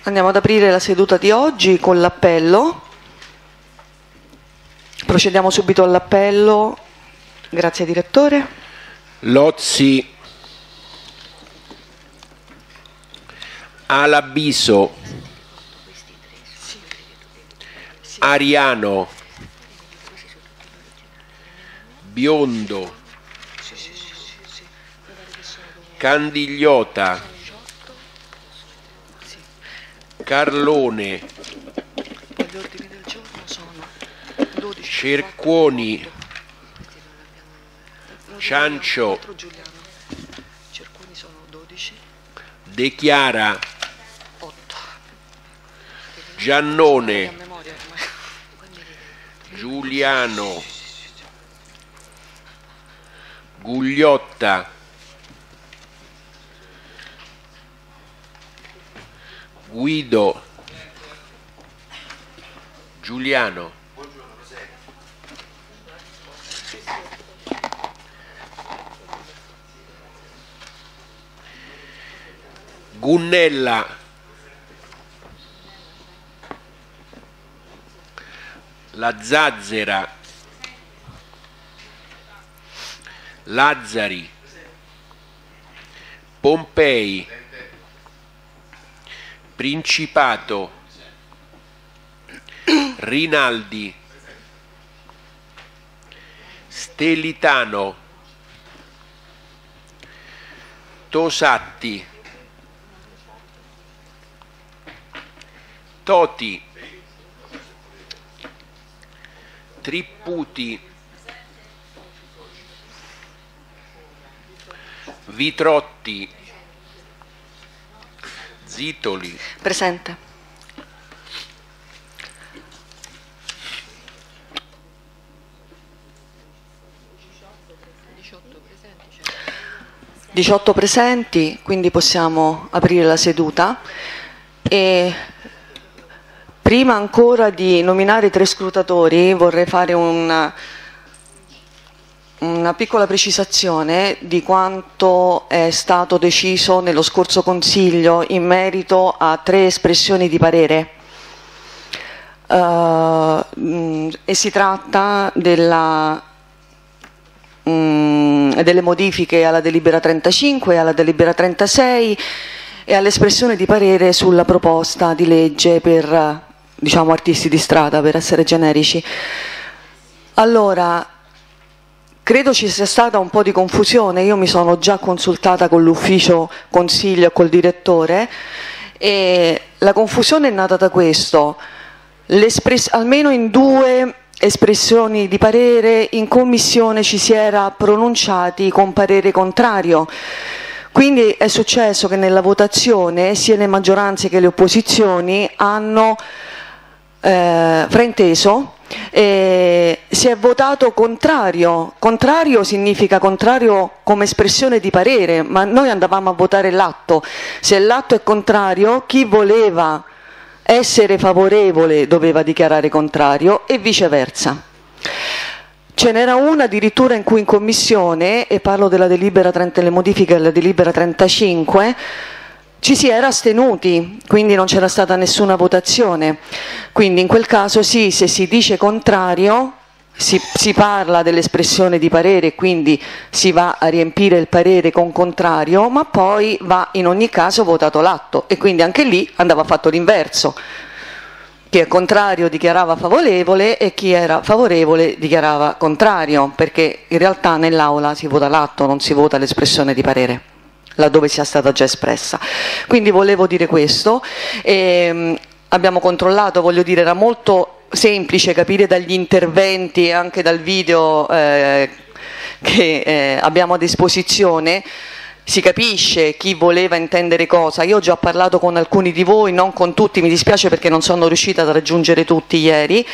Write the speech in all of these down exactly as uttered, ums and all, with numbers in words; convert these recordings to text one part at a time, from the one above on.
Andiamo ad aprire la seduta di oggi con l'appello. Procediamo subito all'appello. Grazie direttore. Lozzi, Alabiso, Ariano, Biondo, Candigliota, Carlone, Cercuoni, Ciancio, De Chiara, Giannone, Giuliano, Gugliotta, Guido, Giuliano, Gunnella, La Zazzera, Lazzari, Pompei, Principato, Rinaldi, Stelitano, Tosatti, Toti, Tripputi, Vitrotti, Zitoli. Presente. diciotto presenti, quindi possiamo aprire la seduta. E prima ancora di nominare i tre scrutatori vorrei fare una, una piccola precisazione di quanto è stato deciso nello scorso Consiglio in merito a tre espressioni di parere. Uh, e si tratta della, um, delle modifiche alla delibera trentacinque, alla delibera trentasei e all'espressione di parere sulla proposta di legge per, diciamo, artisti di strada, per essere generici. Allora, credo ci sia stata un po' di confusione. Io mi sono già consultata con l'ufficio consiglio e col direttore e la confusione è nata da questo. Almeno in due espressioni di parere in commissione ci si era pronunciati con parere contrario. Quindi è successo che nella votazione sia le maggioranze che le opposizioni hanno eh, frainteso. Eh, si è votato contrario. Contrario significa contrario come espressione di parere, ma noi andavamo a votare l'atto. Se l'atto è contrario, chi voleva essere favorevole doveva dichiarare contrario e viceversa. Ce n'era una addirittura in cui in commissione, e parlo della delibera trenta, le modifiche alla delibera trentacinque, ci si era astenuti, quindi non c'era stata nessuna votazione. Quindi in quel caso sì, se si dice contrario, si, si parla dell'espressione di parere, quindi si va a riempire il parere con contrario, ma poi va in ogni caso votato l'atto e quindi anche lì andava fatto l'inverso. Chi è contrario dichiarava favorevole e chi era favorevole dichiarava contrario, perché in realtà nell'aula si vota l'atto, non si vota l'espressione di parere, laddove sia stata già espressa. Quindi volevo dire questo. E abbiamo controllato, voglio dire, era molto semplice capire dagli interventi e anche dal video eh, che eh, abbiamo a disposizione. Si capisce chi voleva intendere cosa. Io ho già parlato con alcuni di voi, non con tutti, mi dispiace perché non sono riuscita a raggiungere tutti ieri.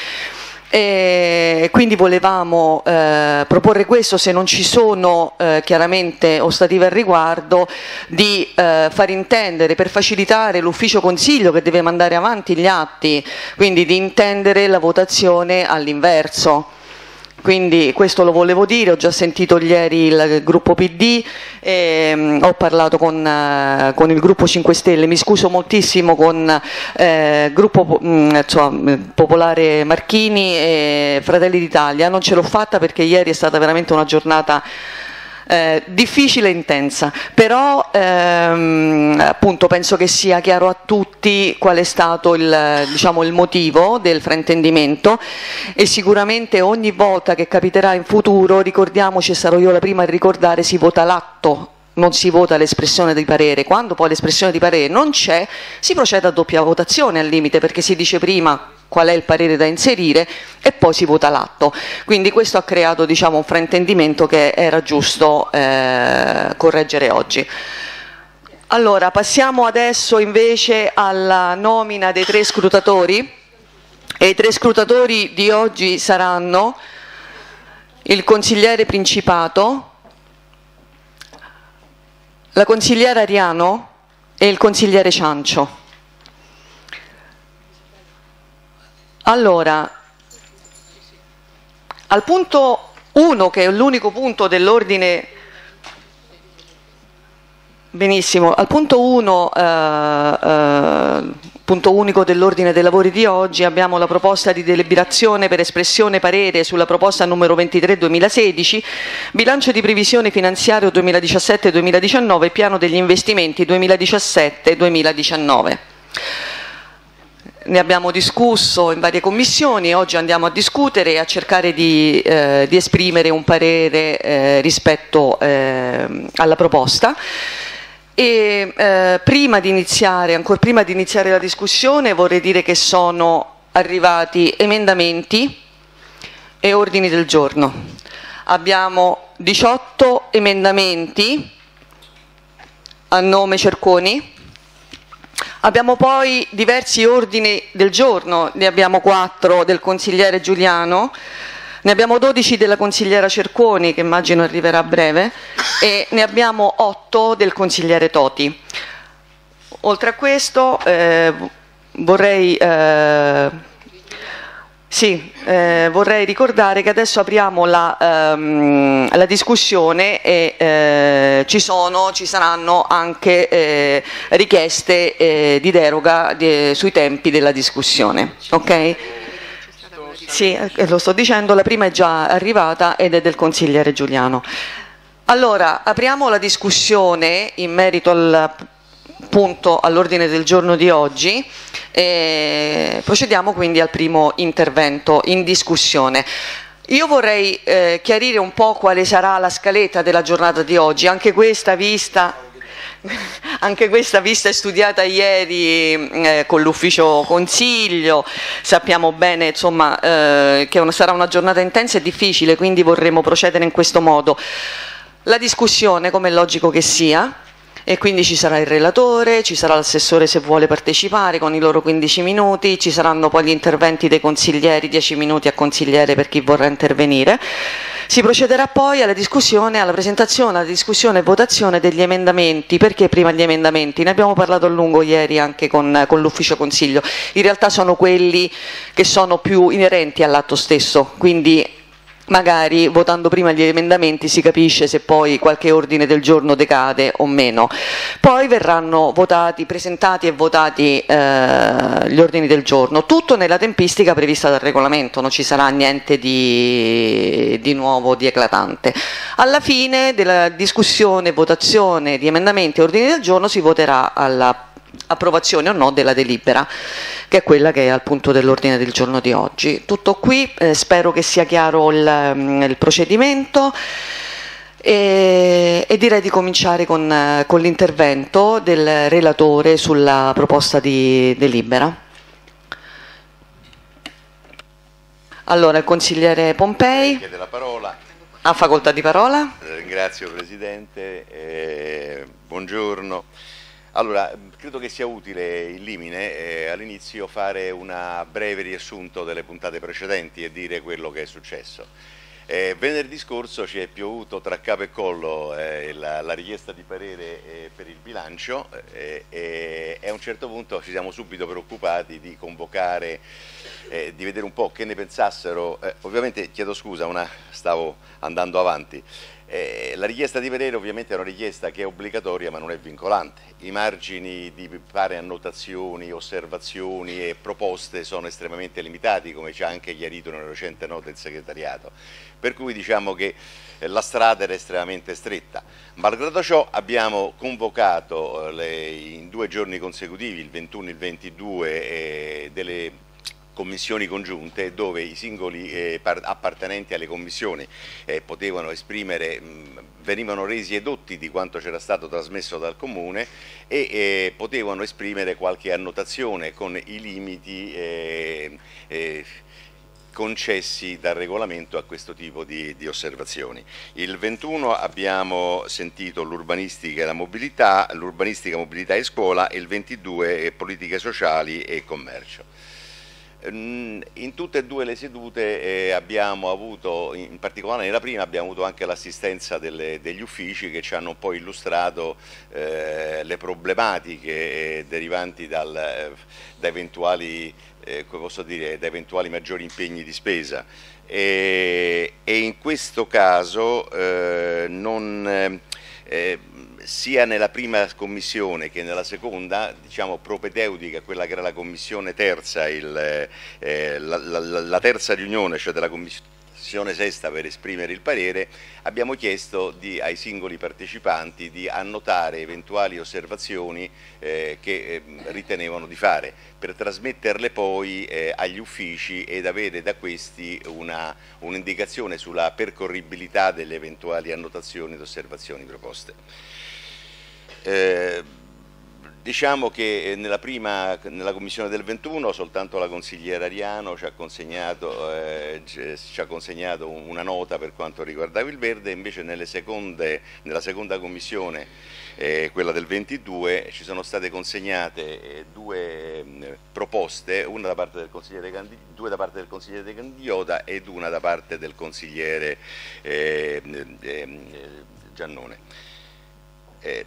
E quindi volevamo eh, proporre questo, se non ci sono eh, chiaramente ostative al riguardo, di eh, far intendere, per facilitare l'ufficio consiglio che deve mandare avanti gli atti, quindi di intendere la votazione all'inverso. Quindi questo lo volevo dire, ho già sentito ieri il gruppo P D, eh, ho parlato con, eh, con il gruppo cinque Stelle, mi scuso moltissimo con il eh, gruppo mh, insomma, Popolare Marchini e Fratelli d'Italia, non ce l'ho fatta perché ieri è stata veramente una giornata Eh, difficile e intensa, però ehm, appunto penso che sia chiaro a tutti qual è stato il, diciamo, il motivo del fraintendimento, e sicuramente ogni volta che capiterà in futuro, ricordiamoci, sarò io la prima a ricordare, si vota l'atto, non si vota l'espressione di parere. Quando poi l'espressione di parere non c'è, si procede a doppia votazione al limite, perché si dice prima qual è il parere da inserire e poi si vota l'atto. Quindi questo ha creato, diciamo, un fraintendimento che era giusto eh, correggere oggi. Allora, passiamo adesso invece alla nomina dei tre scrutatori, e i tre scrutatori di oggi saranno il consigliere Principato, la consigliera Ariano e il consigliere Ciancio. Allora, al punto uno, che è l'unico punto dell'ordine, benissimo, al punto uno, eh, eh, punto unico dell'ordine dei lavori di oggi, abbiamo la proposta di deliberazione per espressione parere sulla proposta numero ventitré duemilasedici, bilancio di previsione finanziario duemiladiciassette duemiladiciannove e piano degli investimenti duemiladiciassette duemiladiciannove. Ne abbiamo discusso in varie commissioni, oggi andiamo a discutere e a cercare di, eh, di esprimere un parere eh, rispetto eh, alla proposta. E eh, prima di iniziare, ancora prima di iniziare la discussione, vorrei dire che sono arrivati emendamenti e ordini del giorno. Abbiamo diciotto emendamenti a nome Cerconi. Abbiamo poi diversi ordini del giorno, ne abbiamo quattro del consigliere Giuliano, ne abbiamo dodici della consigliera Cerconi, che immagino arriverà a breve, e ne abbiamo otto del consigliere Toti. Oltre a questo eh, vorrei... Eh, Sì, eh, vorrei ricordare che adesso apriamo la, ehm, la discussione e eh, ci sono, ci saranno anche eh, richieste eh, di deroga di, sui tempi della discussione, ok? Sì, eh, lo sto dicendo, la prima è già arrivata ed è del consigliere Giuliano. Allora, apriamo la discussione in merito al punto all'ordine del giorno di oggi. E procediamo quindi al primo intervento in discussione. Io vorrei eh, chiarire un po' quale sarà la scaletta della giornata di oggi, anche questa vista, anche questa vista e studiata ieri eh, con l'ufficio consiglio. Sappiamo bene, insomma, eh, che una, sarà una giornata intensa e difficile, quindi vorremmo procedere in questo modo. La discussione, come è logico che sia, e quindi ci sarà il relatore, ci sarà l'assessore se vuole partecipare con i loro quindici minuti, ci saranno poi gli interventi dei consiglieri, dieci minuti a consigliere per chi vorrà intervenire. Si procederà poi alla discussione, alla presentazione, alla discussione e votazione degli emendamenti. Perché prima gli emendamenti? Ne abbiamo parlato a lungo ieri anche con, con l'ufficio consiglio. In realtà sono quelli che sono più inerenti all'atto stesso, quindi magari votando prima gli emendamenti si capisce se poi qualche ordine del giorno decade o meno. Poi verranno votati, presentati e votati eh, gli ordini del giorno, tutto nella tempistica prevista dal regolamento, non ci sarà niente di, di nuovo, di eclatante. Alla fine della discussione e votazione di emendamenti e ordini del giorno si voterà alla approvazione o no della delibera, che è quella che è al punto dell'ordine del giorno di oggi. Tutto qui, eh, spero che sia chiaro il, il procedimento e, e direi di cominciare con, con l'intervento del relatore sulla proposta di delibera. Allora, il consigliere Pompei chiede la parola. Ha facoltà di parola. Ringrazio Presidente, eh, buongiorno. Allora, credo che sia utile in limine eh, all'inizio fare un breve riassunto delle puntate precedenti e dire quello che è successo. Eh, venerdì scorso ci è piovuto tra capo e collo eh, la, la richiesta di parere eh, per il bilancio eh, eh, e a un certo punto ci siamo subito preoccupati di convocare, eh, di vedere un po' che ne pensassero. Eh, ovviamente chiedo scusa, una, stavo andando avanti. Eh, la richiesta di parere ovviamente è una richiesta che è obbligatoria ma non è vincolante. I margini di fare annotazioni, osservazioni e proposte sono estremamente limitati, come ci ha anche chiarito nella recente nota il segretariato, per cui diciamo che la strada era estremamente stretta. Malgrado ciò abbiamo convocato le, in due giorni consecutivi, il ventuno e il ventidue, eh, delle commissioni congiunte dove i singoli eh, appartenenti alle commissioni eh, potevano esprimere, mh, venivano resi edotti di quanto c'era stato trasmesso dal Comune e eh, potevano esprimere qualche annotazione con i limiti eh, eh, concessi dal regolamento a questo tipo di, di osservazioni. Il ventuno abbiamo sentito l'urbanistica e la mobilità, l'urbanistica, mobilità e scuola, e il ventidue eh, politiche sociali e commercio. In tutte e due le sedute eh, abbiamo avuto, in particolare nella prima abbiamo avuto anche l'assistenza degli uffici che ci hanno poi illustrato eh, le problematiche eh, derivanti dal, eh, da, eventuali, eh, come posso dire, da eventuali maggiori impegni di spesa e, e in questo caso eh, non... Eh, sia nella prima commissione che nella seconda, diciamo propedeutica a quella che era la commissione terza, il, eh, la, la, la terza riunione, cioè della commissione sesta per esprimere il parere, abbiamo chiesto di, ai singoli partecipanti di annotare eventuali osservazioni eh, che eh, ritenevano di fare, per trasmetterle poi eh, agli uffici ed avere da questi un'indicazione sulla percorribilità delle eventuali annotazioni ed osservazioni proposte. Eh, diciamo che nella prima, nella commissione del ventuno soltanto la consigliera Ariano ci ha consegnato, eh, ci ha consegnato una nota per quanto riguardava il verde, invece nelle seconde, nella seconda commissione, eh, quella del ventidue, ci sono state consegnate eh, due eh, proposte, una da parte del consigliere Candi, due da parte del consigliere Candiota ed una da parte del consigliere eh, eh, Giannone. Eh,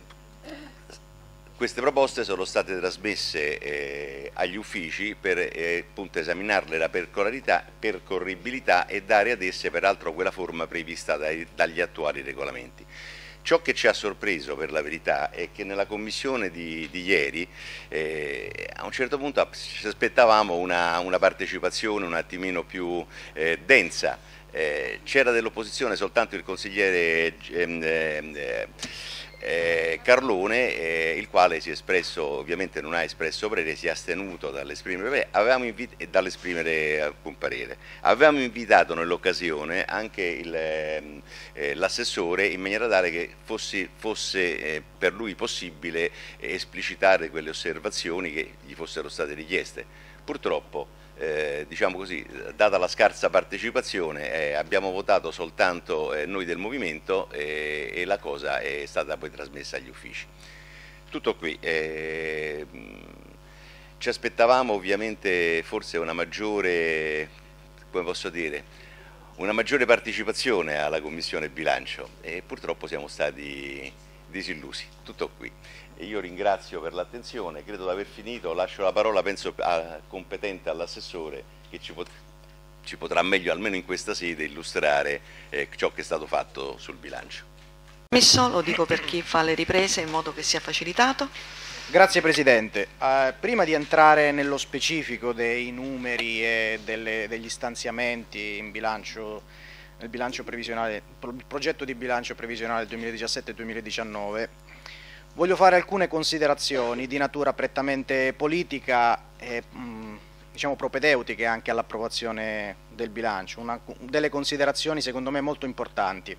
Queste proposte sono state trasmesse eh, agli uffici per eh, appunto esaminarle la percorribilità e dare ad esse peraltro quella forma prevista dai, dagli attuali regolamenti. Ciò che ci ha sorpreso per la verità è che nella commissione di, di ieri eh, a un certo punto ci aspettavamo una, una partecipazione un attimino più eh, densa. Eh, c'era dell'opposizione soltanto il consigliere ehm, eh, Eh, Carlone, eh, il quale si è espresso, ovviamente non ha espresso parere, si è astenuto dall'esprimere dall'esprimere alcun parere. Avevamo invitato nell'occasione anche eh, l'assessore in maniera tale che fosse, fosse eh, per lui possibile esplicitare quelle osservazioni che gli fossero state richieste. Purtroppo, Eh, diciamo così, data la scarsa partecipazione eh, abbiamo votato soltanto eh, noi del movimento eh, e la cosa è stata poi trasmessa agli uffici. Tutto qui. Eh, ci aspettavamo ovviamente forse una maggiore, come posso dire, una maggiore partecipazione alla Commissione Bilancio e purtroppo siamo stati disillusi. Tutto qui. E io ringrazio per l'attenzione, credo di aver finito, lascio la parola, penso, a, competente all'assessore che ci, pot ci potrà meglio, almeno in questa sede, illustrare eh, ciò che è stato fatto sul bilancio. Permesso, lo dico per chi fa le riprese in modo che sia facilitato. Grazie Presidente. Uh, prima di entrare nello specifico dei numeri e delle, degli stanziamenti in bilancio, nel bilancio previsionale, il progetto di bilancio previsionale duemiladiciassette duemiladiciannove, voglio fare alcune considerazioni di natura prettamente politica e mh, diciamo propedeutiche anche all'approvazione del bilancio, una, delle considerazioni secondo me molto importanti.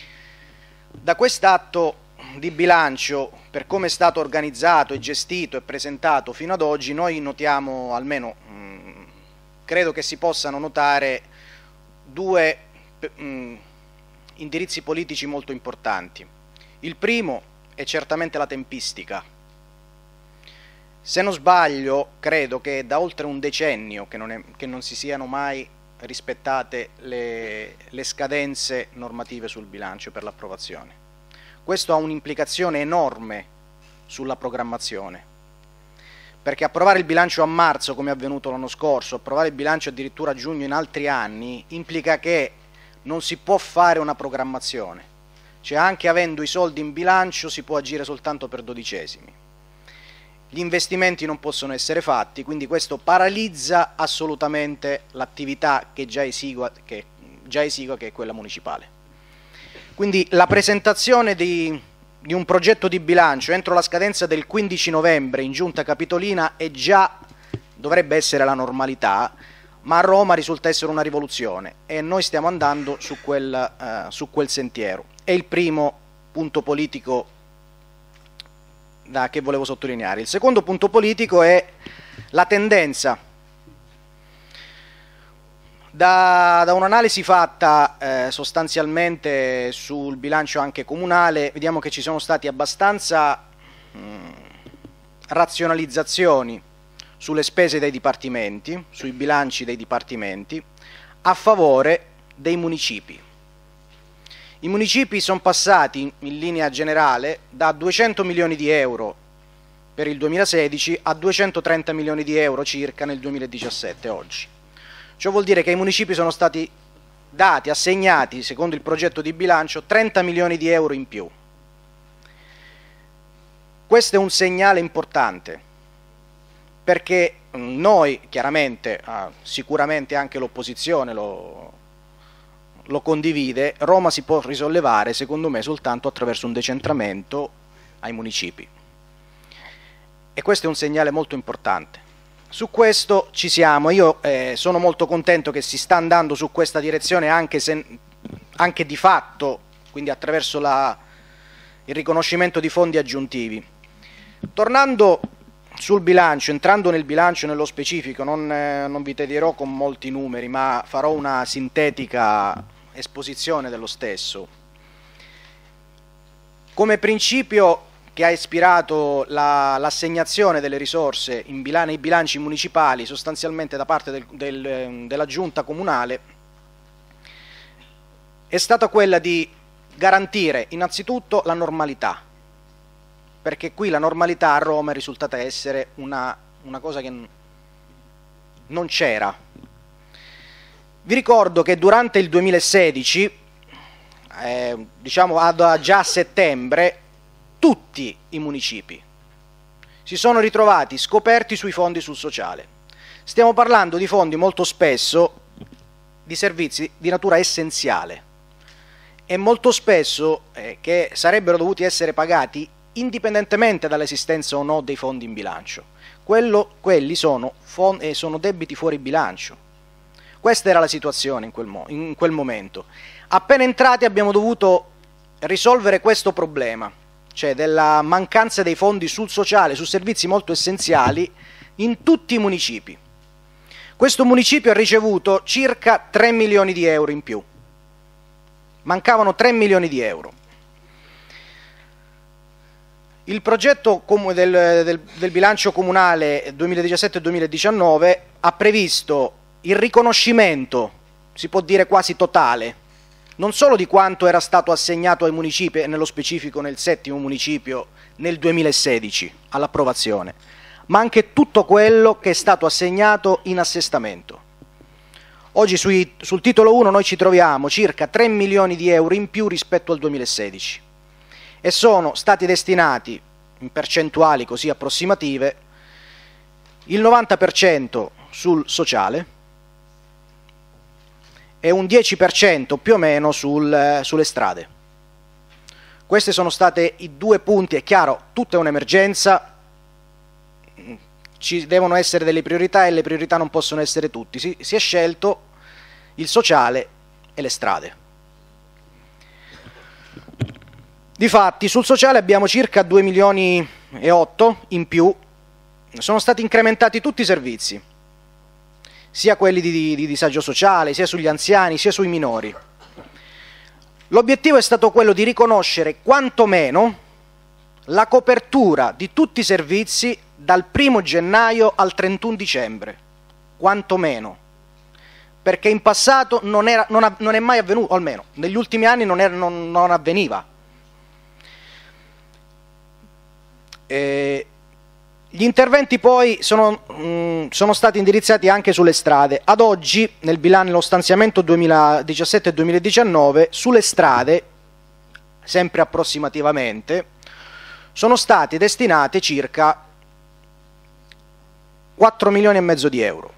Da quest'atto di bilancio, per come è stato organizzato e gestito e presentato fino ad oggi, noi notiamo, almeno mh, credo che si possano notare, due mh, indirizzi politici molto importanti. Il primo è certamente la tempistica. Se non sbaglio, credo che da oltre un decennio che non, è, che non si siano mai rispettate le, le scadenze normative sul bilancio per l'approvazione. Questo ha un'implicazione enorme sulla programmazione, perché approvare il bilancio a marzo, come è avvenuto l'anno scorso, approvare il bilancio addirittura a giugno in altri anni, implica che non si può fare una programmazione, cioè anche avendo i soldi in bilancio si può agire soltanto per dodicesimi. Gli investimenti non possono essere fatti, quindi questo paralizza assolutamente l'attività che già esigua, che già esigua, che è quella municipale. Quindi la presentazione di, di un progetto di bilancio entro la scadenza del quindici novembre in giunta capitolina è già, dovrebbe essere la normalità, ma a Roma risulta essere una rivoluzione e noi stiamo andando su quel, eh, su quel sentiero. È il primo punto politico da che volevo sottolineare. Il secondo punto politico è la tendenza. Da, da un'analisi fatta eh, sostanzialmente sul bilancio anche comunale, vediamo che ci sono stati abbastanza mh, razionalizzazioni sulle spese dei dipartimenti, sui bilanci dei dipartimenti, a favore dei municipi. I municipi sono passati in linea generale da duecento milioni di euro per il duemilasedici a duecentotrenta milioni di euro circa nel duemiladiciassette oggi. Ciò vuol dire che ai municipi sono stati dati, assegnati, secondo il progetto di bilancio, trenta milioni di euro in più. Questo è un segnale importante, perché noi, chiaramente, ah, sicuramente anche l'opposizione lo, lo condivide, Roma si può risollevare, secondo me, soltanto attraverso un decentramento ai municipi. E questo è un segnale molto importante. Su questo ci siamo, io eh, sono molto contento che si sta andando su questa direzione anche, se, anche di fatto, quindi attraverso la, il riconoscimento di fondi aggiuntivi. Tornando sul bilancio, entrando nel bilancio nello specifico, non, eh, non vi tedierò con molti numeri, ma farò una sintetica esposizione dello stesso. Come principio che ha ispirato l'assegnazione la, delle risorse in bilan nei bilanci municipali sostanzialmente da parte del, del, della giunta comunale è stata quella di garantire innanzitutto la normalità, perché qui la normalità a Roma è risultata essere una, una cosa che non c'era. Vi ricordo che durante il duemilasedici, eh, diciamo ad, già a settembre, tutti i municipi si sono ritrovati scoperti sui fondi sul sociale. Stiamo parlando di fondi molto spesso di servizi di natura essenziale e molto spesso eh, che sarebbero dovuti essere pagati indipendentemente dall'esistenza o no dei fondi in bilancio. Quello, quelli sono, eh, sono debiti fuori bilancio. Questa era la situazione in quel, mo in quel momento. Appena entrati abbiamo dovuto risolvere questo problema, cioè della mancanza dei fondi sul sociale, su servizi molto essenziali in tutti i municipi. Questo municipio ha ricevuto circa tre milioni di euro in più. Mancavano tre milioni di euro. Il progetto del, del, del bilancio comunale duemiladiciassette duemiladiciannove ha previsto il riconoscimento, si può dire quasi totale, non solo di quanto era stato assegnato ai municipi, e nello specifico nel settimo municipio nel duemilasedici all'approvazione, ma anche tutto quello che è stato assegnato in assestamento. Oggi sui, sul titolo uno noi ci troviamo circa tre milioni di euro in più rispetto al duemilasedici e sono stati destinati in percentuali così approssimative il novanta per cento sul sociale e un dieci per cento più o meno sul, sulle strade. Questi sono stati i due punti. È chiaro, tutta è un'emergenza, ci devono essere delle priorità e le priorità non possono essere tutti. Si, si è scelto il sociale e le strade. Difatti sul sociale abbiamo circa due milioni e otto in più, sono stati incrementati tutti i servizi, sia quelli di, di, di disagio sociale, sia sugli anziani, sia sui minori. L'obiettivo è stato quello di riconoscere quantomeno la copertura di tutti i servizi dal primo gennaio al trentuno dicembre, quantomeno, perché in passato non, era, non, non è mai avvenuto, o almeno negli ultimi anni non, era, non, non avveniva. Eh, gli interventi poi sono, mh, sono stati indirizzati anche sulle strade. Ad oggi, nel bilancio, nello stanziamento duemiladiciassette duemiladiciannove, sulle strade, sempre approssimativamente, sono stati destinati circa quattro milioni e mezzo di euro.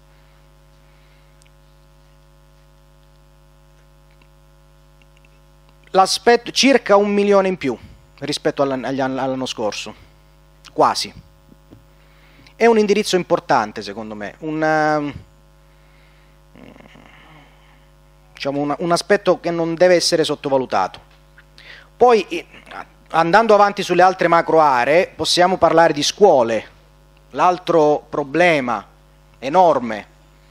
L'aspetto, circa un milione in più rispetto all'anno scorso, quasi. È un indirizzo importante, secondo me, un, diciamo un, un aspetto che non deve essere sottovalutato. Poi, andando avanti sulle altre macro aree, possiamo parlare di scuole, l'altro problema enorme.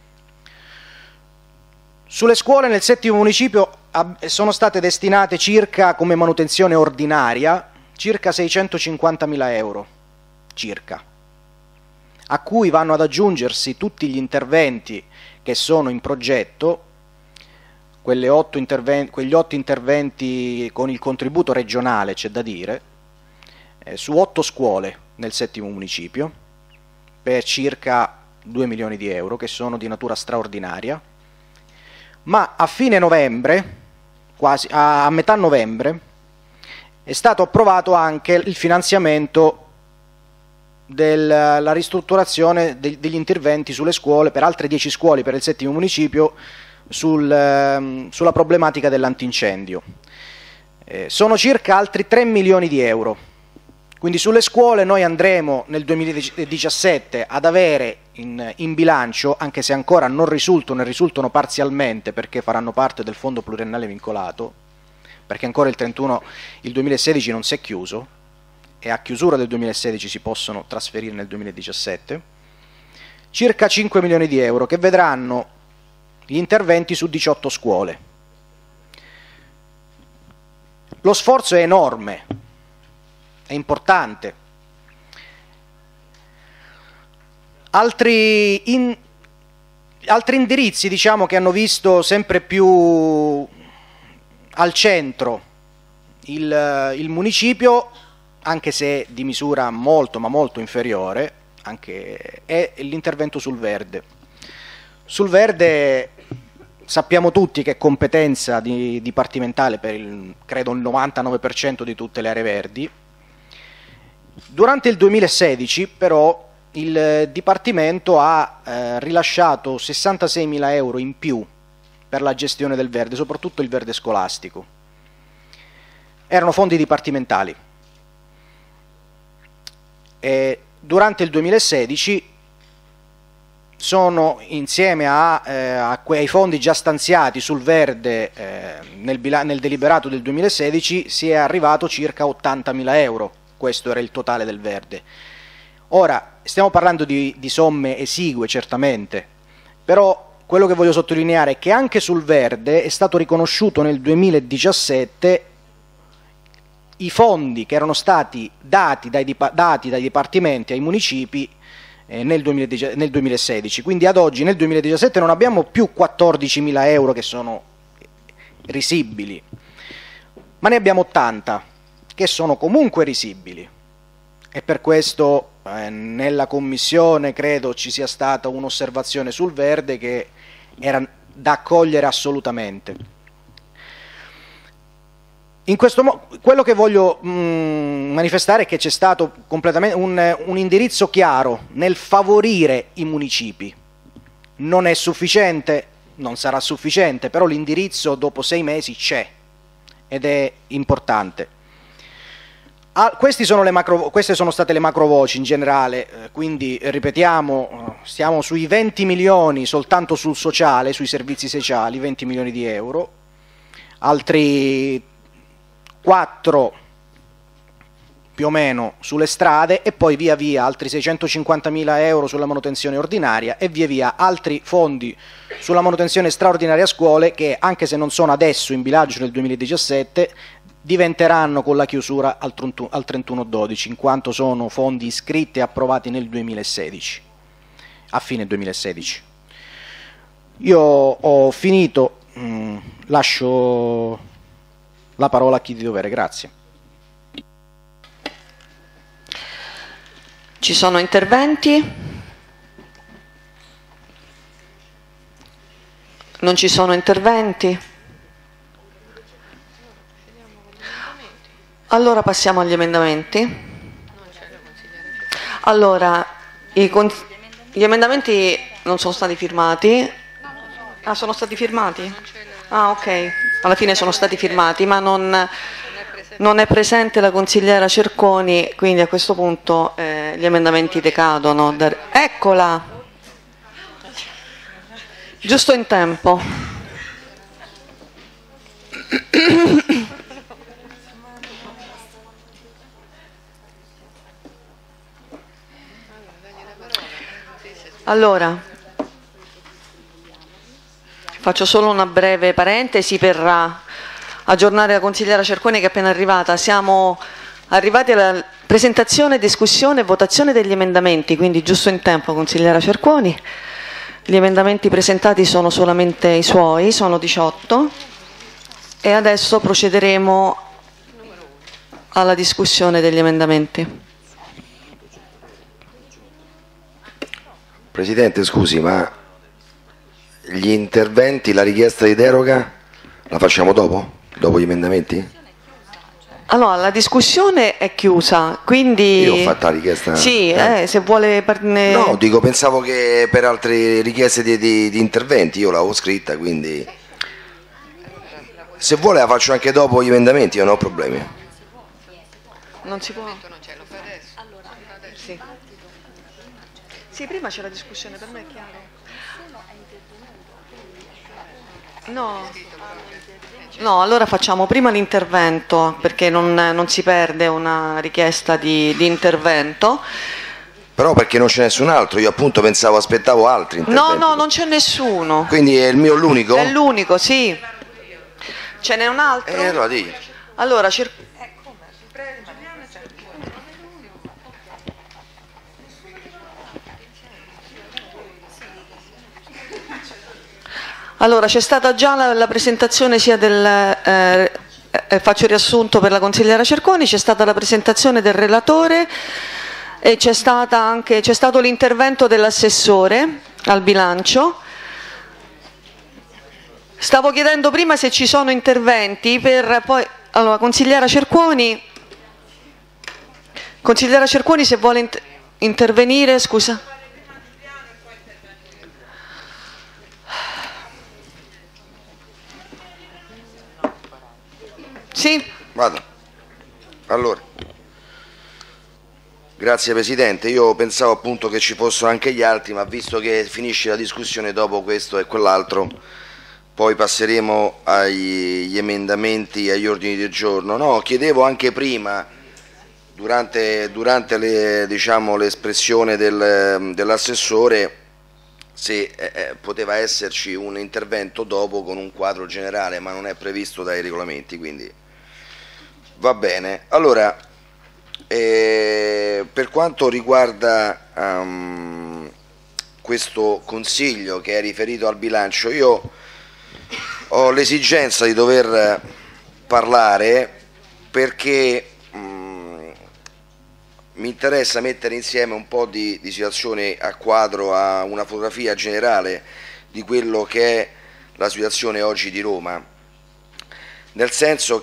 Sulle scuole nel settimo municipio sono state destinate circa, come manutenzione ordinaria, circa seicentocinquantamila euro, circa, a cui vanno ad aggiungersi tutti gli interventi che sono in progetto, quelle otto interventi, quegli otto interventi con il contributo regionale, c'è da dire, eh, su otto scuole nel settimo municipio, per circa due milioni di euro, che sono di natura straordinaria. Ma a fine novembre, quasi a, a metà novembre, è stato approvato anche il finanziamento della ristrutturazione de, degli interventi sulle scuole, per altre dieci scuole per il settimo municipio, sul, eh, sulla problematica dell'antincendio. Eh, sono circa altri tre milioni di euro. Quindi sulle scuole noi andremo nel duemiladiciassette ad avere in, in bilancio, anche se ancora non risultano e risultano parzialmente perché faranno parte del fondo pluriennale vincolato, perché ancora il trentuno, il duemilasedici non si è chiuso e a chiusura del duemilasedici si possono trasferire nel duemiladiciassette, circa cinque milioni di euro che vedranno gli interventi su diciotto scuole. Lo sforzo è enorme, è importante. Altri, in, altri indirizzi, diciamo, che hanno visto sempre più al centro il, il municipio, anche se di misura molto ma molto inferiore, anche, è l'intervento sul verde. Sul verde sappiamo tutti che è competenza di, dipartimentale per il, credo il novantanove per cento di tutte le aree verdi. Durante il duemilasedici però il Dipartimento ha eh, rilasciato sessantaseimila euro in più per la gestione del verde, soprattutto il verde scolastico. Erano fondi dipartimentali. E durante il duemilasedici sono, insieme a, eh, a quei fondi già stanziati sul verde eh, nel, nel deliberato del duemilasedici, si è arrivato circa ottantamila euro. Questo era il totale del verde. Ora, stiamo parlando di, di somme esigue, certamente, però quello che voglio sottolineare è che anche sul verde è stato riconosciuto nel duemiladiciassette i fondi che erano stati dati dai, dati dai dipartimenti ai municipi eh, nel, nel duemilasedici. Quindi ad oggi, nel duemiladiciassette, non abbiamo più quattordicimila euro che sono risibili, ma ne abbiamo ottanta. Che sono comunque risibili, e per questo eh, nella commissione credo ci sia stata un'osservazione sul verde che era da accogliere assolutamente. In questo mo- quello che voglio mh, manifestare è che c'è stato completamente un, un indirizzo chiaro nel favorire i municipi. Non è sufficiente, non sarà sufficiente, però l'indirizzo dopo sei mesi c'è ed è importante. Ah, questi sono le macro, queste sono state le macro voci in generale, eh, quindi ripetiamo, stiamo sui venti milioni soltanto sul sociale, sui servizi sociali, venti milioni di euro, altri quattro più o meno sulle strade e poi via via altri seicentocinquantamila euro sulla manutenzione ordinaria e via via altri fondi sulla manutenzione straordinaria a scuole che, anche se non sono adesso in bilancio nel duemiladiciassette, diventeranno con la chiusura al trentuno dodici, in quanto sono fondi iscritti e approvati nel duemilasedici, a fine duemilasedici. Io ho finito, mm, lascio la parola a chi di dovere, grazie. Ci sono interventi? Non ci sono interventi? Allora passiamo agli emendamenti. Allora, i gli emendamenti non sono stati firmati. Ah, sono stati firmati? Ah, ok. Alla fine sono stati firmati, ma non, non è presente la consigliera Cerconi, quindi a questo punto eh, gli emendamenti decadono. Eccola! Giusto in tempo. Allora, faccio solo una breve parentesi per aggiornare la consigliera Cerconi che è appena arrivata. Siamo arrivati alla presentazione, discussione e votazione degli emendamenti, quindi giusto in tempo, consigliera Cerconi. Gli emendamenti presentati sono solamente i suoi, sono diciotto, e adesso procederemo alla discussione degli emendamenti. Presidente, scusi, ma gli interventi, la richiesta di deroga la facciamo dopo? Dopo gli emendamenti? Allora, la discussione è chiusa, quindi... Io ho fatto la richiesta... Sì, eh. Eh, se vuole... Parne... No, dico, pensavo che per altre richieste di, di, di interventi io l'avevo scritta, quindi... Se vuole la faccio anche dopo gli emendamenti, io non ho problemi. Non si può? Sì. Sì, prima c'è la discussione, per me è chiaro. No, no, allora facciamo prima l'intervento, perché non, non si perde una richiesta di, di intervento. Però perché non c'è nessun altro, io appunto pensavo, aspettavo altri interventi. No, no, non c'è nessuno. Quindi è il mio l'unico? È l'unico, sì. Ce n'è un altro? Eh, allora di. Allora, cer... Allora, c'è stata già la, la presentazione sia del, eh, eh, faccio il riassunto per la consigliera Cerconi, c'è stata la presentazione del relatore e c'è stata anche, c'è stato l'intervento dell'assessore al bilancio. Stavo chiedendo prima se ci sono interventi per poi, allora, consigliera Cerconi, consigliera Cerconi se vuole inter intervenire, scusa. Sì? Vado. Allora, grazie Presidente, io pensavo appunto che ci fossero anche gli altri, ma visto che finisce la discussione dopo questo e quell'altro, poi passeremo agli emendamenti, agli ordini del giorno. No, chiedevo anche prima, durante, durante le, diciamo, l'espressione del, dell'assessore, se eh, poteva esserci un intervento dopo con un quadro generale, ma non è previsto dai regolamenti, quindi va bene. Allora, eh, per quanto riguarda um, questo consiglio che è riferito al bilancio, io ho l'esigenza di dover parlare perché um, mi interessa mettere insieme un po' di, di situazioni a quadro, a una fotografia generale di quello che è la situazione oggi di Roma, nel senso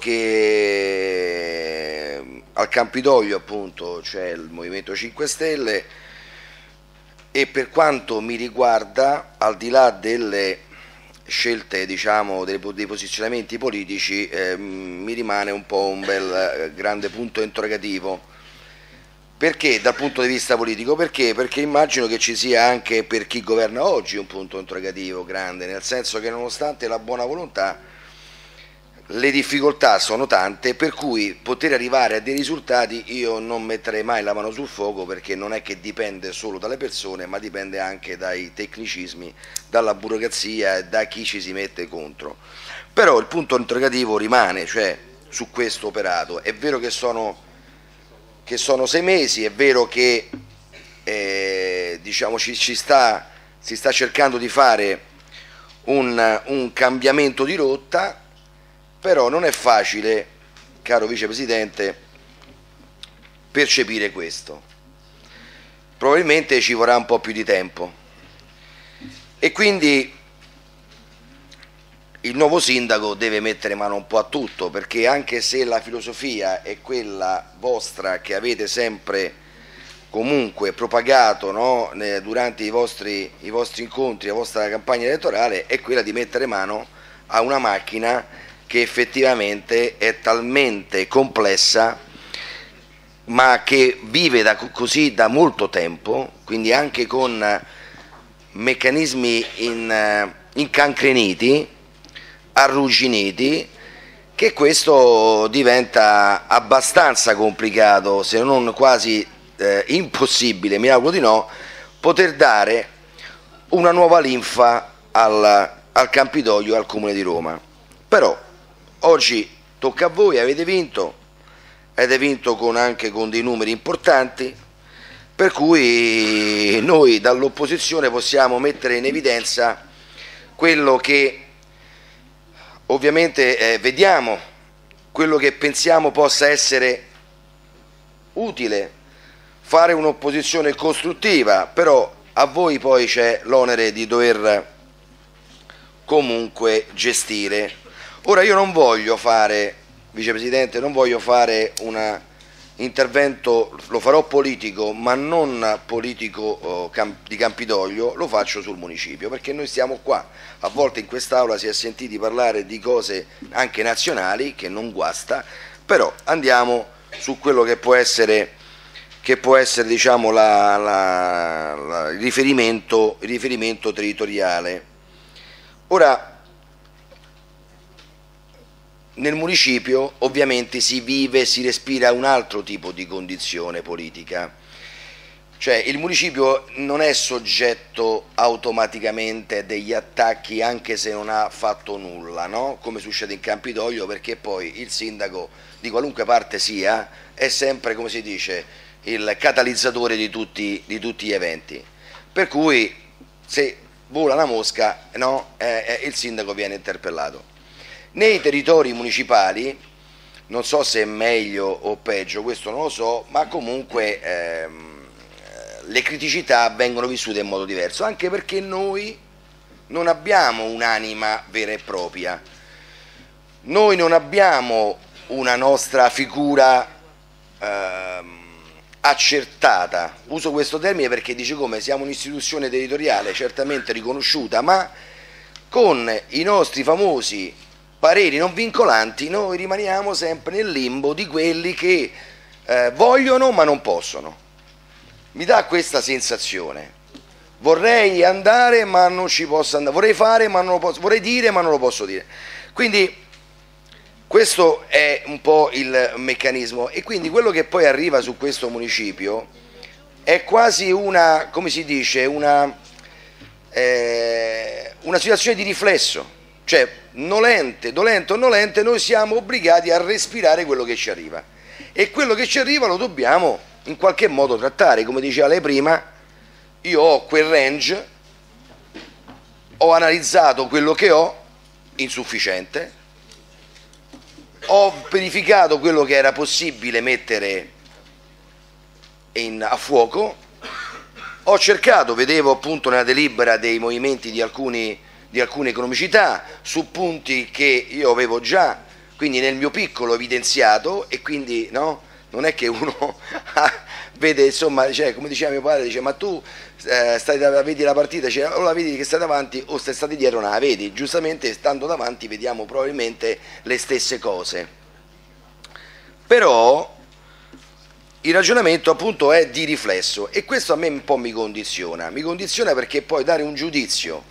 che al Campidoglio appunto c'è il Movimento cinque Stelle e per quanto mi riguarda, al di là delle scelte, diciamo, dei, dei posizionamenti politici, eh, mi rimane un po' un bel eh, grande punto interrogativo. Perché dal punto di vista politico? Perché? Perché immagino che ci sia anche per chi governa oggi un punto interrogativo grande, nel senso che nonostante la buona volontà le difficoltà sono tante, per cui poter arrivare a dei risultati io non metterei mai la mano sul fuoco, perché non è che dipende solo dalle persone, ma dipende anche dai tecnicismi, dalla burocrazia e da chi ci si mette contro. Però il punto interrogativo rimane, cioè su questo operato. È vero che sono, che sono sei mesi, è vero che eh, diciamo ci, ci sta, si sta cercando di fare un, un cambiamento di rotta, però non è facile, caro Vicepresidente, percepire questo. Probabilmente ci vorrà un po' più di tempo e quindi il nuovo sindaco deve mettere mano un po' a tutto, perché anche se la filosofia è quella vostra che avete sempre comunque propagato, no, durante i vostri, i vostri incontri, la vostra campagna elettorale, è quella di mettere mano a una macchina che effettivamente è talmente complessa, ma che vive da, così da molto tempo, quindi anche con meccanismi in, incancreniti, arrugginiti, che questo diventa abbastanza complicato, se non quasi eh, impossibile, mi auguro di no, poter dare una nuova linfa al, al Campidoglio e al Comune di Roma. Però oggi tocca a voi, avete vinto, avete vinto con, anche con dei numeri importanti, per cui noi dall'opposizione possiamo mettere in evidenza quello che ovviamente eh, vediamo, quello che pensiamo possa essere utile, fare un'opposizione costruttiva, però a voi poi c'è l'onere di dover comunque gestire. Ora io non voglio fare, Vicepresidente, non voglio fare un intervento, lo farò politico, ma non politico oh, camp di Campidoglio, lo faccio sul municipio, perché noi stiamo qua. A volte in quest'Aula si è sentiti parlare di cose anche nazionali, che non guasta, però andiamo su quello che può essere, che può essere diciamo, la, la, la, il, riferimento, il riferimento territoriale. Ora, nel municipio ovviamente si vive, si respira un altro tipo di condizione politica, cioè il municipio non è soggetto automaticamente degli attacchi anche se non ha fatto nulla, no? Come succede in Campidoglio, perché poi il sindaco di qualunque parte sia è sempre, come si dice, il catalizzatore di tutti, di tutti gli eventi, per cui se vola una mosca, no? eh, eh, il sindaco viene interpellato. Nei territori municipali, non so se è meglio o peggio, questo non lo so, ma comunque ehm, le criticità vengono vissute in modo diverso, anche perché noi non abbiamo un'anima vera e propria, noi non abbiamo una nostra figura ehm, accertata, uso questo termine perché dice come siamo un'istituzione territoriale certamente riconosciuta, ma con i nostri famosi pareri non vincolanti noi rimaniamo sempre nel limbo di quelli che eh, vogliono ma non possono. Mi dà questa sensazione, vorrei andare ma non ci posso andare, vorrei fare ma non lo posso, vorrei dire ma non lo posso dire. Quindi questo è un po' il meccanismo, e quindi quello che poi arriva su questo municipio è quasi una, come si dice, una, eh, una situazione di riflesso. Cioè, nolente, dolente o nolente, noi siamo obbligati a respirare quello che ci arriva. E quello che ci arriva lo dobbiamo in qualche modo trattare. Come diceva lei prima, io ho quel range, ho analizzato quello che ho, insufficiente, ho verificato quello che era possibile mettere in, a fuoco, ho cercato, vedevo appunto nella delibera dei movimenti di alcuni di alcune economicità, su punti che io avevo già, quindi nel mio piccolo evidenziato, e quindi no, non è che uno vede, insomma, cioè, come diceva mio padre, dice ma tu eh, stai, vedi la partita, cioè, o la vedi che stai davanti o stai stati dietro, non la vedi, giustamente stando davanti vediamo probabilmente le stesse cose, però il ragionamento appunto è di riflesso, e questo a me un po' mi condiziona, mi condiziona perché poi dare un giudizio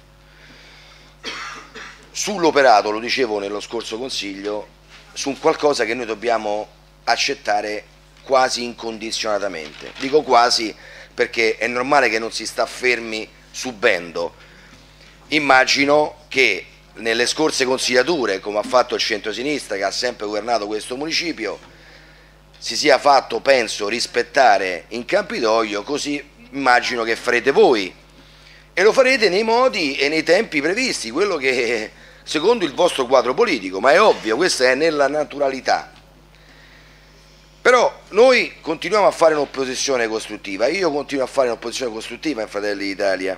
sull'operato, lo dicevo nello scorso consiglio, su un qualcosa che noi dobbiamo accettare quasi incondizionatamente. Dico quasi perché è normale che non si sta fermi subendo. Immagino che nelle scorse consigliature, come ha fatto il centrosinistra che ha sempre governato questo municipio, si sia fatto, penso, rispettare in Campidoglio, così immagino che farete voi. e lo farete nei modi e nei tempi previsti, quello che secondo il vostro quadro politico, ma è ovvio, questa è nella naturalità. Però noi continuiamo a fare un'opposizione costruttiva, io continuo a fare un'opposizione costruttiva in Fratelli d'Italia.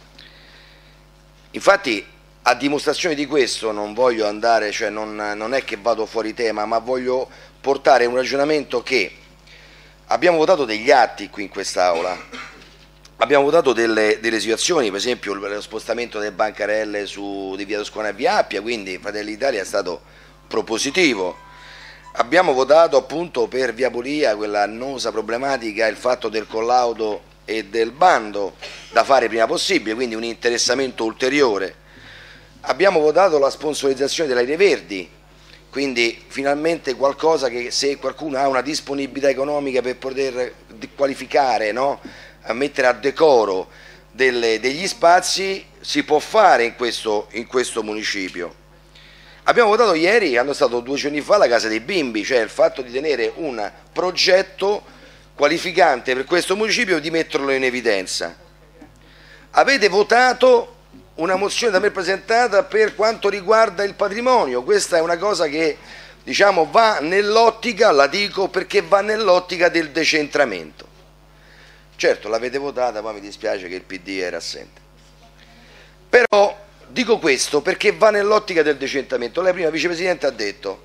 Infatti, a dimostrazione di questo non voglio andare, cioè non, non è che vado fuori tema, ma voglio portare un ragionamento che abbiamo votato degli atti qui in quest'Aula, abbiamo votato delle, delle situazioni, per esempio lo spostamento delle bancarelle su, di via Toscana e via Appia, quindi Fratelli d'Italia è stato propositivo. Abbiamo votato appunto per via Polia quella annosa problematica, il fatto del collaudo e del bando da fare prima possibile, quindi un interessamento ulteriore. Abbiamo votato la sponsorizzazione delle aree verdi, quindi finalmente qualcosa che, se qualcuno ha una disponibilità economica per poter qualificare, no? A mettere a decoro delle, degli spazi, si può fare in questo, in questo municipio. Abbiamo votato ieri, hanno stato due giorni fa, la Casa dei Bimbi, cioè il fatto di tenere un progetto qualificante per questo municipio e di metterlo in evidenza. Avete votato una mozione da me presentata per quanto riguarda il patrimonio, questa è una cosa che, diciamo, va nell'ottica, la dico perché va nell'ottica del decentramento. Certo, l'avete votata, ma mi dispiace che il P D era assente. Però dico questo perché va nell'ottica del decentramento. Lei prima, Vicepresidente, ha detto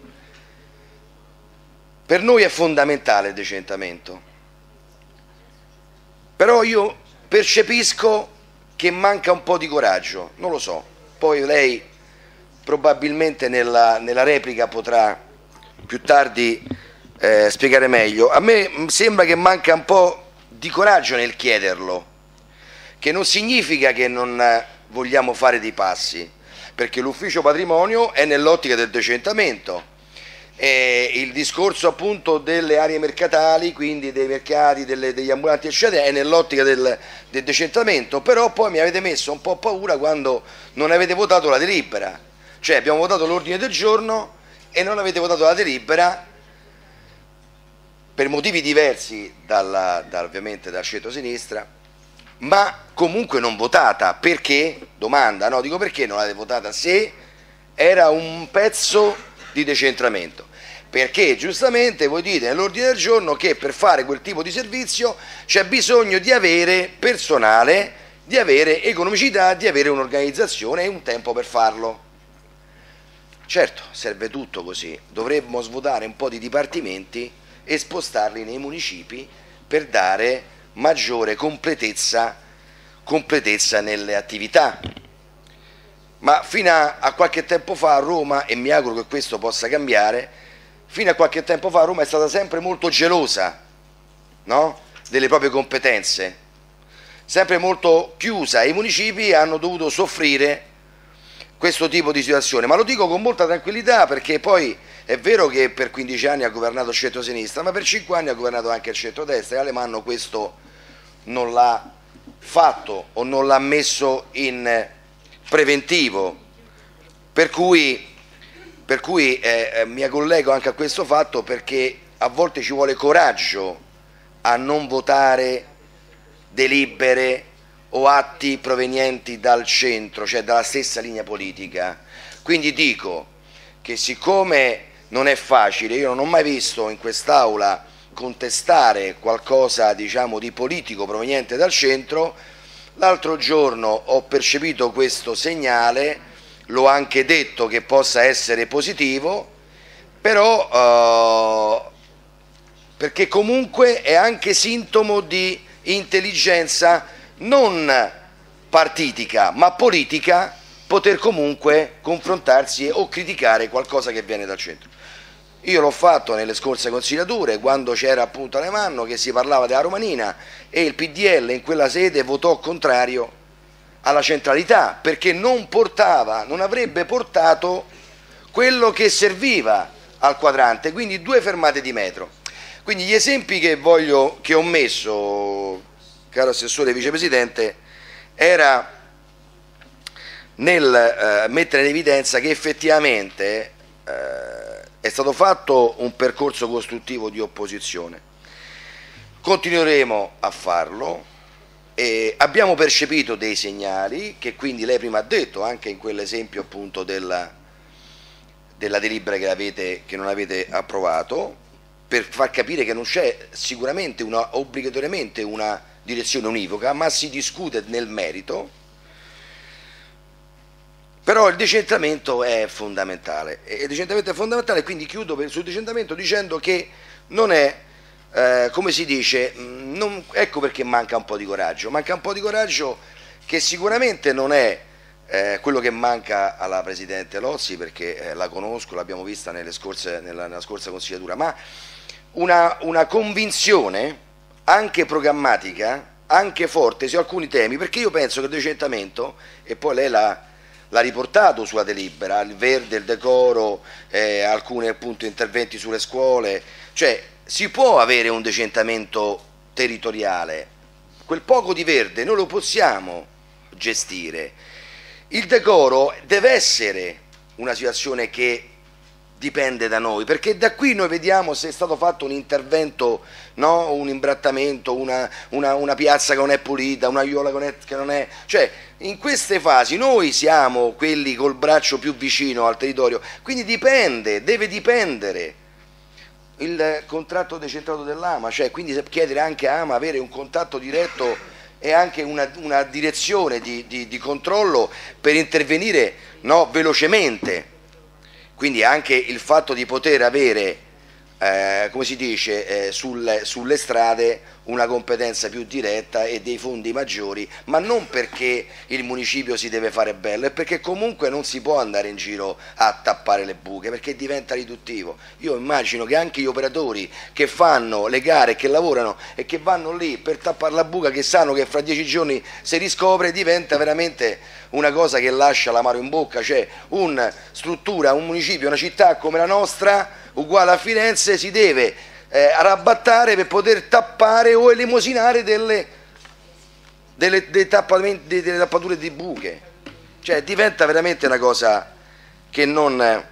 per noi è fondamentale il decentramento, però io percepisco che manca un po' di coraggio, non lo so, poi lei probabilmente nella, nella replica potrà più tardi eh, spiegare meglio. A me sembra che manca un po' di coraggio nel chiederlo, che non significa che non vogliamo fare dei passi, perché l'ufficio patrimonio è nell'ottica del decentramento, e il discorso appunto delle aree mercatali, quindi dei mercati, delle, degli ambulanti eccetera, è nell'ottica del, del decentramento, però poi mi avete messo un po' paura quando non avete votato la delibera, cioè abbiamo votato l'ordine del giorno e non avete votato la delibera per motivi diversi dalla, da, ovviamente dal centro-sinistra, ma comunque non votata. Perché? Domanda, no? Dico perché non l'avete votata se era un pezzo di decentramento? Perché giustamente voi dite nell'ordine del giorno che per fare quel tipo di servizio c'è bisogno di avere personale, di avere economicità, di avere un'organizzazione e un tempo per farlo. Certo, serve tutto così, dovremmo svuotare un po' di dipartimenti e spostarli nei municipi per dare maggiore completezza, completezza nelle attività. Ma fino a, a qualche tempo fa a Roma, e mi auguro che questo possa cambiare, fino a qualche tempo fa Roma è stata sempre molto gelosa, no? Delle proprie competenze, sempre molto chiusa, e i municipi hanno dovuto soffrire questo tipo di situazione, ma lo dico con molta tranquillità perché poi è vero che per quindici anni ha governato il centro-sinistra, ma per cinque anni ha governato anche il centro-destra e Alemanno questo non l'ha fatto o non l'ha messo in preventivo, per cui, per cui eh, mi collego anche a questo fatto, perché a volte ci vuole coraggio a non votare delibere o atti provenienti dal centro, cioè dalla stessa linea politica. Quindi dico che siccome non è facile, io non ho mai visto in quest'Aula contestare qualcosa, diciamo, di politico proveniente dal centro, l'altro giorno ho percepito questo segnale, l'ho anche detto che possa essere positivo, però eh, perché comunque è anche sintomo di intelligenza non partitica ma politica, poter comunque confrontarsi o criticare qualcosa che viene dal centro. Io l'ho fatto nelle scorse consigliature, quando c'era appunto Alemanno che si parlava della Romanina e il P D L in quella sede votò contrario alla centralità, perché non portava, non avrebbe portato quello che serviva al quadrante, quindi due fermate di metro. Quindi gli esempi che voglio, che ho messo, caro Assessore Vicepresidente, era nel eh, mettere in evidenza che effettivamente eh, è stato fatto un percorso costruttivo di opposizione. Continueremo a farlo, eh, abbiamo percepito dei segnali che quindi lei prima ha detto, anche in quell'esempio appunto della, della delibera che, avete, che non avete approvato, per far capire che non c'è sicuramente una, obbligatoriamente una direzione univoca, ma si discute nel merito. Però il decentramento è fondamentale, e il decentramento è fondamentale, quindi chiudo per, sul decentramento dicendo che non è, eh, come si dice, non, ecco perché manca un po' di coraggio, manca un po' di coraggio che sicuramente non è eh, quello che manca alla Presidente Lozzi, perché eh, la conosco, l'abbiamo vista nelle scorse, nella, nella scorsa consigliatura, ma una, una convinzione anche programmatica, anche forte su alcuni temi, perché io penso che il decentramento, e poi lei l'ha l'ha riportato sulla delibera, il verde, il decoro, eh, alcuni appunto interventi sulle scuole, cioè si può avere un decentramento territoriale, quel poco di verde noi lo possiamo gestire, il decoro deve essere una situazione che dipende da noi, perché da qui noi vediamo se è stato fatto un intervento, no? Un imbrattamento, una, una, una piazza che non è pulita, una aiuola che non è, che non è, cioè in queste fasi noi siamo quelli col braccio più vicino al territorio, quindi dipende, deve dipendere il contratto decentrato dell'AMA, cioè quindi chiedere anche a AMA avere un contatto diretto e anche una, una direzione di, di, di controllo per intervenire, no, velocemente. Quindi anche il fatto di poter avere, eh, come si dice, eh, sul, sulle strade una competenza più diretta e dei fondi maggiori, ma non perché il municipio si deve fare bello, è perché comunque non si può andare in giro a tappare le buche, perché diventa riduttivo. Io immagino che anche gli operatori che fanno le gare, che lavorano e che vanno lì per tappare la buca, che sanno che fra dieci giorni si riscopre, diventa veramente una cosa che lascia l'amaro in bocca. Cioè una struttura, un municipio, una città come la nostra, uguale a Firenze, si deve eh, arrabattare per poter tappare o elemosinare delle, delle, dei tappamenti, delle tappature di buche. Cioè diventa veramente una cosa che non...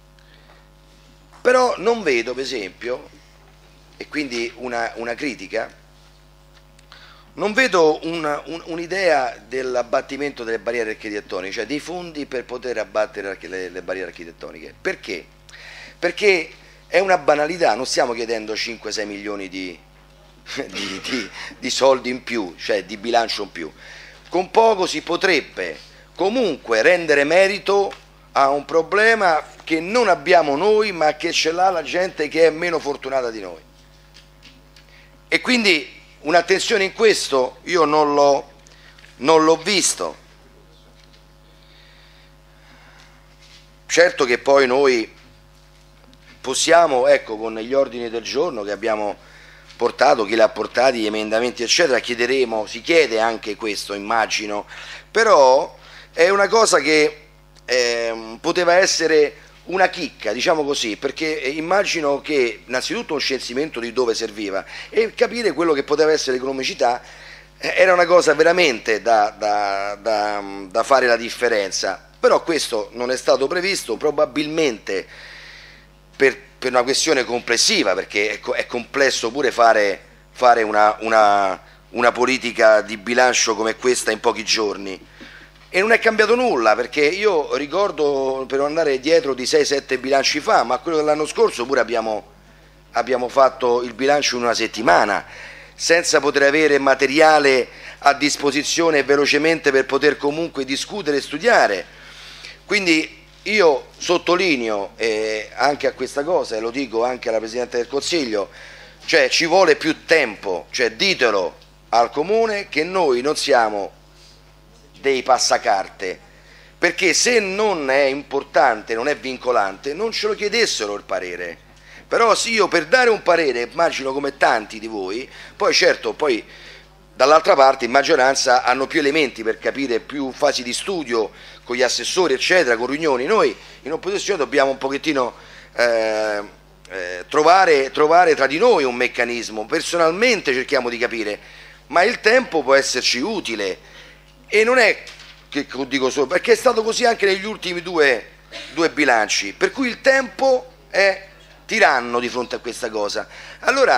Però non vedo, per esempio, e quindi una, una critica, non vedo un'idea un, dell'abbattimento delle barriere architettoniche, cioè dei fondi per poter abbattere le, le barriere architettoniche. Perché? Perché è una banalità, non stiamo chiedendo cinque sei milioni di, di, di, di soldi in più, cioè di bilancio in più. Con poco si potrebbe comunque rendere merito a un problema che non abbiamo noi, ma che ce l'ha la gente che è meno fortunata di noi. E quindi un'attenzione in questo io non l'ho non l'ho visto. Certo che poi noi possiamo, ecco, con gli ordini del giorno che abbiamo portato, chi li ha portati, gli emendamenti eccetera, chiederemo, si chiede anche questo, immagino, però è una cosa che eh, poteva essere una chicca, diciamo così, perché immagino che innanzitutto un censimento di dove serviva e capire quello che poteva essere l'economicità eh, era una cosa veramente da, da, da, da fare la differenza, però questo non è stato previsto, probabilmente per, per una questione complessiva, perché è, è complesso pure fare, fare una, una, una politica di bilancio come questa in pochi giorni. E non è cambiato nulla, perché io ricordo, per non andare dietro, di sei sette bilanci fa, ma quello dell'anno scorso pure abbiamo, abbiamo fatto il bilancio in una settimana, senza poter avere materiale a disposizione velocemente per poter comunque discutere e studiare. Quindi io sottolineo eh, anche a questa cosa, e lo dico anche alla Presidente del Consiglio, cioè ci vuole più tempo, cioè ditelo al Comune che noi non siamo dei passacarte, perché se non è importante, non è vincolante, non ce lo chiedessero il parere. Però sì, io per dare un parere, immagino come tanti di voi, poi certo, poi dall'altra parte in maggioranza hanno più elementi per capire, più fasi di studio con gli assessori eccetera, con riunioni. Noi in opposizione dobbiamo un pochettino eh, eh, trovare, trovare tra di noi un meccanismo, personalmente cerchiamo di capire, ma il tempo può esserci utile. E non è che dico solo, perché è stato così anche negli ultimi due, due bilanci, per cui il tempo è tiranno di fronte a questa cosa. Allora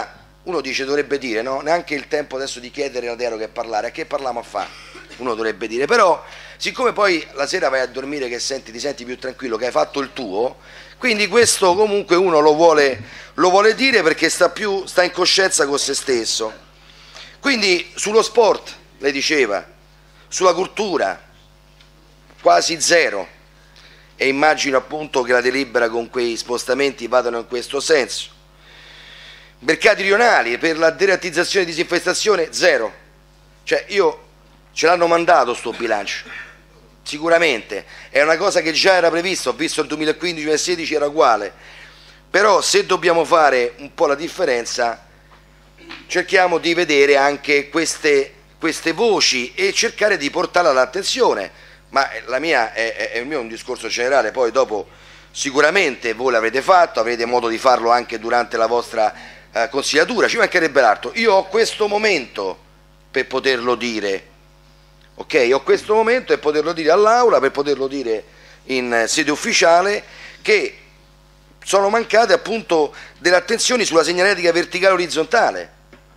uno dice, dovrebbe dire, no? Neanche il tempo adesso di chiedere la deroga e parlare, a che parliamo a fare? Uno dovrebbe dire, però siccome poi la sera vai a dormire che senti, ti senti più tranquillo, che hai fatto il tuo, quindi questo comunque uno lo vuole, lo vuole dire perché sta, più, sta in coscienza con se stesso. Quindi sullo sport, lei diceva, sulla cultura, quasi zero, e immagino appunto che la delibera con quei spostamenti vadano in questo senso. Mercati rionali, per la derattizzazione e disinfestazione, zero. Cioè io, ce l'hanno mandato sto bilancio, sicuramente, è una cosa che già era prevista, ho visto il duemilaquindici duemilasedici era uguale, però se dobbiamo fare un po' la differenza, cerchiamo di vedere anche queste, queste voci e cercare di portarla all'attenzione, ma la mia è, è, è il mio un discorso generale, poi dopo sicuramente voi l'avrete fatto, avrete modo di farlo anche durante la vostra eh, consigliatura, ci mancherebbe l'altro. Io ho questo momento per poterlo dire, ok? Ho questo momento per poterlo dire all'Aula, per poterlo dire in sede ufficiale, che sono mancate appunto delle attenzioni sulla segnaletica verticale e orizzontale,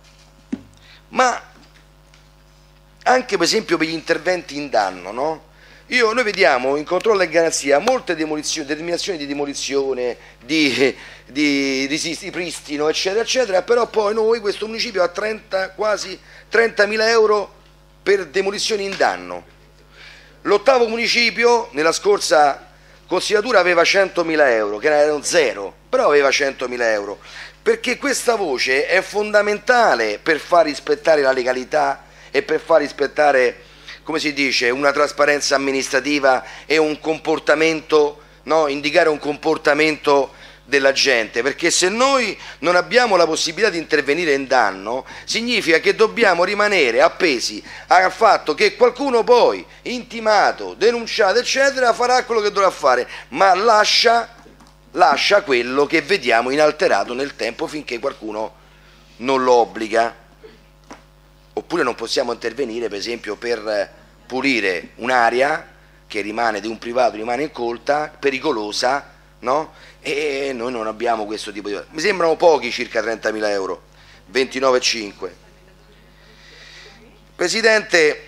ma anche per esempio per gli interventi in danno, no? Io, noi vediamo in controllo e garanzia molte demolizioni, determinazioni di demolizione, di, di, di ripristino, eccetera, eccetera, però poi noi, questo municipio ha trenta, quasi trentamila euro per demolizioni in danno. L'ottavo municipio, nella scorsa consigliatura, aveva centomila euro, che erano zero, però aveva centomila euro, perché questa voce è fondamentale per far rispettare la legalità e per far rispettare, come si dice, una trasparenza amministrativa e un comportamento, no? Indicare un comportamento della gente, perché se noi non abbiamo la possibilità di intervenire in danno, significa che dobbiamo rimanere appesi al fatto che qualcuno poi, intimato, denunciato, eccetera, farà quello che dovrà fare, ma lascia, lascia quello che vediamo inalterato nel tempo finché qualcuno non lo obbliga. Oppure non possiamo intervenire, per esempio, per pulire un'area che rimane di un privato, rimane incolta, pericolosa, no? E noi non abbiamo questo tipo di... Mi sembrano pochi, circa trentamila euro, ventinove virgola cinque. Presidente,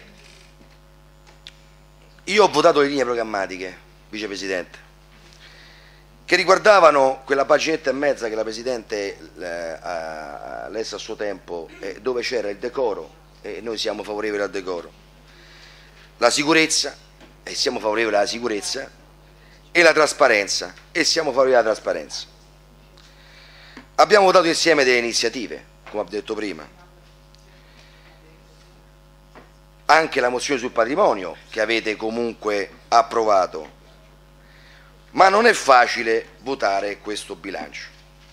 io ho votato le linee programmatiche, Vicepresidente, che riguardavano quella paginetta e mezza che la Presidente eh, ha lessa a suo tempo, eh, dove c'era il decoro, e noi siamo favorevoli al decoro, la sicurezza, e siamo favorevoli alla sicurezza, e la trasparenza, e siamo favorevoli alla trasparenza. Abbiamo votato insieme delle iniziative, come ho detto prima, anche la mozione sul patrimonio che avete comunque approvato, ma non è facile votare questo bilancio,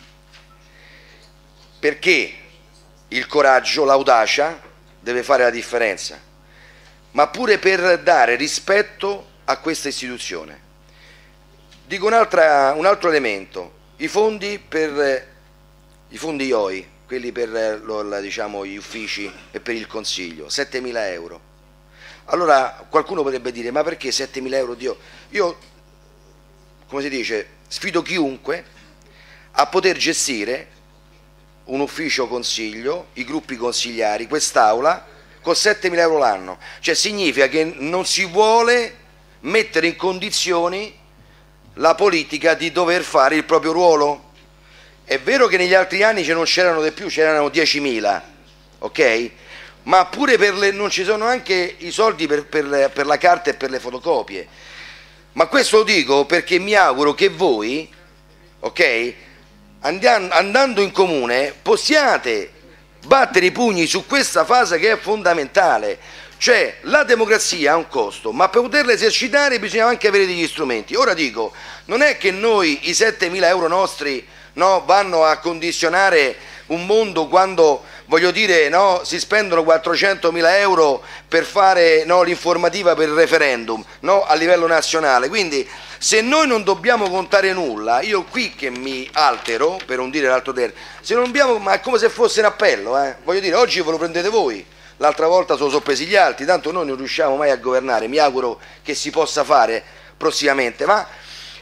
perché il coraggio, l'audacia deve fare la differenza, ma pure per dare rispetto a questa istituzione. Dico un, altra, un altro elemento, i fondi per i fondi I O I, quelli per lo, diciamo, gli uffici e per il Consiglio, settemila euro. Allora qualcuno potrebbe dire, ma perché settemila euro? Dio? Io, come si dice, sfido chiunque a poter gestire un ufficio consiglio, i gruppi consigliari, quest'Aula, con settemila euro l'anno. Cioè significa che non si vuole mettere in condizioni la politica di dover fare il proprio ruolo. È vero che negli altri anni non c'erano di più, c'erano diecimila, ok? Ma pure per le, non ci sono anche i soldi per, per, per la carta e per le fotocopie. Ma questo lo dico perché mi auguro che voi, ok, andando, andando in comune, possiate battere i pugni su questa fase che è fondamentale. Cioè la democrazia ha un costo, ma per poterla esercitare bisogna anche avere degli strumenti. Ora dico, non è che noi i settemila euro nostri, no, vanno a condizionare un mondo quando, voglio dire, no, si spendono quattrocentomila euro per fare, no, l'informativa per il referendum, no, a livello nazionale. Quindi se noi non dobbiamo contare nulla, io qui che mi altero, per non dire l'altro termine, se non dobbiamo, ma è come se fosse un appello, eh? Voglio dire, oggi ve lo prendete voi. L'altra volta se lo sono presi gli altri, tanto noi non riusciamo mai a governare, mi auguro che si possa fare prossimamente, ma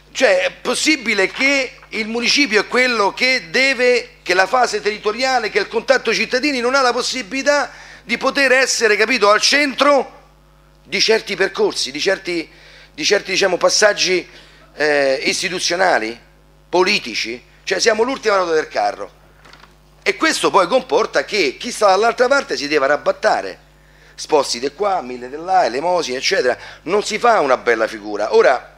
Cioè è possibile che il municipio è quello che deve, che la fase territoriale, che il contatto cittadini non ha la possibilità di poter essere, capito, al centro di certi percorsi, di certi, di certi diciamo, passaggi eh, istituzionali, politici, cioè siamo l'ultima ruota del carro. E questo poi comporta che chi sta dall'altra parte si deve arrabattare, sposti di qua, mille di là, elemosine, eccetera. Non si fa una bella figura. Ora,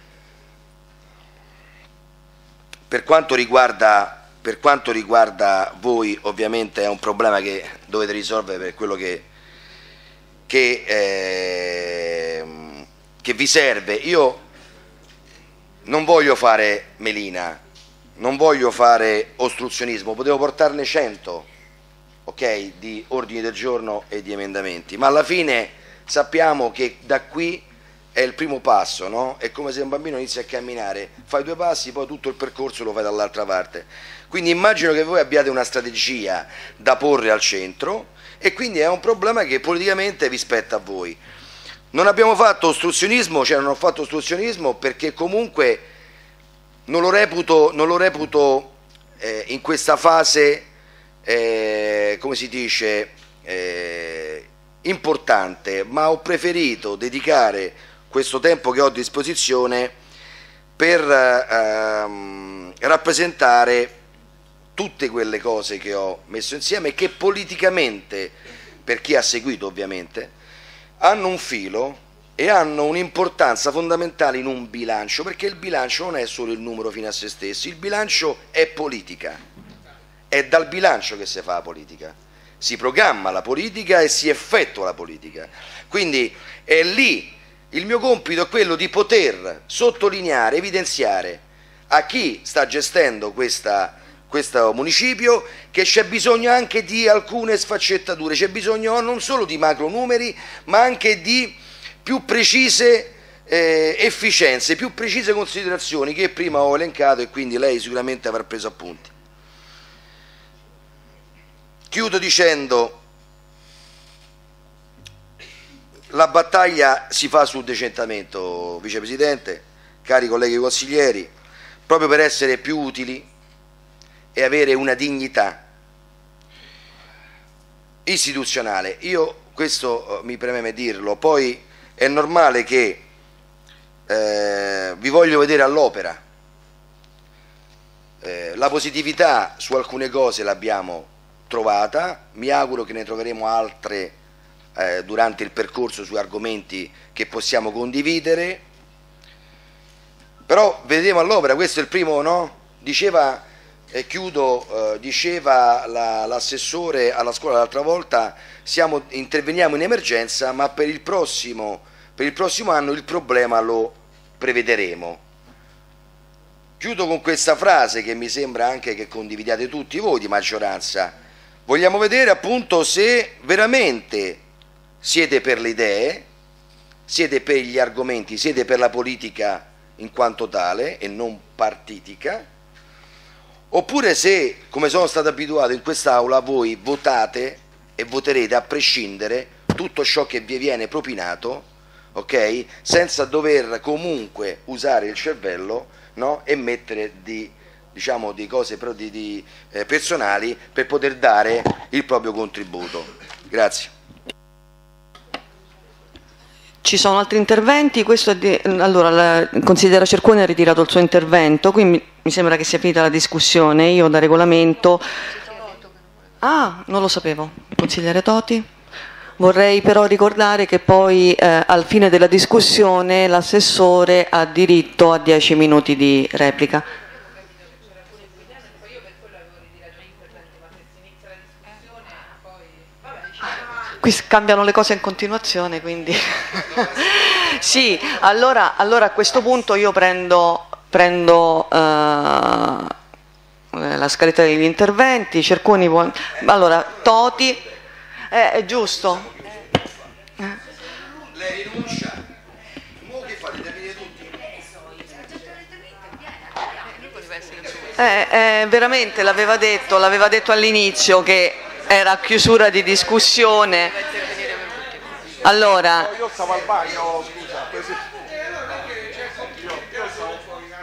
per quanto riguarda, per quanto riguarda voi, ovviamente è un problema che dovete risolvere per quello che, che, eh, che vi serve. Io non voglio fare melina, non voglio fare ostruzionismo, potevo portarne cento, ok, di ordini del giorno e di emendamenti, ma alla fine sappiamo che da qui è il primo passo, no? È come se un bambino inizia a camminare, fai due passi, poi tutto il percorso lo fai dall'altra parte. Quindi immagino che voi abbiate una strategia da porre al centro e quindi è un problema che politicamente vi spetta a voi. Non abbiamo fatto ostruzionismo, cioè non ho fatto ostruzionismo perché comunque non lo reputo, non lo reputo eh, in questa fase, eh, come si dice, eh, importante, ma ho preferito dedicare questo tempo che ho a disposizione per ehm, rappresentare tutte quelle cose che ho messo insieme e che politicamente, per chi ha seguito ovviamente, hanno un filo e hanno un'importanza fondamentale in un bilancio, perché il bilancio non è solo il numero fine a se stesso, il bilancio è politica, è dal bilancio che si fa la politica, si programma la politica e si effettua la politica, quindi è lì. Il mio compito è quello di poter sottolineare, evidenziare a chi sta gestendo questa, questo municipio che c'è bisogno anche di alcune sfaccettature, c'è bisogno non solo di macro numeri ma anche di più precise eh, efficienze, più precise considerazioni che prima ho elencato e quindi lei sicuramente avrà preso appunti. Chiudo dicendo: la battaglia si fa sul decentramento, Vicepresidente, cari colleghi consiglieri, proprio per essere più utili e avere una dignità istituzionale. Io questo mi preme dirlo, poi è normale che eh, vi voglio vedere all'opera. Eh, la positività su alcune cose l'abbiamo trovata, mi auguro che ne troveremo altre Eh, durante il percorso su argomenti che possiamo condividere, però vedremo all'opera. Questo è il primo, no? Diceva, e chiudo, eh, diceva l'assessore la, alla scuola l'altra volta, siamo, interveniamo in emergenza, ma per il prossimo, per il prossimo anno il problema lo prevederemo. Chiudo con questa frase che mi sembra anche che condividiate tutti voi di maggioranza: vogliamo vedere appunto se veramente siete per le idee, siete per gli argomenti, siete per la politica in quanto tale e non partitica, oppure se, come sono stato abituato in quest'Aula, voi votate e voterete a prescindere tutto ciò che vi viene propinato, ok? Senza dover comunque usare il cervello, no? E mettere di, diciamo, di cose di, di, eh, personali per poter dare il proprio contributo. Grazie. Ci sono altri interventi? Questo è di... Allora, il consigliere Cerconi ha ritirato il suo intervento, quindi mi sembra che sia finita la discussione. Io da regolamento... Ah, non lo sapevo. Consigliere Toti? Vorrei però ricordare che poi eh, al fine della discussione l'assessore ha diritto a dieci minuti di replica. Qui cambiano le cose in continuazione, quindi sì, allora, allora a questo punto io prendo, prendo uh, la scaletta degli interventi. Cerconi vuol... allora Toti, eh, è giusto? Lei rinuncia? Mo che fate? Intervenire tutti? Eh, eh, veramente l'aveva detto, l'aveva detto all'inizio che era chiusura di discussione. Allora, io stavo al bagno, scusa, io, io stavo fuori un attimo.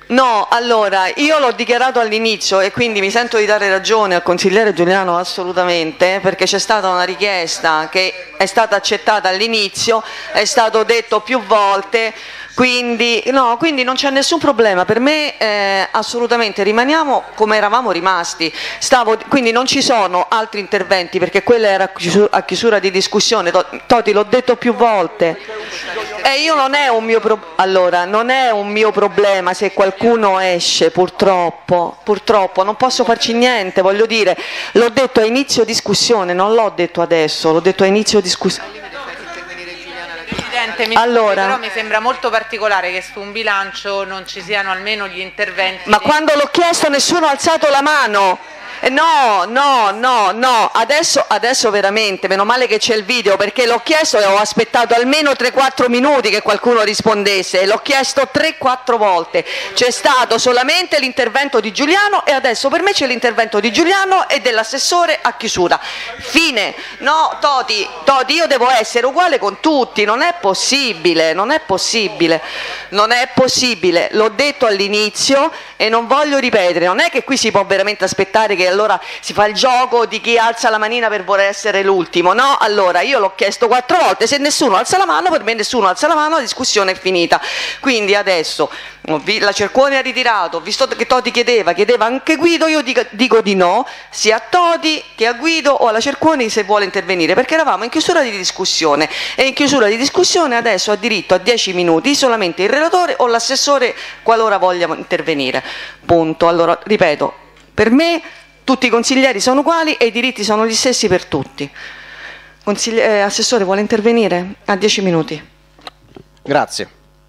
No, allora, io l'ho dichiarato all'inizio e quindi mi sento di dare ragione al consigliere Giuliano assolutamente, perché c'è stata una richiesta che è stata accettata all'inizio, è stato detto più volte, quindi, no, quindi non c'è nessun problema, per me eh, assolutamente rimaniamo come eravamo rimasti, Stavo, quindi non ci sono altri interventi perché quella era a chiusura di discussione, Toti l'ho detto più volte. E io non è un mio pro- allora, non è un mio problema se qualcuno esce, purtroppo, purtroppo, non posso farci niente, voglio dire, l'ho detto a inizio discussione, non l'ho detto adesso, l'ho detto a inizio discussione. Presidente, mi allora, però mi sembra molto particolare che su un bilancio non ci siano almeno gli interventi. Ma di... quando l'ho chiesto nessuno ha alzato la mano. No, no, no, no, adesso, adesso veramente, meno male che c'è il video perché l'ho chiesto e ho aspettato almeno tre quattro minuti che qualcuno rispondesse, l'ho chiesto tre quattro volte, c'è stato solamente l'intervento di Giuliano e adesso per me c'è l'intervento di Giuliano e dell'assessore a chiusura, fine. No, Toti, Toti, io devo essere uguale con tutti, non è possibile, non è possibile, non è possibile, l'ho detto all'inizio e non voglio ripetere, non è che qui si può veramente aspettare che allora si fa il gioco di chi alza la manina per voler essere l'ultimo, no? Allora io l'ho chiesto quattro volte, se nessuno alza la mano, per me nessuno alza la mano, la discussione è finita. Quindi adesso la Cerconi ha ritirato, visto che Toti chiedeva, chiedeva anche Guido, io dico, dico di no, sia a Toti che a Guido o alla Cerconi se vuole intervenire, perché eravamo in chiusura di discussione e in chiusura di discussione adesso ha diritto a dieci minuti solamente il relatore o l'assessore qualora voglia intervenire. Punto. Allora, ripeto, per me tutti i consiglieri sono uguali e i diritti sono gli stessi per tutti. Consigli- eh, assessore, vuole intervenire? A dieci minuti. Grazie.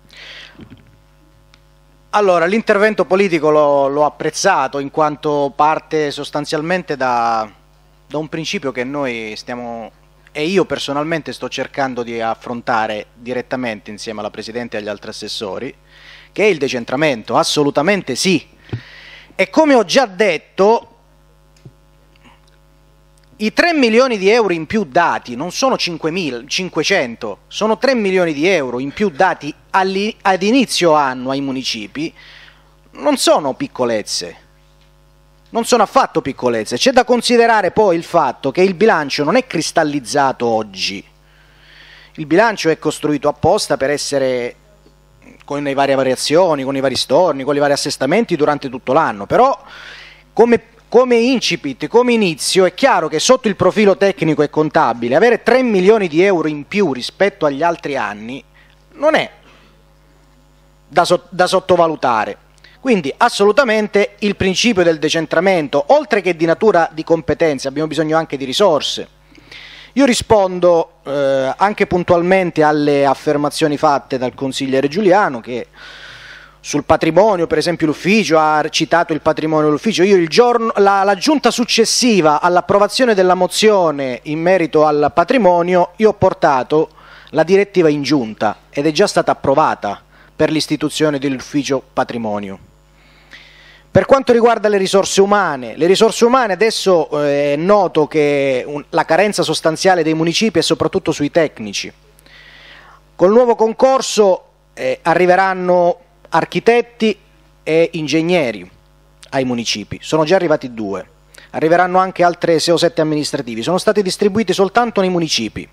Allora, l'intervento politico l'ho, l'ho apprezzato in quanto parte sostanzialmente da, da un principio che noi stiamo, e io personalmente sto cercando di affrontare direttamente insieme alla Presidente e agli altri assessori, che è il decentramento, assolutamente sì. E come ho già detto, i tre milioni di euro in più dati non sono cinquecento, sono tre milioni di euro in più dati ad inizio anno ai municipi, non sono piccolezze, non sono affatto piccolezze. C'è da considerare poi il fatto che il bilancio non è cristallizzato oggi, il bilancio è costruito apposta per essere con le varie variazioni, con i vari storni, con i vari assestamenti durante tutto l'anno, però come Come incipit, come inizio, è chiaro che sotto il profilo tecnico e contabile avere tre milioni di euro in più rispetto agli altri anni non è da, so da sottovalutare. Quindi assolutamente il principio del decentramento, oltre che di natura di competenze, abbiamo bisogno anche di risorse. Io rispondo eh, anche puntualmente alle affermazioni fatte dal consigliere Giuliano che sul patrimonio, per esempio l'ufficio ha citato il patrimonio dell'ufficio. Io il giorno, la, la giunta successiva all'approvazione della mozione in merito al patrimonio, io ho portato la direttiva in giunta ed è già stata approvata per l'istituzione dell'ufficio patrimonio. Per quanto riguarda le risorse umane, le risorse umane adesso eh, è noto che un, la carenza sostanziale dei municipi è soprattutto sui tecnici. Col nuovo concorso eh, arriveranno architetti e ingegneri ai municipi, sono già arrivati due, arriveranno anche altre sei o sette amministrativi, sono stati distribuiti soltanto nei municipi.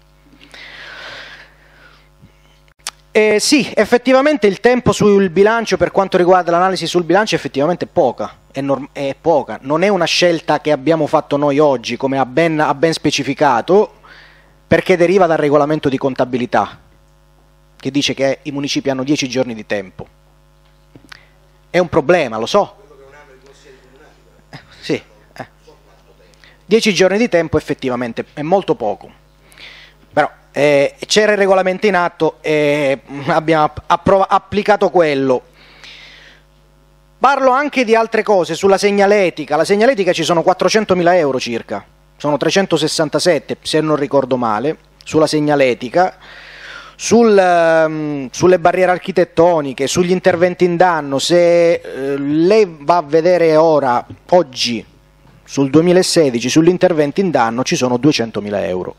E sì, effettivamente il tempo sul bilancio, per quanto riguarda l'analisi sul bilancio, effettivamente è poca, è, è poca, non è una scelta che abbiamo fatto noi oggi, come ha ben, ha ben specificato, perché deriva dal regolamento di contabilità, che dice che i municipi hanno dieci giorni di tempo. È un problema, lo so. Eh, sì, eh. dieci giorni di tempo effettivamente è molto poco. Però eh, c'era il regolamento in atto e abbiamo applicato quello. Parlo anche di altre cose, sulla segnaletica. La segnaletica ci sono quattrocentomila euro circa, sono trecentosessantasette se non ricordo male, sulla segnaletica. Sul, um, sulle barriere architettoniche, sugli interventi in danno, se uh, lei va a vedere ora, oggi, sul duemilasedici, sugli interventi in danno ci sono duecentomila euro.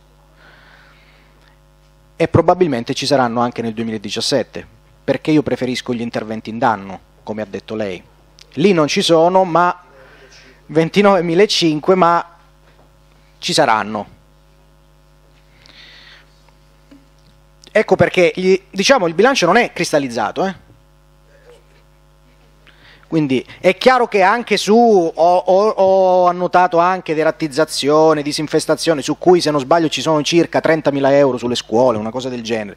E probabilmente ci saranno anche nel duemiladiciassette, perché io preferisco gli interventi in danno. come ha detto lei. Lì non ci sono, ma ventinovemilacinquecento, ma ci saranno. Ecco perché gli, diciamo, il bilancio non è cristallizzato, eh? Quindi è chiaro che anche su, ho, ho, ho annotato anche derattizzazione, disinfestazione, su cui se non sbaglio ci sono circa trentamila euro sulle scuole, una cosa del genere.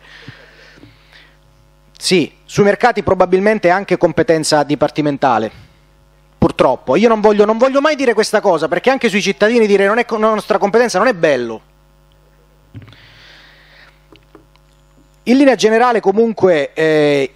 Sì, sui mercati probabilmente anche competenza dipartimentale, purtroppo. Io non voglio, non voglio mai dire questa cosa, perché anche sui cittadini dire non è la nostra competenza non è bello. In linea generale comunque eh,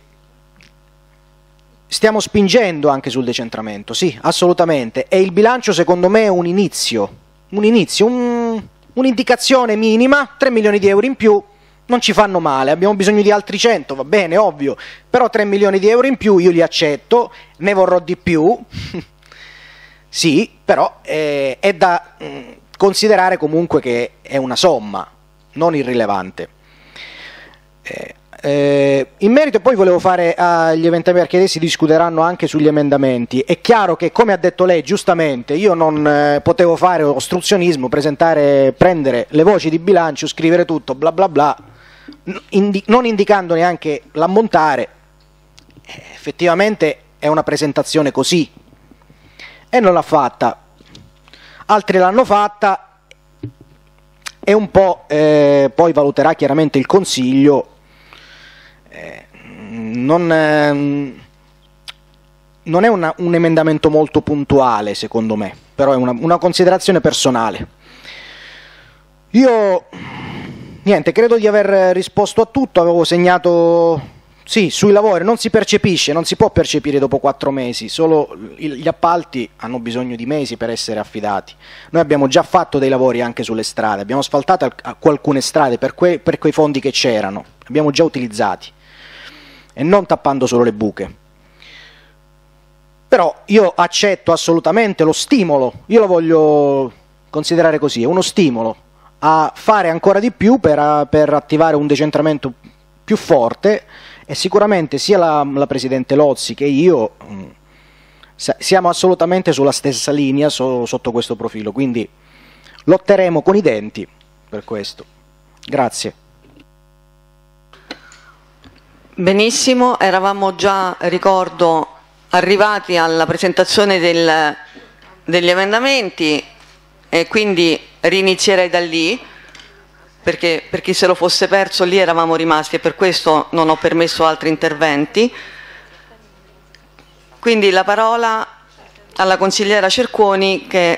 stiamo spingendo anche sul decentramento, sì, assolutamente, e il bilancio secondo me è un inizio, un inizio, un, un'indicazione minima, tre milioni di euro in più non ci fanno male, abbiamo bisogno di altri cento, va bene, ovvio, però tre milioni di euro in più io li accetto, ne vorrò di più, sì, però eh, è da mh, considerare comunque che è una somma, non irrilevante. Eh, Eh, in merito poi volevo fare agli emendamenti, perché adesso si discuteranno anche sugli emendamenti. È chiaro che, come ha detto lei giustamente, io non eh, potevo fare ostruzionismo, presentare, prendere le voci di bilancio, scrivere tutto bla bla bla, indi non indicando neanche l'ammontare. Eh, effettivamente è una presentazione così e non l'ha fatta, altri l'hanno fatta e un po' eh, poi valuterà chiaramente il Consiglio. Eh, non, eh, non è una, un emendamento molto puntuale secondo me, però è una, una considerazione personale. Io niente, credo di aver risposto a tutto, avevo segnato sì, sui lavori non si percepisce, non si può percepire dopo quattro mesi, solo gli appalti hanno bisogno di mesi per essere affidati. Noi abbiamo già fatto dei lavori anche sulle strade, abbiamo asfaltato alcune strade per, que, per quei fondi che c'erano, abbiamo già utilizzati, e non tappando solo le buche. Però io accetto assolutamente lo stimolo, io lo voglio considerare così, è uno stimolo a fare ancora di più per, per attivare un decentramento più forte, e sicuramente sia la, la Presidente Lozzi che io mh, siamo assolutamente sulla stessa linea so, sotto questo profilo, quindi lotteremo con i denti per questo. Grazie. Benissimo, eravamo già, ricordo, arrivati alla presentazione del, degli emendamenti e quindi rinizierei da lì, perché per chi se lo fosse perso lì eravamo rimasti e per questo non ho permesso altri interventi. Quindi la parola alla consigliera Cerconi, che è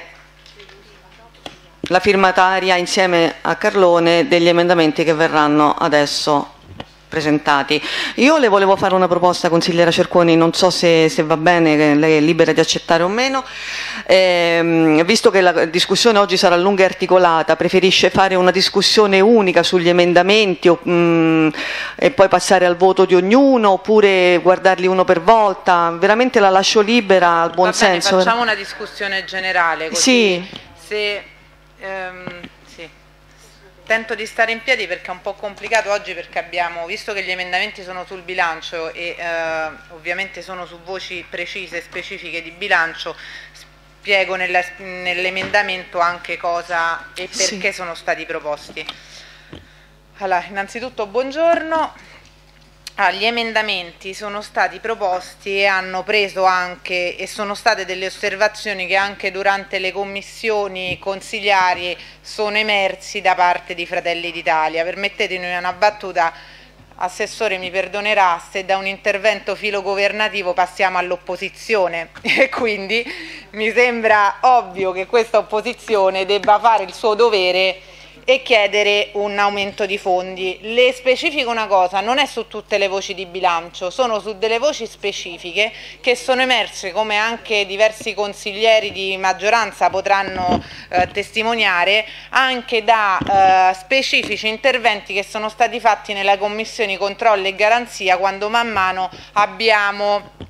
la firmataria insieme a Carlone degli emendamenti che verranno adesso presentati. Io le volevo fare una proposta, consigliera Cerconi, non so se, se va bene, che lei è libera di accettare o meno. Eh, visto che la discussione oggi sarà lunga e articolata, preferisce fare una discussione unica sugli emendamenti o, mh, e poi passare al voto di ognuno, oppure guardarli uno per volta? Veramente la lascio libera al buon va bene, senso. Facciamo una discussione generale, così sì. se... Ehm, Tento di stare in piedi perché è un po' complicato oggi, perché abbiamo, visto che gli emendamenti sono sul bilancio e eh, ovviamente sono su voci precise e specifiche di bilancio, spiego nell'emendamento anche cosa e perché sì. sono stati proposti. Allora, innanzitutto buongiorno. Ah, gli emendamenti sono stati proposti e hanno preso anche, e sono state delle osservazioni che anche durante le commissioni consigliari sono emersi da parte di Fratelli d'Italia. Permettetemi una battuta, Assessore mi perdonerà se da un intervento filogovernativo passiamo all'opposizione e quindi mi sembra ovvio che questa opposizione debba fare il suo dovere e chiedere un aumento di fondi. Le specifico una cosa, non è su tutte le voci di bilancio, sono su delle voci specifiche che sono emerse, come anche diversi consiglieri di maggioranza potranno eh, testimoniare, anche da eh, specifici interventi che sono stati fatti nella Commissione Controllo e Garanzia, quando man mano abbiamo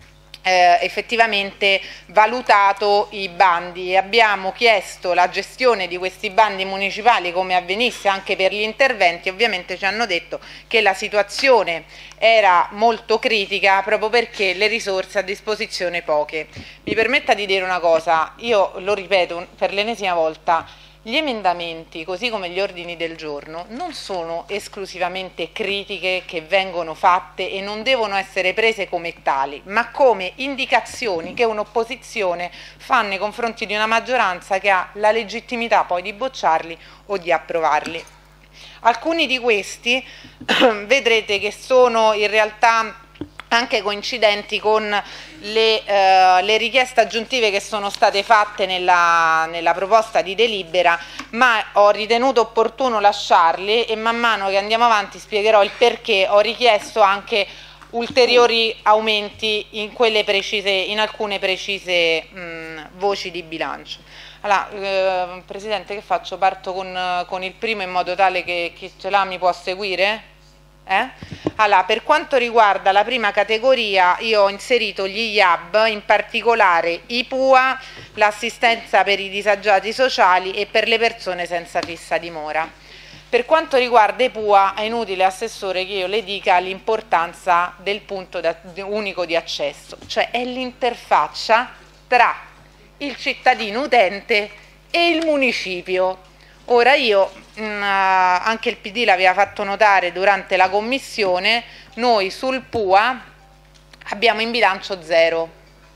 Eh, effettivamente valutato i bandi e abbiamo chiesto la gestione di questi bandi municipali come avvenisse anche per gli interventi. Ovviamente ci hanno detto che la situazione era molto critica proprio perché le risorse a disposizione poche. Mi permetta di dire una cosa, io lo ripeto per l'ennesima volta: gli emendamenti, così come gli ordini del giorno, non sono esclusivamente critiche che vengono fatte e non devono essere prese come tali, ma come indicazioni che un'opposizione fa nei confronti di una maggioranza che ha la legittimità poi di bocciarli o di approvarli. Alcuni di questi vedrete che sono in realtà anche coincidenti con le, eh, le richieste aggiuntive che sono state fatte nella, nella proposta di delibera, ma ho ritenuto opportuno lasciarli e man mano che andiamo avanti spiegherò il perché ho richiesto anche ulteriori aumenti in, quelle precise, in alcune precise mh, voci di bilancio. Allora, eh, Presidente, che faccio? Parto con, con il primo in modo tale che chi ce l'ha mi può seguire? Eh? Allora, per quanto riguarda la prima categoria, io ho inserito gli I A B, in particolare i P U A, l'assistenza per i disagiati sociali e per le persone senza fissa dimora. Per quanto riguarda i P U A, è inutile, Assessore, che io le dica l'importanza del punto unico di accesso, cioè è l'interfaccia tra il cittadino utente e il municipio. Ora io, mh, anche il P D l'aveva fatto notare durante la commissione, noi sul P U A abbiamo in bilancio zero.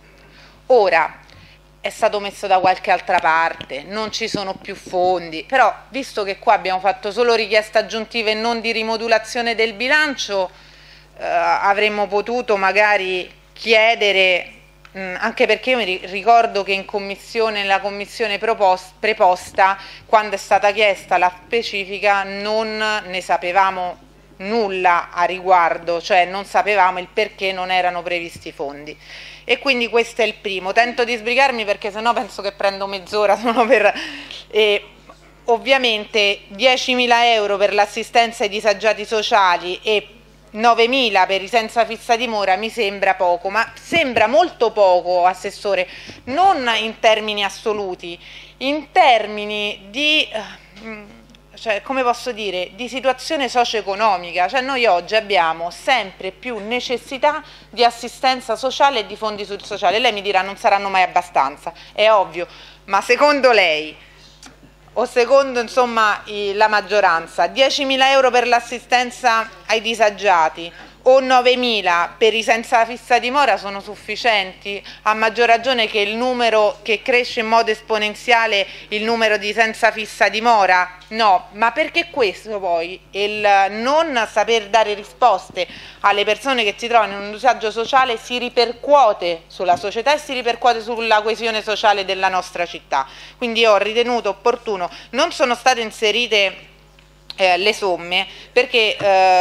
Ora è stato messo da qualche altra parte, non ci sono più fondi, però visto che qua abbiamo fatto solo richieste aggiuntive e non di rimodulazione del bilancio, eh, avremmo potuto magari chiedere, anche perché io mi ricordo che in commissione, nella commissione proposta, preposta, quando è stata chiesta la specifica, non ne sapevamo nulla a riguardo, cioè non sapevamo il perché non erano previsti fondi. E quindi questo è il primo. Tento di sbrigarmi perché sennò penso che prendo mezz'ora solo per... Eh, ovviamente diecimila euro per l'assistenza ai disagiati sociali e novemila per i senza fissa dimora mi sembra poco, ma sembra molto poco, Assessore, non in termini assoluti, in termini di, cioè, come posso dire, di situazione socio-economica. Cioè noi oggi abbiamo sempre più necessità di assistenza sociale e di fondi sul sociale. Lei mi dirà non saranno mai abbastanza, è ovvio, ma secondo lei o secondo insomma la maggioranza, diecimila euro per l'assistenza ai disagiati o novemila per i senza fissa dimora sono sufficienti? A maggior ragione che il numero che cresce in modo esponenziale, il numero di senza fissa dimora? No, ma perché questo poi, il non saper dare risposte alle persone che si trovano in un disagio sociale, si ripercuote sulla società e si ripercuote sulla coesione sociale della nostra città. Quindi io ho ritenuto opportuno, non sono state inserite Eh, le somme perché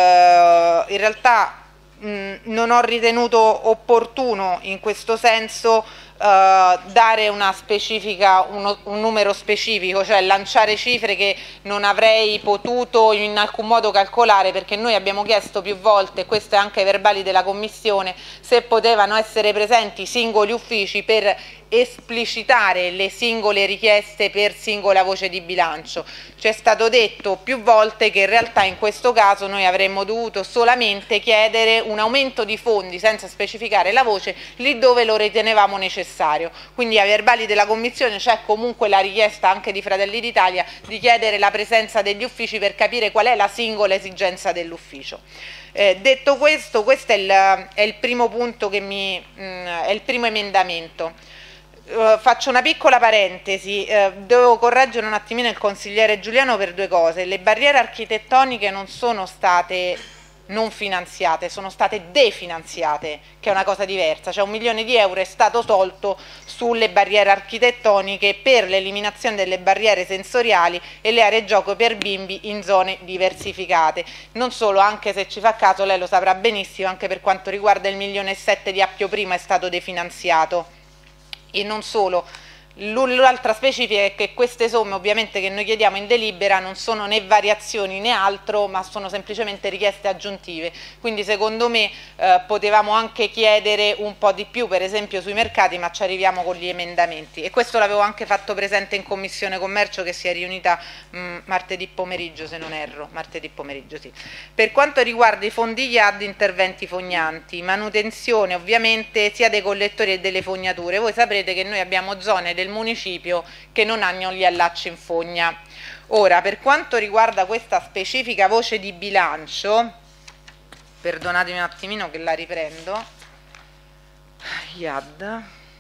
eh, in realtà mh, non ho ritenuto opportuno in questo senso eh, dare una specifica, uno, un numero specifico, cioè lanciare cifre che non avrei potuto in alcun modo calcolare, perché noi abbiamo chiesto più volte, e questo è anche ai verbali della Commissione, se potevano essere presenti singoli uffici per esplicitare le singole richieste per singola voce di bilancio. Ci è stato detto più volte che in realtà in questo caso noi avremmo dovuto solamente chiedere un aumento di fondi senza specificare la voce lì dove lo ritenevamo necessario. Quindi ai verbali della Commissione c'è comunque la richiesta anche di Fratelli d'Italia di chiedere la presenza degli uffici per capire qual è la singola esigenza dell'ufficio. Eh, detto questo, questo è il, è il primo punto che mi mh, è il primo emendamento. Uh, faccio una piccola parentesi, uh, devo correggere un attimino il consigliere Giuliano per due cose. Le barriere architettoniche non sono state non finanziate, sono state definanziate, che è una cosa diversa, cioè un milione di euro è stato tolto sulle barriere architettoniche per l'eliminazione delle barriere sensoriali e le aree gioco per bimbi in zone diversificate. Non solo, anche se ci fa caso, lei lo saprà benissimo, anche per quanto riguarda il milione e sette di Appio Primo è stato definanziato. E non solo, L'altra specifica è che queste somme ovviamente che noi chiediamo in delibera non sono né variazioni né altro, ma sono semplicemente richieste aggiuntive, quindi secondo me eh, potevamo anche chiedere un po' di più, per esempio sui mercati, ma ci arriviamo con gli emendamenti, e questo l'avevo anche fatto presente in Commissione Commercio, che si è riunita mh, martedì pomeriggio, se non erro, martedì pomeriggio sì. Per quanto riguarda i fondi I A D, interventi fognanti, manutenzione ovviamente sia dei collettori che delle fognature, voi saprete che noi abbiamo zone del municipio che non hanno gli allacci in fogna. Ora, per quanto riguarda questa specifica voce di bilancio, perdonatemi un attimino che la riprendo, I A D,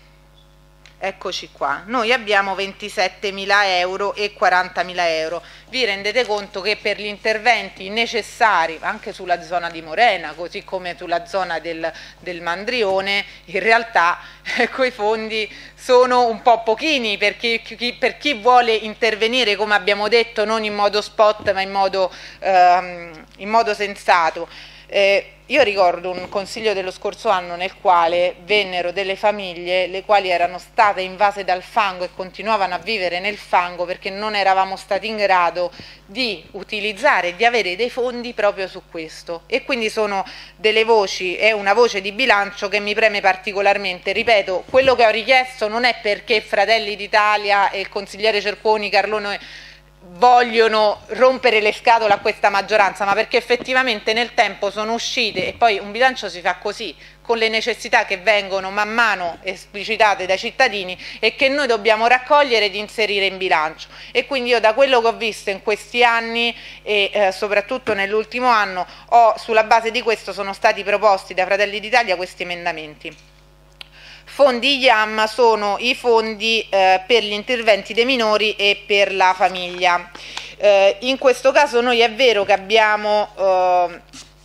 eccoci qua, noi abbiamo ventisettemila euro e quarantamila euro. Vi rendete conto che per gli interventi necessari anche sulla zona di Morena, così come sulla zona del, del Mandrione, in realtà eh, quei fondi sono un po' pochini per chi, chi, per chi vuole intervenire, come abbiamo detto, non in modo spot ma in modo, ehm, in modo sensato. Eh, io ricordo un consiglio dello scorso anno nel quale vennero delle famiglie le quali erano state invase dal fango e continuavano a vivere nel fango perché non eravamo stati in grado di utilizzare e di avere dei fondi proprio su questo, e quindi sono delle voci, è una voce di bilancio che mi preme particolarmente. Ripeto, quello che ho richiesto non è perché Fratelli d'Italia e il consigliere Cerconi, Carlone vogliono rompere le scatole a questa maggioranza, ma perché effettivamente nel tempo sono uscite, e poi un bilancio si fa così, con le necessità che vengono man mano esplicitate dai cittadini e che noi dobbiamo raccogliere ed inserire in bilancio. E quindi io, da quello che ho visto in questi anni e eh, soprattutto nell'ultimo anno, ho, sulla base di questo sono stati proposti da Fratelli d'Italia questi emendamenti. Fondi I A M sono i fondi eh, per gli interventi dei minori e per la famiglia. Eh, in questo caso noi è vero che abbiamo, eh,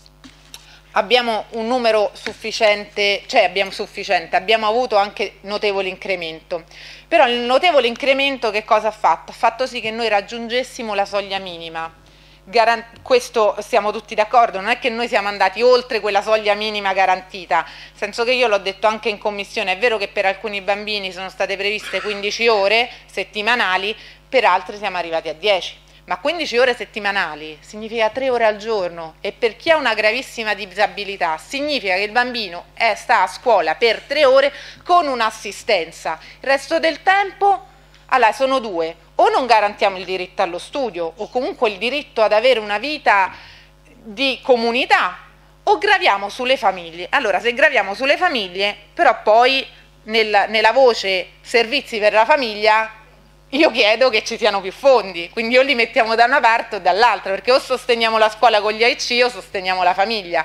abbiamo un numero sufficiente, cioè abbiamo sufficiente, abbiamo avuto anche notevole incremento, però il notevole incremento che cosa ha fatto? Ha fatto sì che noi raggiungessimo la soglia minima. Garant- questo siamo tutti d'accordo, non è che noi siamo andati oltre quella soglia minima garantita, nel senso che io l'ho detto anche in commissione, è vero che per alcuni bambini sono state previste quindici ore settimanali, per altri siamo arrivati a dieci, ma quindici ore settimanali significa tre ore al giorno, e per chi ha una gravissima disabilità significa che il bambino è, sta a scuola per tre ore con un'assistenza, il resto del tempo allora sono due: o non garantiamo il diritto allo studio o comunque il diritto ad avere una vita di comunità, o graviamo sulle famiglie. Allora, se graviamo sulle famiglie, però poi nel, nella voce servizi per la famiglia io chiedo che ci siano più fondi, quindi o li mettiamo da una parte o dall'altra, perché o sosteniamo la scuola con gli A I C o sosteniamo la famiglia.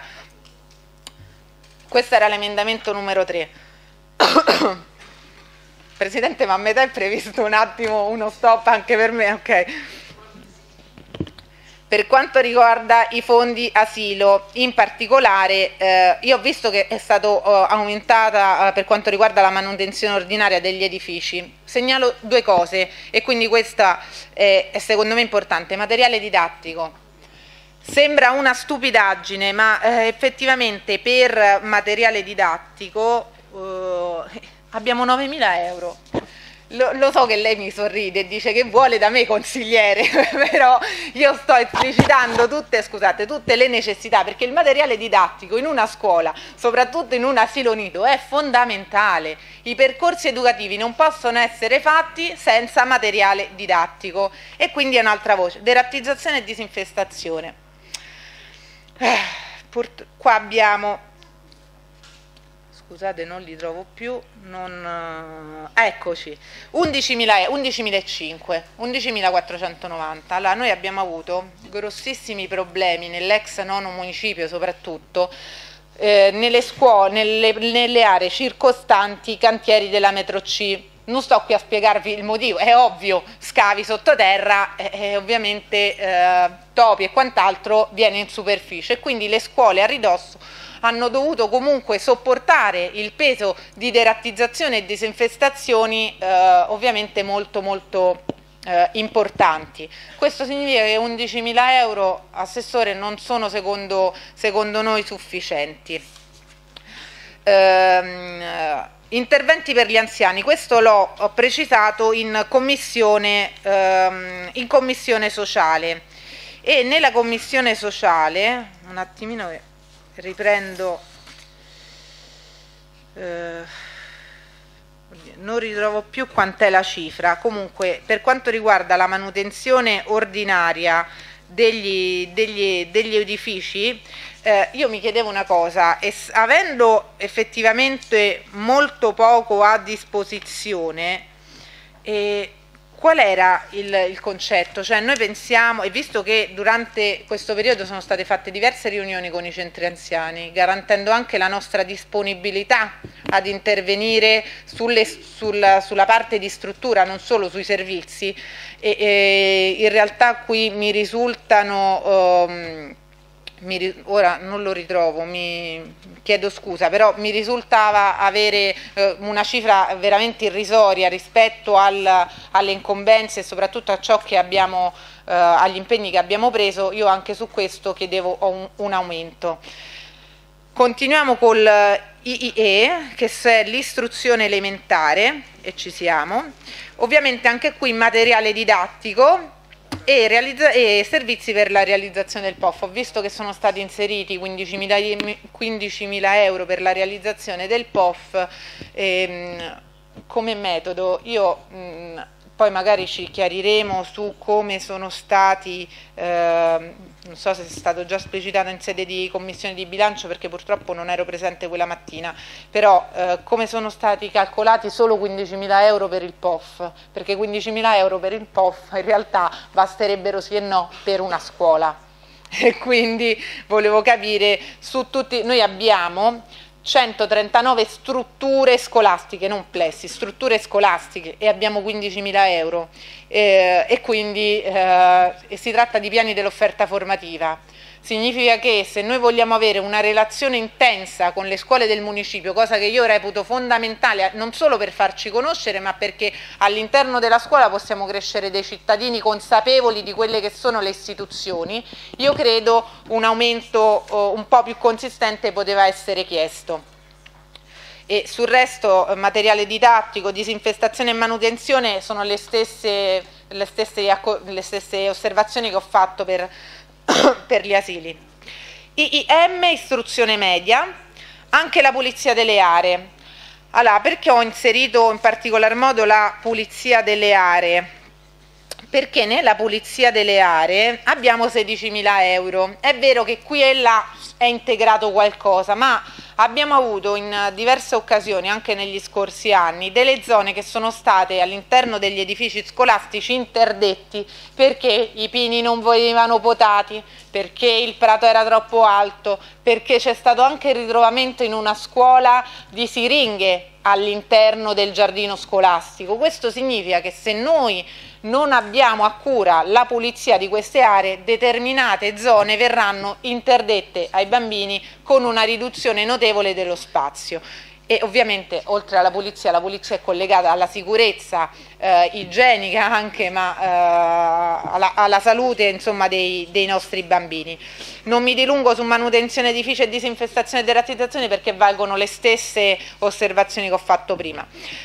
Questo era l'emendamento numero tre. Presidente, ma a metà è previsto un attimo uno stop anche per me, ok. Per quanto riguarda i fondi asilo, in particolare, eh, io ho visto che è stata eh, aumentata eh, per quanto riguarda la manutenzione ordinaria degli edifici. Segnalo due cose, e quindi questa è, è secondo me importante: materiale didattico. Sembra una stupidaggine, ma eh, effettivamente per materiale didattico eh, abbiamo novemila euro. Lo, lo so che lei mi sorride e dice che vuole da me consigliere, però io sto esplicitando tutte, scusate, tutte le necessità, perché il materiale didattico in una scuola, soprattutto in un asilo nido, è fondamentale. I percorsi educativi non possono essere fatti senza materiale didattico, e quindi è un'altra voce: derattizzazione e disinfestazione. Eh, qua abbiamo, scusate, non li trovo più, non, eh, eccoci, undicimilaquattrocentonovanta. Allora, noi abbiamo avuto grossissimi problemi nell'ex nono municipio, soprattutto eh, nelle scuole, nelle, nelle aree circostanti i cantieri della metro C. Non sto qui a spiegarvi il motivo, è ovvio, scavi sottoterra e eh, ovviamente eh, topi e quant'altro viene in superficie, e quindi le scuole a ridosso hanno dovuto comunque sopportare il peso di derattizzazione e disinfestazioni eh, ovviamente molto molto eh, importanti. Questo significa che undicimila euro, Assessore, non sono secondo, secondo noi sufficienti. Ehm, interventi per gli anziani, questo l'ho precisato in commissione, ehm, in commissione sociale, e nella commissione sociale, un attimino che riprendo, eh, non ritrovo più quant'è la cifra, comunque per quanto riguarda la manutenzione ordinaria degli, degli, degli edifici, eh, io mi chiedevo una cosa, e, avendo effettivamente molto poco a disposizione, eh, qual era il, il concetto? Cioè noi pensiamo, e visto che durante questo periodo sono state fatte diverse riunioni con i centri anziani, garantendo anche la nostra disponibilità ad intervenire sulle, sulla, sulla parte di struttura, non solo sui servizi, e, e in realtà qui mi risultano, um, mi, ora non lo ritrovo, mi chiedo scusa, però mi risultava avere eh, una cifra veramente irrisoria rispetto al, alle incombenze e soprattutto a ciò che abbiamo, eh, agli impegni che abbiamo preso. Io anche su questo chiedevo un, un aumento. Continuiamo col I I E, che è l'istruzione elementare, e ci siamo. Ovviamente anche qui materiale didattico e, e servizi per la realizzazione del P O F. Ho visto che sono stati inseriti quindicimila euro per la realizzazione del P O F ehm, come metodo. Io mh, poi magari ci chiariremo su come sono stati, eh, non so se è stato già esplicitato in sede di commissione di bilancio, perché purtroppo non ero presente quella mattina, però eh, come sono stati calcolati solo quindicimila euro per il P O F, perché quindicimila euro per il P O F in realtà basterebbero sì e no per una scuola, e quindi volevo capire su tutti. Noi abbiamo centotrentanove strutture scolastiche, non plessi, strutture scolastiche, e abbiamo quindicimila euro, eh, e quindi eh, e si tratta di piani dell'offerta formativa. Significa che se noi vogliamo avere una relazione intensa con le scuole del municipio, cosa che io reputo fondamentale non solo per farci conoscere, ma perché all'interno della scuola possiamo crescere dei cittadini consapevoli di quelle che sono le istituzioni, io credo un aumento oh, un po' più consistente poteva essere chiesto. E sul resto, materiale didattico, disinfestazione e manutenzione, sono le stesse, le stesse, le stesse osservazioni che ho fatto per per gli asili. I I M, istruzione media, anche la pulizia delle aree. Allora, perché ho inserito in particolar modo la pulizia delle aree? Perché nella pulizia delle aree abbiamo sedicimila euro. È vero che qui e là è integrato qualcosa, ma abbiamo avuto in diverse occasioni, anche negli scorsi anni, delle zone che sono state all'interno degli edifici scolastici interdetti perché i pini non venivano potati, perché il prato era troppo alto, perché c'è stato anche il ritrovamento in una scuola di siringhe all'interno del giardino scolastico. Questo significa che se noi non abbiamo a cura la pulizia di queste aree, determinate zone verranno interdette ai bambini con una riduzione notevole dello spazio. E ovviamente oltre alla pulizia, la pulizia è collegata alla sicurezza eh, igienica anche, ma eh, alla, alla salute, insomma, dei, dei nostri bambini. Non mi dilungo su manutenzione edifici e disinfestazione e derattizzazione perché valgono le stesse osservazioni che ho fatto prima.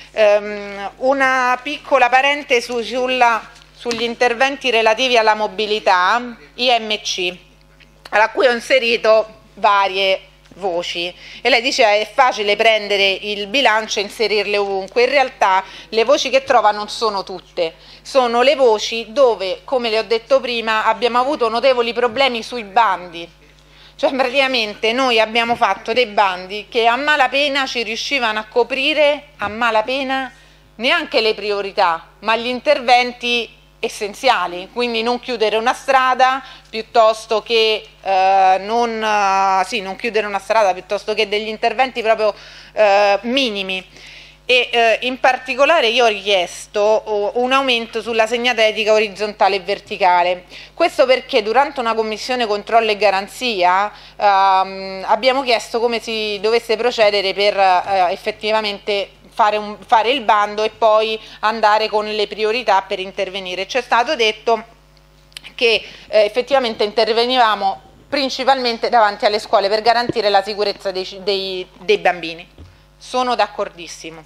Um, una piccola parentesi su, sulla, sugli interventi relativi alla mobilità I M C, alla cui ho inserito varie voci, e lei dice è facile prendere il bilancio e inserirle ovunque. In realtà le voci che trova non sono tutte, sono le voci dove, come le ho detto prima, abbiamo avuto notevoli problemi sui bandi. Cioè praticamente noi abbiamo fatto dei bandi che a malapena ci riuscivano a coprire, a malapena, neanche le priorità, ma gli interventi essenziali, quindi non chiudere una strada piuttosto che eh, non, uh, sì, non chiudere una strada piuttosto che degli interventi proprio eh, minimi. E eh, in particolare io ho richiesto un aumento sulla segnatetica orizzontale e verticale. Questo perché durante una commissione controllo e garanzia ehm, abbiamo chiesto come si dovesse procedere per eh, effettivamente fare, un, fare il bando e poi andare con le priorità per intervenire. Ci è stato detto che eh, effettivamente intervenivamo principalmente davanti alle scuole per garantire la sicurezza dei, dei, dei bambini. sono d'accordissimo.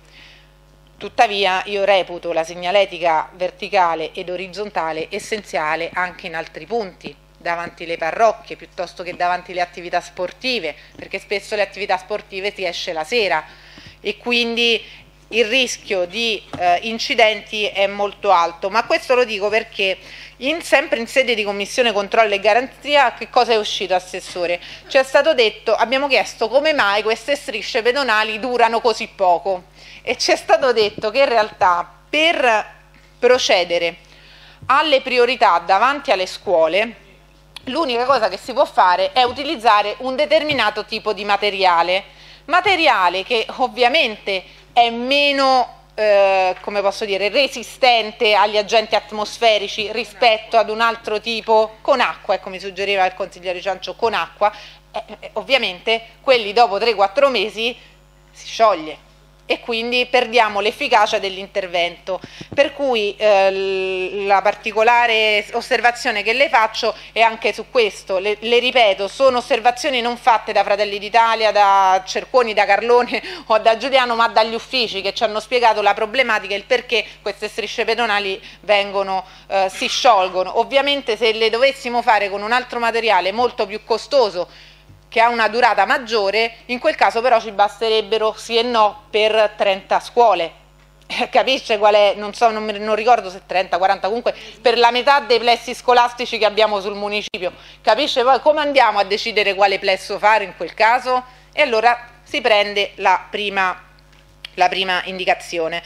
Tuttavia io reputo la segnaletica verticale ed orizzontale essenziale anche in altri punti, davanti alle parrocchie piuttosto che davanti alle attività sportive, perché spesso le attività sportive si esce la sera e quindi il rischio di eh, incidenti è molto alto. Ma questo lo dico perché in, sempre in sede di Commissione Controllo e Garanzia, che cosa è uscito, Assessore? Ci è stato detto, abbiamo chiesto come mai queste strisce pedonali durano così poco e ci è stato detto che in realtà per procedere alle priorità davanti alle scuole l'unica cosa che si può fare è utilizzare un determinato tipo di materiale, materiale che ovviamente è meno, eh, come posso dire, resistente agli agenti atmosferici rispetto ad un altro tipo con acqua, ecco mi suggeriva il consigliere Ciancio, con acqua, eh, eh, ovviamente quelli dopo tre quattro mesi si scioglie e quindi perdiamo l'efficacia dell'intervento, per cui eh, la particolare osservazione che le faccio è anche su questo, le, le ripeto, sono osservazioni non fatte da Fratelli d'Italia, da Cerconi, da Carlone o da Giuliano, ma dagli uffici che ci hanno spiegato la problematica e il perché queste strisce pedonali vengono, eh, si sciolgono. Ovviamente se le dovessimo fare con un altro materiale molto più costoso, che ha una durata maggiore, in quel caso però ci basterebbero sì e no per trenta scuole. Capisce qual è? Non so, non, non ricordo se trenta, quaranta, comunque per la metà dei plessi scolastici che abbiamo sul municipio. Capisce poi come andiamo a decidere quale plesso fare in quel caso? E allora si prende la prima, la prima indicazione.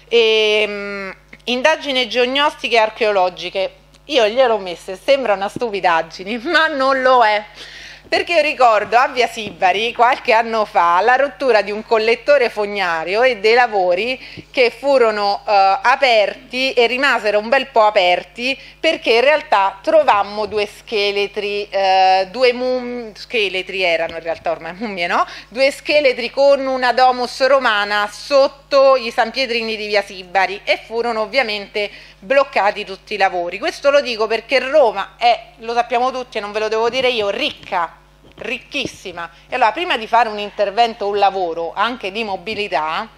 E, mh, indagini geognostiche e archeologiche, io gliel'ho messe, sembra una stupidaggine, ma non lo è. Perché io ricordo a Via Sibari qualche anno fa la rottura di un collettore fognario e dei lavori che furono eh, aperti e rimasero un bel po' aperti perché in realtà trovammo due scheletri, eh, due mum, scheletri erano in realtà ormai mummie, no? Due scheletri con una domus romana sotto gli San Pietrini di Via Sibari e furono ovviamente bloccati tutti i lavori. Questo lo dico perché Roma è, lo sappiamo tutti e non ve lo devo dire io, ricca, ricchissima, e allora prima di fare un intervento, un lavoro anche di mobilità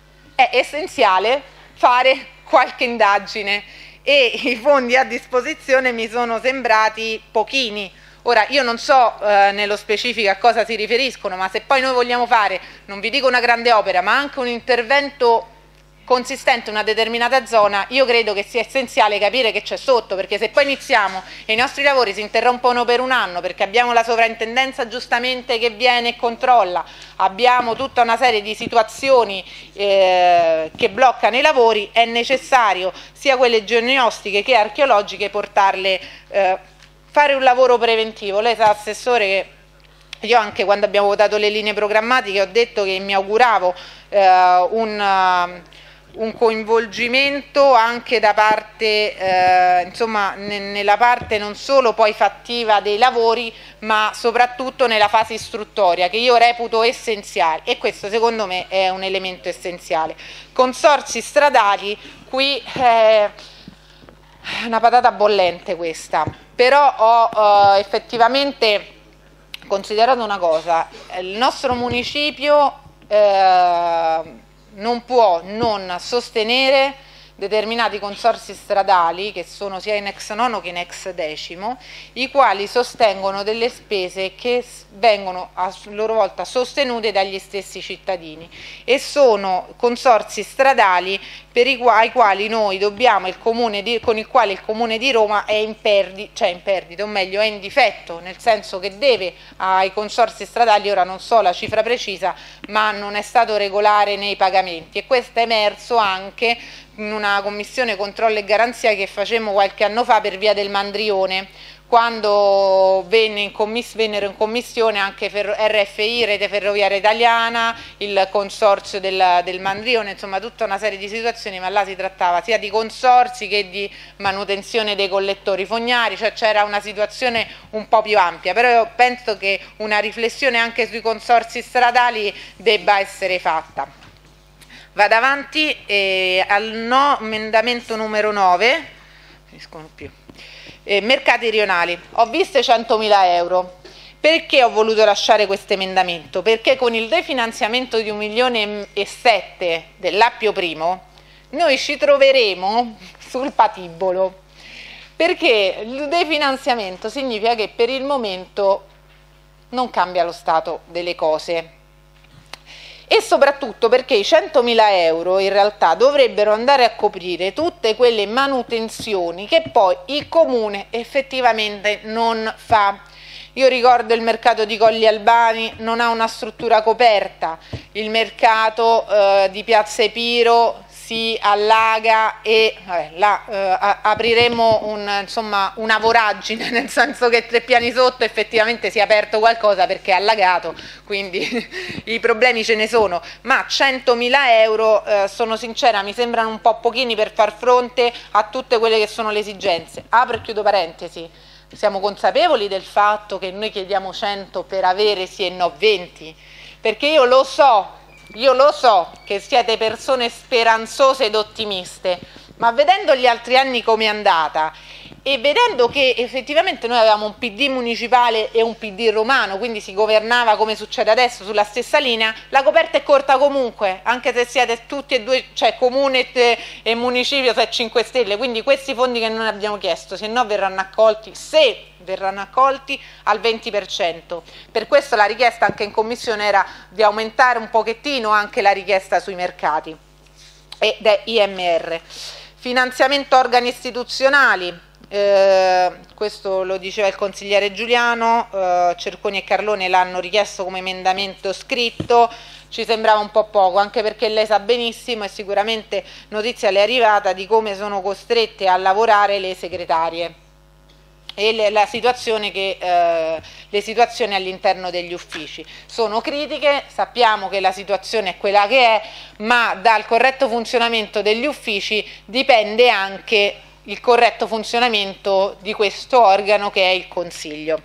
è essenziale fare qualche indagine e i fondi a disposizione mi sono sembrati pochini. Ora io non so eh, nello specifico a cosa si riferiscono, ma se poi noi vogliamo fare, non vi dico una grande opera, ma anche un intervento consistente in una determinata zona, io credo che sia essenziale capire che c'è sotto, perché se poi iniziamo e i nostri lavori si interrompono per un anno perché abbiamo la sovrintendenza giustamente che viene e controlla, abbiamo tutta una serie di situazioni eh, che bloccano i lavori, è necessario sia quelle geognostiche che archeologiche portarle, eh, fare un lavoro preventivo. Lei sa, Assessore, che io anche quando abbiamo votato le linee programmatiche ho detto che mi auguravo eh, un... un coinvolgimento anche da parte, eh, insomma, nella parte non solo poi fattiva dei lavori, ma soprattutto nella fase istruttoria, che io reputo essenziale, e questo secondo me è un elemento essenziale. Consorzi stradali, qui è una patata bollente questa, però ho eh, effettivamente considerato una cosa, il nostro municipio eh, non può non sostenere determinati consorzi stradali che sono sia in ex nono che in ex decimo, i quali sostengono delle spese che vengono a loro volta sostenute dagli stessi cittadini e sono consorzi stradali per i quali, ai quali noi dobbiamo, il comune di, con il quale il Comune di Roma è in perdita, cioè in perdita, o meglio è in difetto, nel senso che deve ai consorzi stradali, ora non so la cifra precisa, ma non è stato regolare nei pagamenti, e questo è emerso anche in una commissione controllo e garanzia che facemmo qualche anno fa per via del Mandrione, quando venne in commiss- vennero in commissione anche R F I, Rete Ferroviaria Italiana, il consorzio del, del Mandrione, insomma tutta una serie di situazioni, ma là si trattava sia di consorzi che di manutenzione dei collettori fognari, cioè c'era una situazione un po' più ampia, però io penso che una riflessione anche sui consorzi stradali debba essere fatta. Vado avanti eh, al no, emendamento numero nove, finiscono più. Eh, mercati rionali, ho visto centomila euro, Perché ho voluto lasciare questo emendamento? Perché con il definanziamento di un milione e sette dell'Appio Primo noi ci troveremo sul patibolo, perché il definanziamento significa che per il momento non cambia lo stato delle cose e soprattutto perché i centomila euro in realtà dovrebbero andare a coprire tutte quelle manutenzioni che poi il Comune effettivamente non fa. Io ricordo il mercato di Colli Albani non ha una struttura coperta, il mercato eh, di Piazza Epiro si allaga e vabbè, là eh, apriremo un, insomma, una voragine, nel senso che tre piani sotto effettivamente si è aperto qualcosa perché è allagato, quindi i problemi ce ne sono, ma centomila euro eh, sono sincera mi sembrano un po' pochini per far fronte a tutte quelle che sono le esigenze. Apro e chiudo parentesi, siamo consapevoli del fatto che noi chiediamo cento per avere sì e no venti, perché io lo so Io lo so che siete persone speranzose ed ottimiste, ma vedendo gli altri anni come è andata e vedendo che effettivamente noi avevamo un P D municipale e un P D romano, quindi si governava come succede adesso sulla stessa linea, la coperta è corta comunque, anche se siete tutti e due, cioè comune e municipio, se cinque Stelle, quindi questi fondi che noi abbiamo chiesto, se no verranno accolti, se verranno accolti al venti per cento. Per questo la richiesta anche in commissione era di aumentare un pochettino anche la richiesta sui mercati ed è I M R. Finanziamento organi istituzionali, eh, questo lo diceva il consigliere Giuliano, eh, Cerconi e Carlone l'hanno richiesto come emendamento scritto, ci sembrava un po' poco, anche perché lei sa benissimo e sicuramente notizia le è arrivata di come sono costrette a lavorare le segretarie e le, la situazione che, eh, le situazioni all'interno degli uffici sono critiche, sappiamo che la situazione è quella che è, ma dal corretto funzionamento degli uffici dipende anche il corretto funzionamento di questo organo che è il Consiglio.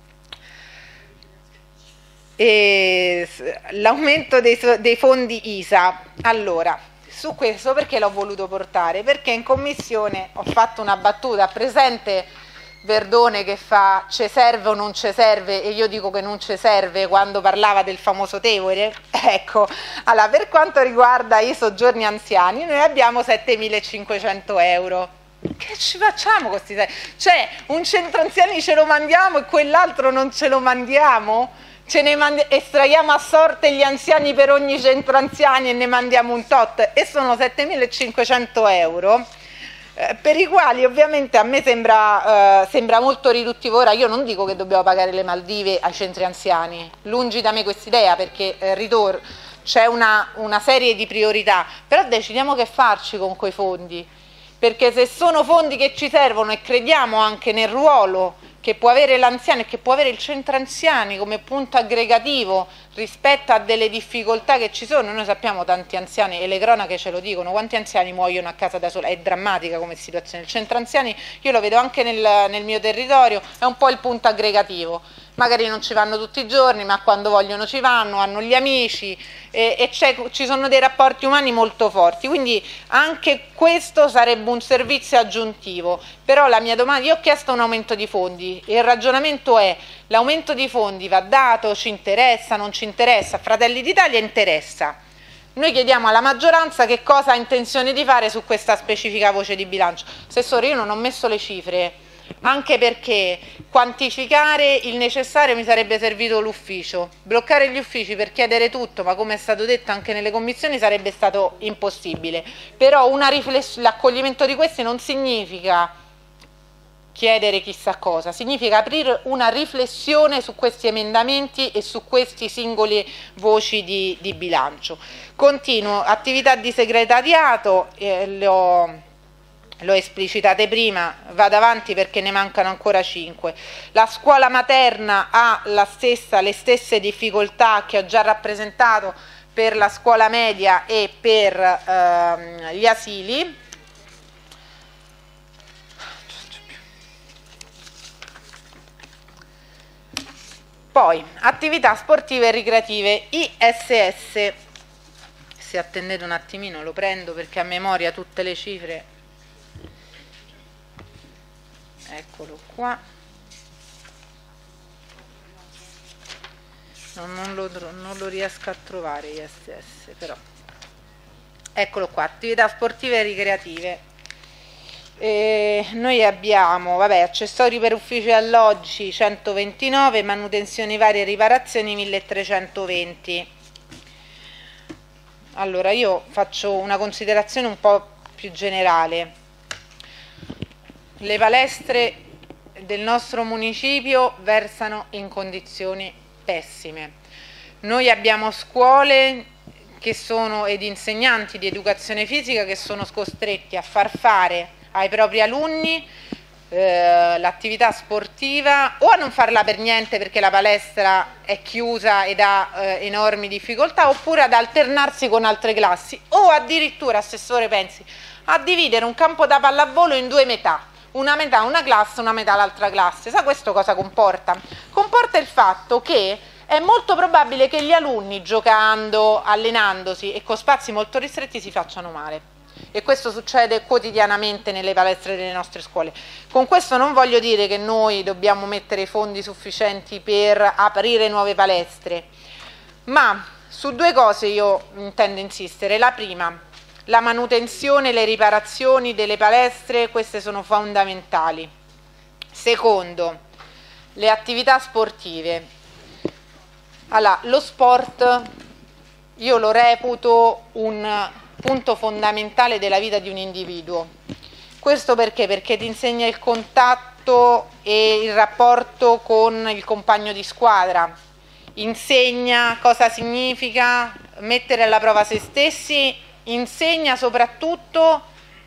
L'aumento dei, dei fondi I S A, allora su questo perché l'ho voluto portare? Perché in commissione ho fatto una battuta, presente Verdone che fa ci serve o non ci serve e io dico che non ci serve quando parlava del famoso Tevere. Ecco, allora per quanto riguarda i soggiorni anziani noi abbiamo settemilacinquecento euro. Che ci facciamo con questi? Cioè un centro anziani ce lo mandiamo e quell'altro non ce lo mandiamo? Ce ne mandi- estraiamo a sorte gli anziani per ogni centro anziani e ne mandiamo un tot e sono settemilacinquecento euro. Eh, per i quali ovviamente a me sembra, eh, sembra molto riduttivo. Ora io non dico che dobbiamo pagare le Maldive ai centri anziani, lungi da me quest'idea, perché eh, ritor- c'è una, una serie di priorità, però decidiamo che farci con quei fondi, perché se sono fondi che ci servono e crediamo anche nel ruolo che può avere l'anziano e che può avere il centro anziani come punto aggregativo rispetto a delle difficoltà che ci sono, noi sappiamo tanti anziani e le cronache ce lo dicono, quanti anziani muoiono a casa da sola, è drammatica come situazione. Il centro anziani io lo vedo anche nel, nel mio territorio, è un po' il punto aggregativo, magari non ci vanno tutti i giorni ma quando vogliono ci vanno, hanno gli amici e, e ci sono dei rapporti umani molto forti, quindi anche questo sarebbe un servizio aggiuntivo. Però la mia domanda, io ho chiesto un aumento di fondi e il ragionamento è: l'aumento di fondi va dato, ci interessa, non ci interessa? Fratelli d'Italia interessa. Noi chiediamo alla maggioranza che cosa ha intenzione di fare su questa specifica voce di bilancio. Assessore, io non ho messo le cifre, anche perché quantificare il necessario mi sarebbe servito l'ufficio. Bloccare gli uffici per chiedere tutto, ma come è stato detto anche nelle commissioni, sarebbe stato impossibile. Però l'accoglimento di questi non significa chiedere chissà cosa, significa aprire una riflessione su questi emendamenti e su questi singoli voci di, di bilancio. Continuo, attività di segretariato, eh, le ho... L'ho esplicitate prima, vado avanti perché ne mancano ancora cinque. La scuola materna ha la stessa, le stesse difficoltà che ho già rappresentato per la scuola media e per ehm, gli asili. Poi, attività sportive e ricreative, I S S. Se attendete un attimino lo prendo perché a memoria tutte le cifre. Eccolo qua. no, non, lo, non lo riesco a trovare I S S, però eccolo qua, attività sportive e ricreative. E noi abbiamo, vabbè, accessori per uffici e alloggi centoventinove, manutenzioni varie e riparazioni milletrecentoventi. Allora io faccio una considerazione un po' più generale. Le palestre del nostro municipio versano in condizioni pessime. Noi abbiamo scuole che sono, ed insegnanti di educazione fisica che sono costretti a far fare ai propri alunni eh, l'attività sportiva o a non farla per niente perché la palestra è chiusa ed ha eh, enormi difficoltà, oppure ad alternarsi con altre classi, o addirittura, assessore, pensi, a dividere un campo da pallavolo in due metà, una metà una classe, una metà l'altra classe. Sa questo cosa comporta? Comporta il fatto che è molto probabile che gli alunni, giocando, allenandosi e con spazi molto ristretti, si facciano male. E questo succede quotidianamente nelle palestre delle nostre scuole. Con questo non voglio dire che noi dobbiamo mettere i fondi sufficienti per aprire nuove palestre, ma su due cose io intendo insistere. La prima, la manutenzione e le riparazioni delle palestre, queste sono fondamentali. Secondo, le attività sportive. Allora, lo sport io lo reputo un punto fondamentale della vita di un individuo. Questo perché? Perché ti insegna il contatto e il rapporto con il compagno di squadra, insegna cosa significa mettere alla prova se stessi, insegna soprattutto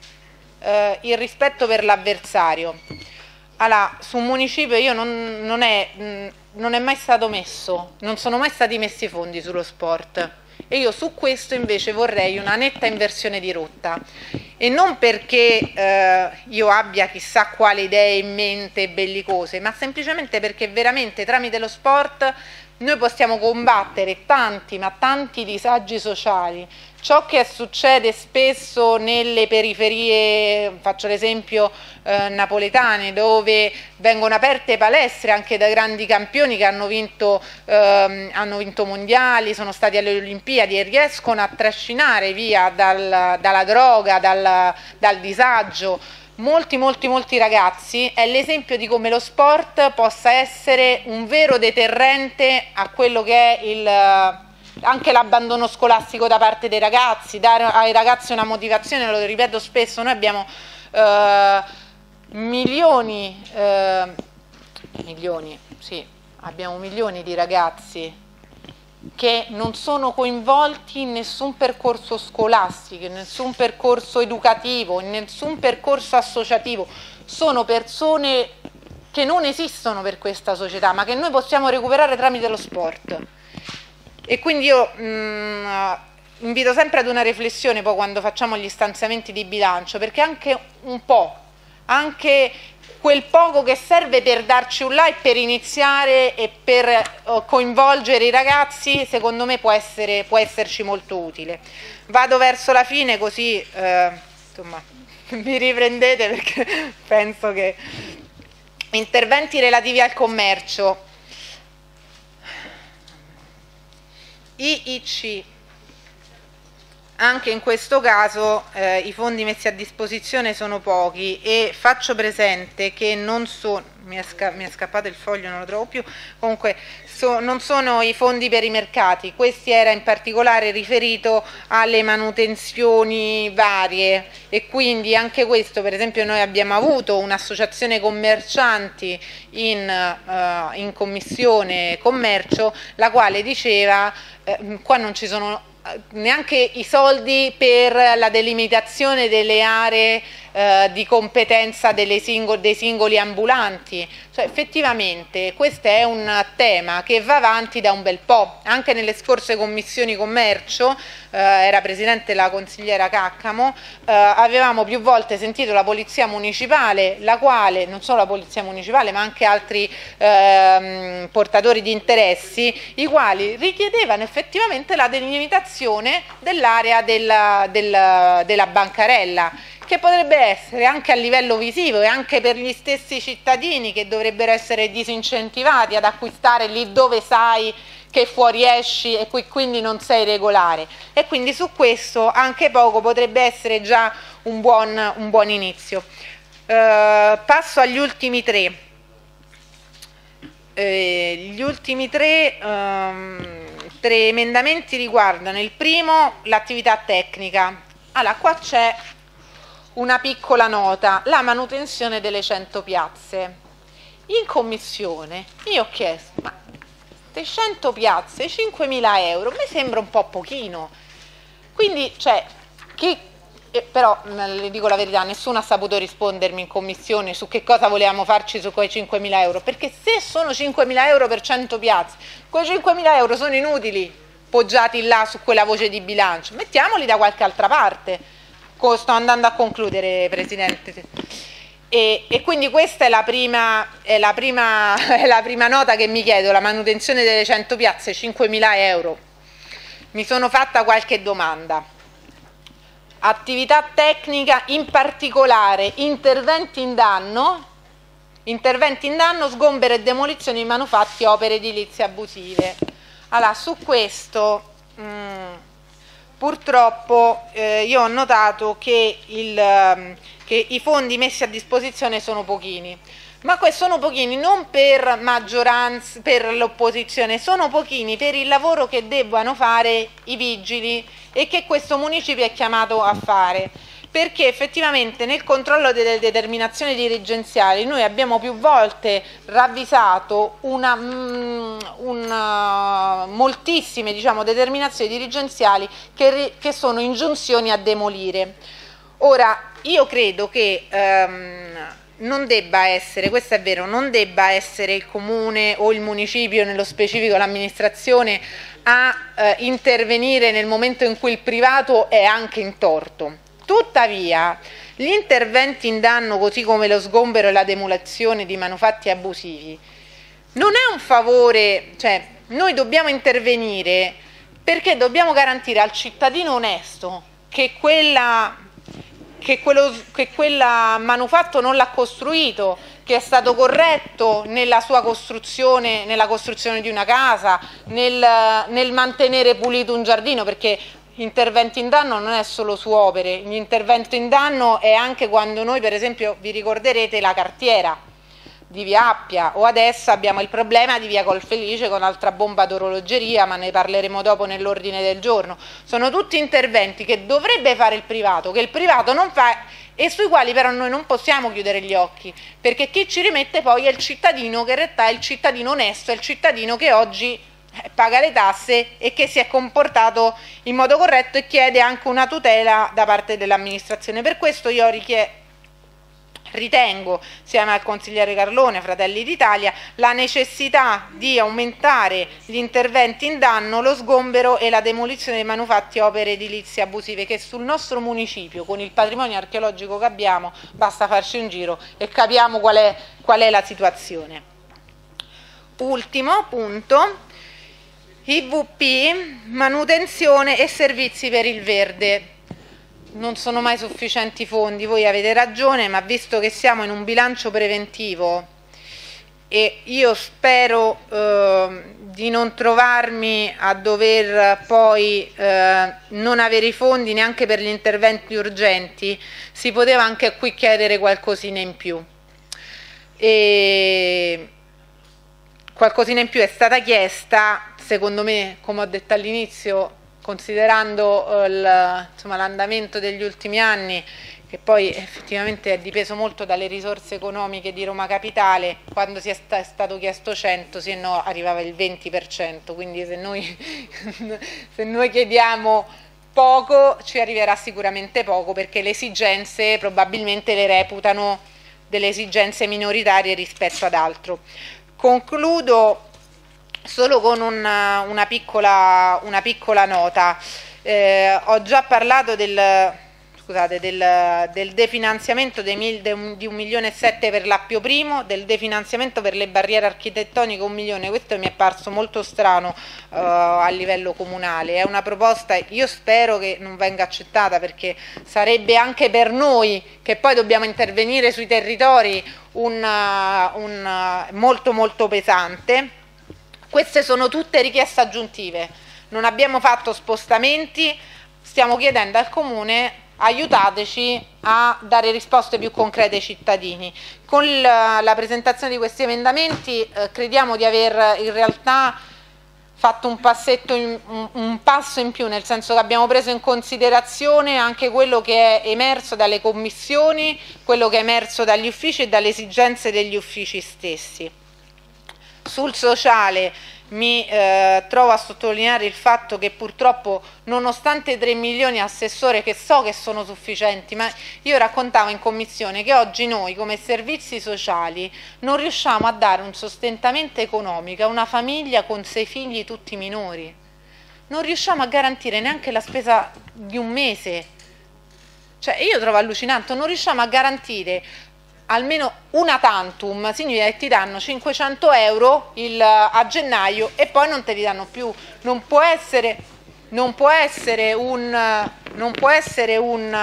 eh, il rispetto per l'avversario. Allora, su un municipio io non, non, è, mh, non è mai stato messo, non sono mai stati messi fondi sullo sport. E io su questo invece vorrei una netta inversione di rotta, e non perché eh, io abbia chissà quale idee in mente bellicose, ma semplicemente perché veramente tramite lo sport noi possiamo combattere tanti, ma tanti disagi sociali. Ciò che succede spesso nelle periferie, faccio l'esempio eh, napoletane, dove vengono aperte palestre anche da grandi campioni che hanno vinto, ehm, hanno vinto mondiali, sono stati alle Olimpiadi e riescono a trascinare via dal, dalla droga, dal, dal disagio molti molti molti ragazzi, è l'esempio di come lo sport possa essere un vero deterrente a quello che è il, anche l'abbandono scolastico da parte dei ragazzi, dare ai ragazzi una motivazione. Lo ripeto spesso, noi abbiamo eh, milioni eh, milioni, sì, abbiamo milioni di ragazzi che non sono coinvolti in nessun percorso scolastico, in nessun percorso educativo, in nessun percorso associativo. Sono persone che non esistono per questa società, ma che noi possiamo recuperare tramite lo sport. E quindi io mh, invito sempre ad una riflessione poi quando facciamo gli stanziamenti di bilancio, perché anche un po', anche quel poco che serve per darci un là e per iniziare e per uh, coinvolgere i ragazzi, secondo me può, essere, può esserci molto utile. Vado verso la fine, così uh, insomma, mi riprendete, perché penso che interventi relativi al commercio. I I C, anche in questo caso eh, i fondi messi a disposizione sono pochi, e faccio presente che non sono, mi è, sca mi è scappato il foglio, non lo trovo più, comunque so non sono i fondi per i mercati, questi era in particolare riferito alle manutenzioni varie, e quindi anche questo, per esempio, noi abbiamo avuto un'associazione commercianti in, uh, in commissione commercio, la quale diceva eh, qua non ci sono neanche i soldi per la delimitazione delle aree eh, di competenza delle singol dei singoli ambulanti. Cioè, effettivamente questo è un tema che va avanti da un bel po'. Anche nelle scorse commissioni commercio, eh, era presidente la consigliera Caccamo, eh, avevamo più volte sentito la polizia municipale, la quale, non solo la polizia municipale ma anche altri eh, portatori di interessi, i quali richiedevano effettivamente la delimitazione ristrutturazione dell'area della, della, della bancarella, che potrebbe essere anche a livello visivo e anche per gli stessi cittadini, che dovrebbero essere disincentivati ad acquistare lì dove sai che fuoriesci e qui quindi non sei regolare, e quindi su questo anche poco potrebbe essere già un buon, un buon inizio. Eh, passo agli ultimi tre. Eh, gli ultimi tre, ehm, tre emendamenti riguardano: il primo, l'attività tecnica. Allora, qua c'è una piccola nota: la manutenzione delle cento piazze. In commissione io ho chiesto, ma cento piazze, cinquemila euro, mi sembra un po' pochino. Quindi, cioè, chi, eh, però, le dico la verità, nessuno ha saputo rispondermi in commissione su che cosa volevamo farci su quei cinquemila euro, perché se sono cinquemila euro per cento piazze, quei cinquemila euro sono inutili poggiati là su quella voce di bilancio, mettiamoli da qualche altra parte. Sto andando a concludere, Presidente. E, e quindi questa è la, prima, è, la prima, è la prima nota che mi chiedo: la manutenzione delle cento piazze, cinquemila euro. Mi sono fatta qualche domanda. Attività tecnica, in particolare interventi in danno, interventi in danno, sgombero e demolizione di manufatti, opere edilizie abusive. Allora, su questo mh, purtroppo eh, io ho notato che il... che i fondi messi a disposizione sono pochini, ma sono pochini non per maggioranza, per l'opposizione, sono pochini per il lavoro che debbano fare i vigili e che questo municipio è chiamato a fare, perché effettivamente nel controllo delle determinazioni dirigenziali noi abbiamo più volte ravvisato una, mm, una, moltissime diciamo, determinazioni dirigenziali che, che sono ingiunzioni a demolire. Ora, io credo che ehm, non debba essere, questo è vero, non debba essere il comune o il municipio, nello specifico l'amministrazione, a eh, intervenire nel momento in cui il privato è anche in torto. Tuttavia, gli interventi in danno, così come lo sgombero e la demolizione di manufatti abusivi, non è un favore, cioè noi dobbiamo intervenire perché dobbiamo garantire al cittadino onesto che quella... che quello che quel manufatto non l'ha costruito, che è stato corretto nella sua costruzione, nella costruzione di una casa, nel, nel mantenere pulito un giardino, perché interventi in danno non è solo su opere, l'intervento in danno è anche quando noi, per esempio, vi ricorderete la cartiera di Via Appia, o adesso abbiamo il problema di Via Colfelice con altra bomba d'orologeria, ma ne parleremo dopo nell'ordine del giorno. Sono tutti interventi che dovrebbe fare il privato, che il privato non fa e sui quali però noi non possiamo chiudere gli occhi, perché chi ci rimette poi è il cittadino, che in realtà è il cittadino onesto, è il cittadino che oggi paga le tasse e che si è comportato in modo corretto e chiede anche una tutela da parte dell'amministrazione. Per questo io richiedo, ritengo, insieme al consigliere Carlone, Fratelli d'Italia, la necessità di aumentare gli interventi in danno, lo sgombero e la demolizione dei manufatti e opere edilizie abusive, che sul nostro municipio, con il patrimonio archeologico che abbiamo, basta farci un giro e capiamo qual è, qual è la situazione. Ultimo punto, I V P, manutenzione e servizi per il verde. Non sono mai sufficienti fondi, voi avete ragione, ma visto che siamo in un bilancio preventivo e io spero eh, di non trovarmi a dover poi eh, non avere i fondi neanche per gli interventi urgenti, si poteva anche qui chiedere qualcosina in più. E qualcosina in più è stata chiesta, secondo me, come ho detto all'inizio, considerando eh, l'andamento degli ultimi anni, che poi effettivamente è dipeso molto dalle risorse economiche di Roma Capitale, quando si è, sta, è stato chiesto cento, se no arrivava il venti per cento, quindi se noi, se noi chiediamo poco ci arriverà sicuramente poco, perché le esigenze probabilmente le reputano delle esigenze minoritarie rispetto ad altro. Concludo solo con una, una, piccola, una piccola nota. Eh, ho già parlato del, scusate, del, del definanziamento dei mil, de, di un milione e sette per l'Appio Primo, del definanziamento per le barriere architettoniche un milione. Questo mi è parso molto strano uh, a livello comunale. È una proposta, io spero che non venga accettata, perché sarebbe anche per noi, che poi dobbiamo intervenire sui territori, un, un, molto molto pesante. Queste sono tutte richieste aggiuntive, non abbiamo fatto spostamenti, stiamo chiedendo al Comune aiutateci a dare risposte più concrete ai cittadini. Con la, la presentazione di questi emendamenti eh, crediamo di aver in realtà fatto un passetto in, un, un passo in più, nel senso che abbiamo preso in considerazione anche quello che è emerso dalle commissioni, quello che è emerso dagli uffici e dalle esigenze degli uffici stessi. Sul sociale mi eh, trovo a sottolineare il fatto che purtroppo, nonostante tre milioni assessore, che so che sono sufficienti, ma io raccontavo in commissione che oggi noi come servizi sociali non riusciamo a dare un sostentamento economico a una famiglia con sei figli tutti minori, non riusciamo a garantire neanche la spesa di un mese. Cioè, io trovo allucinante, non riusciamo a garantire almeno una tantum, significa che ti danno cinquecento euro il, a gennaio e poi non te li danno più. Non può essere, non può essere un, non può essere un,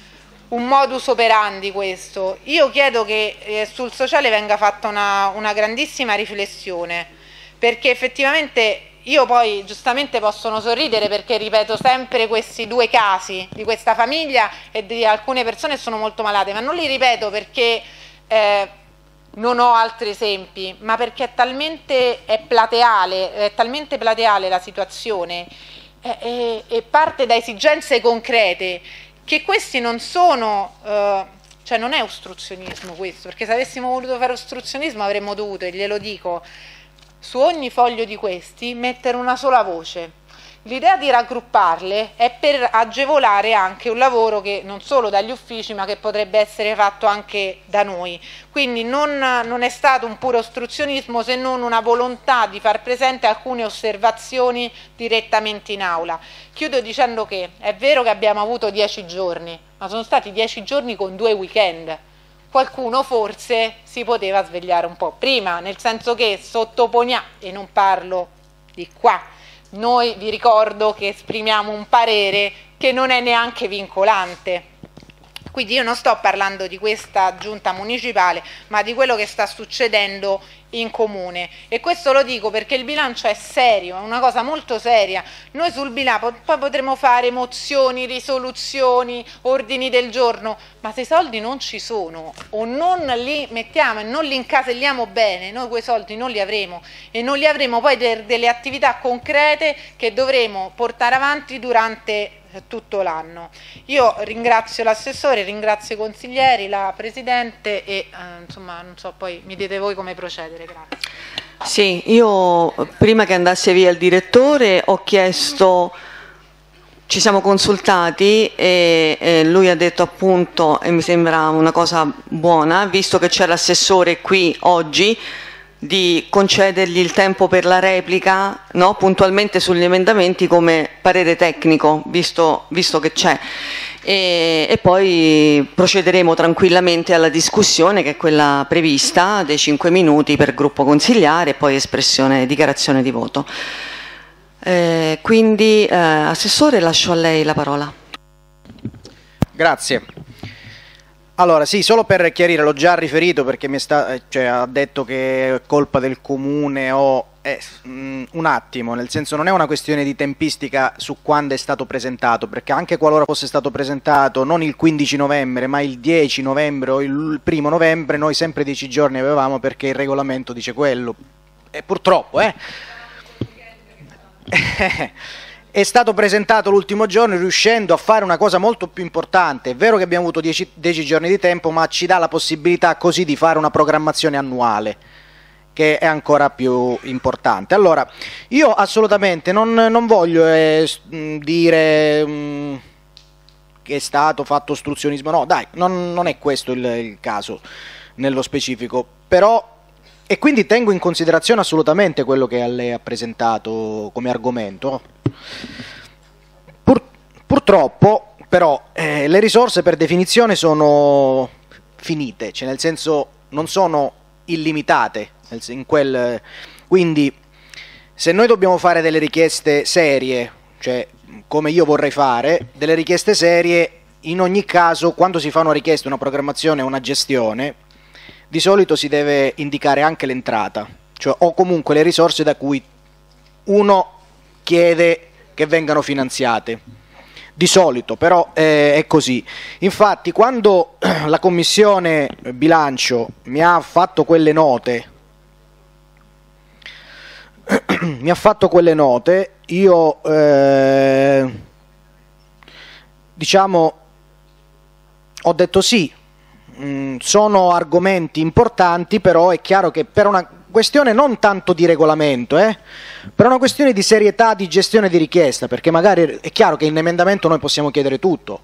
un modus operandi questo. Io chiedo che eh, sul sociale venga fatta una, una grandissima riflessione, perché effettivamente io poi giustamente possono sorridere perché ripeto sempre questi due casi di questa famiglia e di alcune persone che sono molto malate, ma non li ripeto perché eh, non ho altri esempi, ma perché è talmente è plateale, è talmente plateale la situazione e, e, e parte da esigenze concrete che questi non sono, eh, cioè non è ostruzionismo questo, perché se avessimo voluto fare ostruzionismo avremmo dovuto, e glielo dico, su ogni foglio di questi mettere una sola voce. L'idea di raggrupparle è per agevolare anche un lavoro che non solo dagli uffici ma che potrebbe essere fatto anche da noi, quindi non, non è stato un puro ostruzionismo se non una volontà di far presente alcune osservazioni direttamente in aula. Chiudo dicendo che è vero che abbiamo avuto dieci giorni, ma sono stati dieci giorni con due weekend. Qualcuno forse si poteva svegliare un po' prima, nel senso che sottoponiamo, e non parlo di qua, noi vi ricordo che esprimiamo un parere che non è neanche vincolante. Quindi io non sto parlando di questa giunta municipale, ma di quello che sta succedendo in comune, e questo lo dico perché il bilancio è serio, è una cosa molto seria. Noi sul bilancio poi potremo fare mozioni, risoluzioni, ordini del giorno, ma se i soldi non ci sono o non li mettiamo e non li incaselliamo bene, noi quei soldi non li avremo, e non li avremo poi per delle attività concrete che dovremo portare avanti durante tutto l'anno. Io ringrazio l'assessore, ringrazio i consiglieri, la Presidente e eh, insomma non so, poi mi dite voi come procedere. Grazie. Sì, io prima che andasse via il direttore ho chiesto, ci siamo consultati e, e lui ha detto appunto, e mi sembra una cosa buona, visto che c'è l'assessore qui oggi, di concedergli il tempo per la replica, no? Puntualmente sugli emendamenti come parere tecnico, visto, visto che c'è, e, e poi procederemo tranquillamente alla discussione, che è quella prevista dei cinque minuti per gruppo consigliare e poi espressione, dichiarazione di voto. Eh, quindi eh, Assessore, lascio a lei la parola. Grazie. Allora sì, solo per chiarire, l'ho già riferito perché mi sta, cioè, ha detto che è colpa del comune o eh, mh, un attimo, nel senso non è una questione di tempistica su quando è stato presentato, perché anche qualora fosse stato presentato non il quindici novembre ma il dieci novembre o il primo novembre, noi sempre dieci giorni avevamo, perché il regolamento dice quello, e purtroppo eh è stato presentato l'ultimo giorno, riuscendo a fare una cosa molto più importante. È vero che abbiamo avuto dieci giorni di tempo, ma ci dà la possibilità così di fare una programmazione annuale, che è ancora più importante. Allora, io assolutamente non, non voglio eh, dire mh, che è stato fatto ostruzionismo, no, dai, non, non è questo il, il caso nello specifico, però, e quindi tengo in considerazione assolutamente quello che lei ha presentato come argomento. Pur, purtroppo però eh, le risorse per definizione sono finite, cioè nel senso non sono illimitate, in quel, quindi se noi dobbiamo fare delle richieste serie, cioè come io vorrei fare, delle richieste serie, in ogni caso quando si fa una richiesta, una programmazione, una gestione, di solito si deve indicare anche l'entrata, cioè o comunque le risorse da cui uno chiede che vengano finanziate. Di solito, però eh, è così. Infatti quando la Commissione Bilancio mi ha fatto quelle note, mi ha fatto quelle note, io eh, diciamo ho detto sì, mh, sono argomenti importanti, però è chiaro che per una questione non tanto di regolamento, eh, per una questione di serietà di gestione di richiesta, perché magari è chiaro che in emendamento noi possiamo chiedere tutto.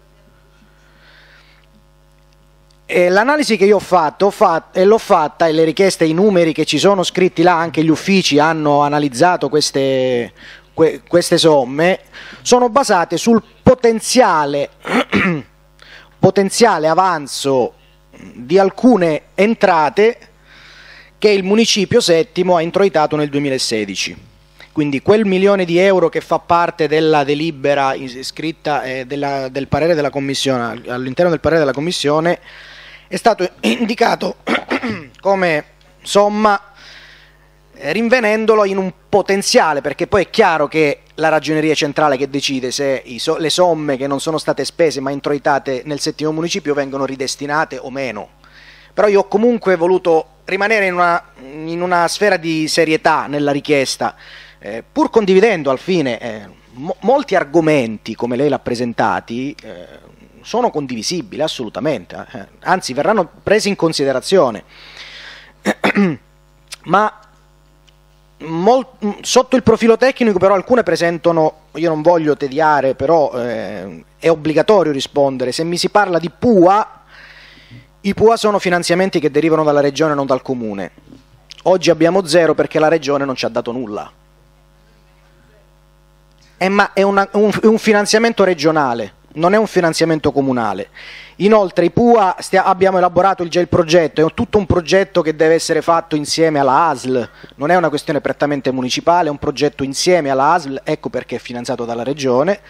E l'analisi che io ho fatto, ho fatto e l'ho fatta, e le richieste, i numeri che ci sono scritti là, anche gli uffici hanno analizzato queste, que, queste somme, sono basate sul potenziale, potenziale avanzo di alcune entrate che il municipio settimo ha introitato nel duemilasedici. Quindi quel milione di euro che fa parte della delibera scritta eh, della, del parere della Commissione, all'interno del parere della Commissione, è stato indicato come somma, eh, rinvenendolo in un potenziale, perché poi è chiaro che la Ragioneria Centrale che decide se i so, le somme che non sono state spese ma introitate nel settimo municipio vengono ridestinate o meno. Però io ho comunque voluto rimanere in una, in una sfera di serietà nella richiesta, eh, pur condividendo al fine eh, mo molti argomenti come lei l'ha presentati, eh, sono condivisibili assolutamente, eh, anzi verranno presi in considerazione, ma sotto il profilo tecnico però alcune presentano, io non voglio tediare, però eh, è obbligatorio rispondere. Se mi si parla di P U A, i P U A sono finanziamenti che derivano dalla regione, non dal comune. Oggi abbiamo zero perché la regione non ci ha dato nulla. Eh, ma è, una, un, un finanziamento regionale, non è un finanziamento comunale. Inoltre i P U A, stia, abbiamo elaborato già il progetto, è tutto un progetto che deve essere fatto insieme alla A S L, non è una questione prettamente municipale, è un progetto insieme alla A S L, ecco perché è finanziato dalla regione.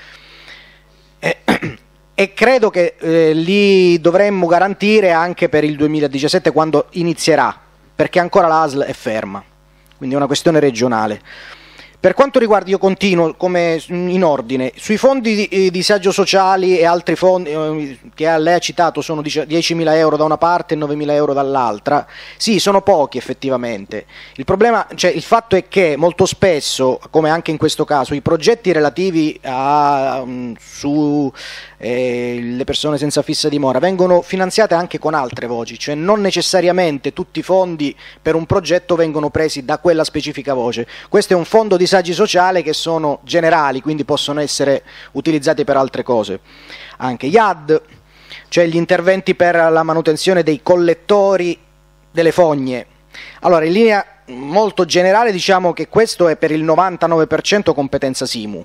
Eh, E credo che eh, li dovremmo garantire anche per il duemiladiciassette quando inizierà, perché ancora l'A S L è ferma, quindi è una questione regionale. Per quanto riguarda, io continuo come in ordine, sui fondi di, di disagio sociali e altri fondi eh, che lei ha citato sono diecimila euro da una parte e novemila euro dall'altra, sì, sono pochi effettivamente. Il problema, cioè il fatto è che molto spesso, come anche in questo caso, i progetti relativi a um, su eh, le persone senza fissa dimora vengono finanziate anche con altre voci, cioè non necessariamente tutti i fondi per un progetto vengono presi da quella specifica voce. Questo è un fondo di disagi sociale che sono generali, quindi possono essere utilizzati per altre cose. Anche gli A D, cioè gli interventi per la manutenzione dei collettori delle fogne. Allora, in linea molto generale diciamo che questo è per il novantanove per cento competenza SIMU.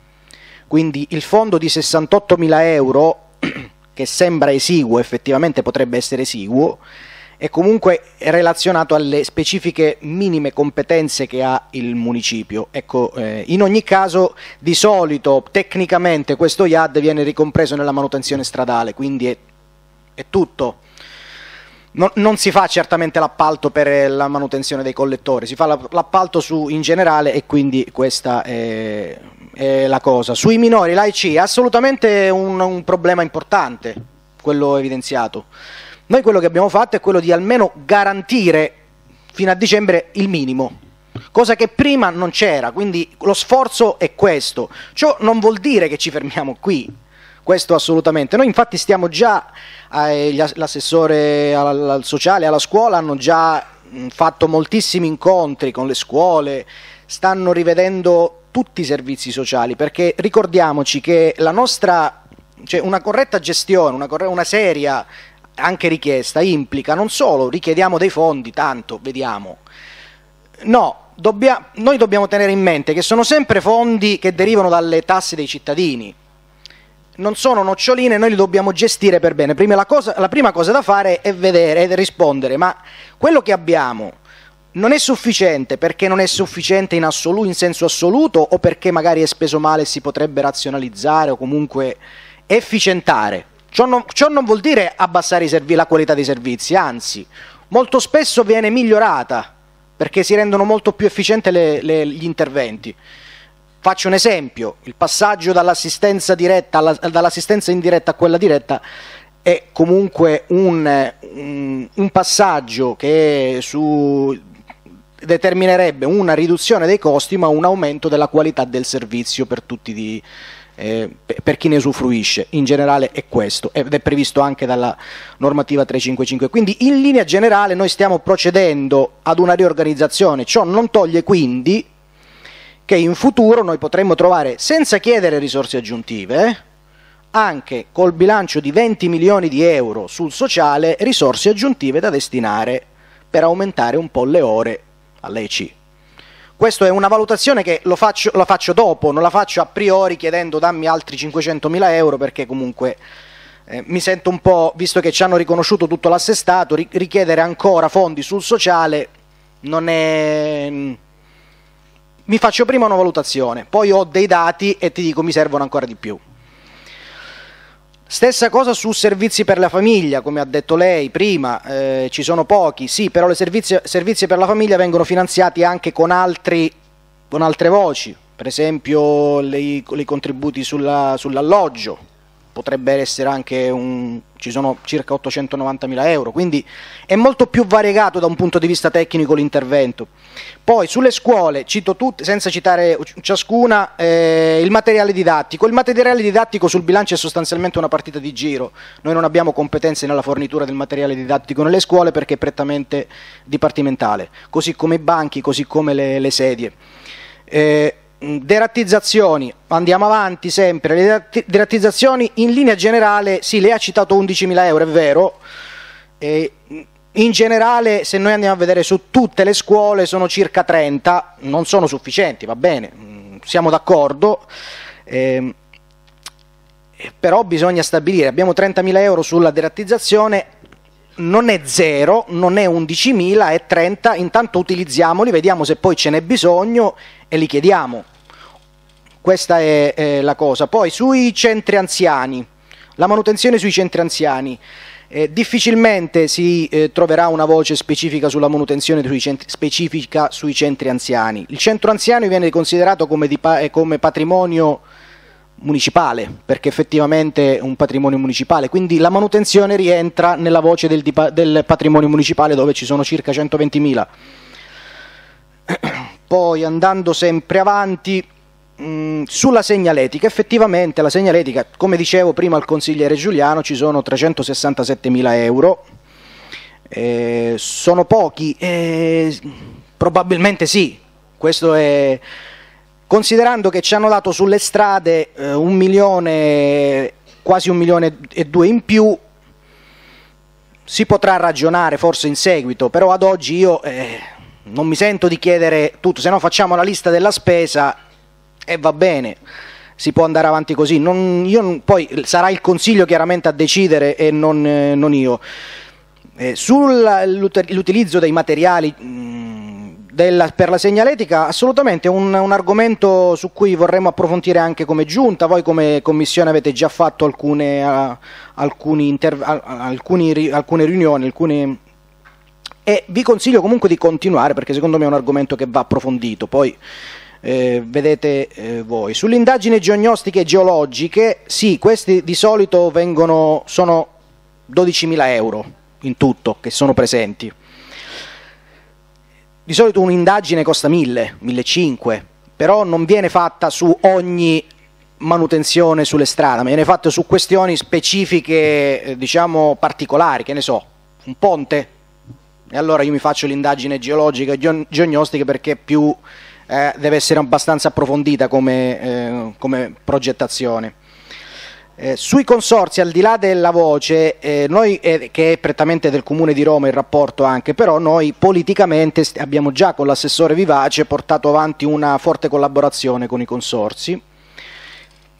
Quindi il fondo di sessantottomila euro, che sembra esiguo, effettivamente potrebbe essere esiguo, è comunque relazionato alle specifiche minime competenze che ha il municipio. Ecco, eh, in ogni caso, di solito, tecnicamente, questo I A D viene ricompreso nella manutenzione stradale, quindi è, è tutto. Non, non si fa certamente l'appalto per la manutenzione dei collettori, si fa l'appalto su in generale e quindi questa è, è la cosa. Sui minori, l'A I C è assolutamente un, un problema importante, quello evidenziato. Noi quello che abbiamo fatto è quello di almeno garantire fino a dicembre il minimo, cosa che prima non c'era, quindi lo sforzo è questo. Ciò non vuol dire che ci fermiamo qui, questo assolutamente. Noi infatti stiamo già, eh, l'assessore al, al sociale, alla scuola hanno già mh, fatto moltissimi incontri con le scuole, stanno rivedendo tutti i servizi sociali, perché ricordiamoci che la nostra, cioè una corretta gestione, una, corre una seria anche richiesta implica non solo richiediamo dei fondi, tanto vediamo, no, dobbia, noi dobbiamo tenere in mente che sono sempre fondi che derivano dalle tasse dei cittadini. non sono noccioline, noi li dobbiamo gestire per bene. Prima la, cosa, la prima cosa da fare è vedere e rispondere, ma quello che abbiamo non è sufficiente perché non è sufficiente in, assoluto, in senso assoluto, o perché magari è speso male e si potrebbe razionalizzare o comunque efficientare. Ciò non, ciò non vuol dire abbassare i servi, la qualità dei servizi, anzi, molto spesso viene migliorata perché si rendono molto più efficienti le, le, gli interventi. Faccio un esempio: il passaggio dall'assistenza diretta alla, dall'assistenza indiretta a quella diretta è comunque un, un, un passaggio che su, determinerebbe una riduzione dei costi ma un aumento della qualità del servizio per tutti di, eh, per chi ne usufruisce. In generale è questo, ed è previsto anche dalla normativa trecentocinquantacinque. Quindi in linea generale noi stiamo procedendo ad una riorganizzazione. Ciò non toglie quindi che in futuro noi potremmo trovare, senza chiedere risorse aggiuntive, anche col bilancio di venti milioni di euro sul sociale, risorse aggiuntive da destinare per aumentare un po' le ore all'E C. Questa è una valutazione che lo faccio, la faccio dopo, non la faccio a priori chiedendo dammi altri cinquecentomila euro, perché comunque eh, mi sento un po', visto che ci hanno riconosciuto tutto l'assestato, ri richiedere ancora fondi sul sociale non è... Mi faccio prima una valutazione, poi ho dei dati e ti dico mi servono ancora di più. Stessa cosa su servizi per la famiglia, come ha detto lei prima, eh, ci sono pochi, sì, però i servizi, servizi per la famiglia vengono finanziati anche con, altri, con altre voci, per esempio i contributi sulla, sull'alloggio, potrebbe essere anche un... ci sono circa ottocentonovantamila euro, quindi è molto più variegato da un punto di vista tecnico l'intervento. Poi sulle scuole, cito tutte, senza citare ciascuna, eh, il materiale didattico. Il materiale didattico sul bilancio è sostanzialmente una partita di giro, noi non abbiamo competenze nella fornitura del materiale didattico nelle scuole perché è prettamente dipartimentale, così come i banchi, così come le, le sedie. Eh, Derattizzazioni, andiamo avanti sempre. Le derattizzazioni in linea generale, sì, lei ha citato undicimila euro, è vero, e in generale se noi andiamo a vedere su tutte le scuole sono circa trenta, non sono sufficienti, va bene, siamo d'accordo, eh, però bisogna stabilire, abbiamo trentamila euro sulla derattizzazione, non è zero, non è undicimila, è trenta, intanto utilizziamoli, vediamo se poi ce n'è bisogno e li chiediamo. Questa è, è la cosa. Poi sui centri anziani, la manutenzione sui centri anziani, eh, difficilmente si eh, troverà una voce specifica sulla manutenzione sui centri, specifica sui centri anziani. Il centro anziani viene considerato come, di, come patrimonio municipale, perché effettivamente è un patrimonio municipale, quindi la manutenzione rientra nella voce del, del patrimonio municipale dove ci sono circa centoventimila. Poi andando sempre avanti, mh, sulla segnaletica, effettivamente la segnaletica, come dicevo prima al consigliere Giuliano, ci sono trecentosessantasettemila euro, eh, sono pochi? Eh, probabilmente sì, questo è... Considerando che ci hanno dato sulle strade eh, un milione, quasi un milione e due in più, si potrà ragionare forse in seguito, però ad oggi io eh, non mi sento di chiedere tutto, se no facciamo la lista della spesa e va bene, si può andare avanti così. Non, io, poi sarà il Consiglio chiaramente a decidere e non, eh, non io. Eh, sull'utilizzo dei materiali... Mh, Della, per la segnaletica, assolutamente un, un argomento su cui vorremmo approfondire anche come giunta. Voi come commissione avete già fatto alcune, uh, alcuni inter, uh, alcuni, alcune riunioni, alcuni, e vi consiglio comunque di continuare perché secondo me è un argomento che va approfondito. Poi eh, vedete eh, voi. Sulle indagini geognostiche e geologiche, sì, questi di solito vengono, sono dodicimila euro in tutto che sono presenti. Di solito un'indagine costa mille, millecinquecento, però non viene fatta su ogni manutenzione sulle strade, ma viene fatta su questioni specifiche, eh, diciamo particolari, che ne so, un ponte, e allora io mi faccio l'indagine geologica e geognostica perché più eh, deve essere abbastanza approfondita come, eh, come progettazione. Eh, sui consorzi, al di là della voce, eh, noi, eh, che è prettamente del Comune di Roma il rapporto anche, però noi politicamente abbiamo già con l'assessore Vivace portato avanti una forte collaborazione con i consorzi,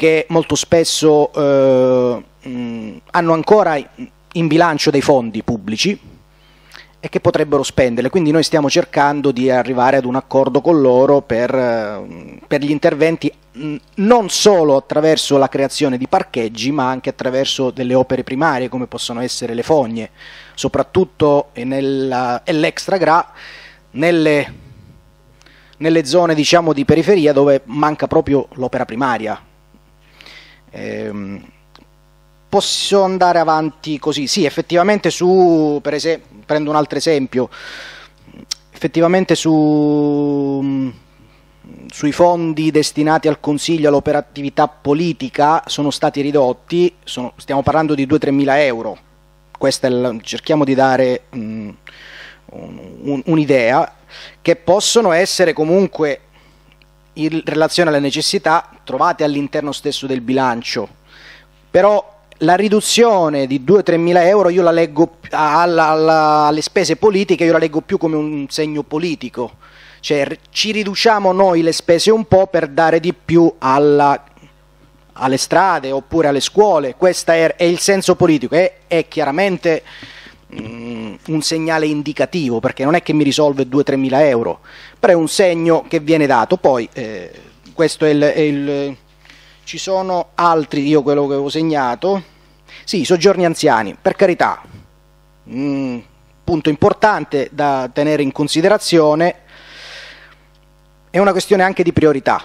che molto spesso eh, mh, hanno ancora in bilancio dei fondi pubblici e che potrebbero spenderle, quindi noi stiamo cercando di arrivare ad un accordo con loro per, per gli interventi mh, non solo attraverso la creazione di parcheggi, ma anche attraverso delle opere primarie come possono essere le fogne, soprattutto nell'extra gra, nelle, nelle zone diciamo di periferia dove manca proprio l'opera primaria. Ehm, Posso andare avanti così? Sì, effettivamente su, per esempio, prendo un altro esempio, effettivamente su, sui fondi destinati al Consiglio all'operatività politica sono stati ridotti, sono, stiamo parlando di due tre mila euro, questa è la, cerchiamo di dare um, un, un'idea, che possono essere comunque in relazione alle necessità trovate all'interno stesso del bilancio, però la riduzione di due tre mila euro io la leggo alla, alla, alle spese politiche, io la leggo più come un segno politico, cioè ci riduciamo noi le spese un po' per dare di più alla, alle strade oppure alle scuole, questo è, è il senso politico, è, è chiaramente mm, un segnale indicativo, perché non è che mi risolve due tre mila euro, però è un segno che viene dato. Poi eh, questo è il, è il ci sono altri, io quello che avevo segnato, sì, i soggiorni anziani, per carità, mm, punto importante da tenere in considerazione, è una questione anche di priorità.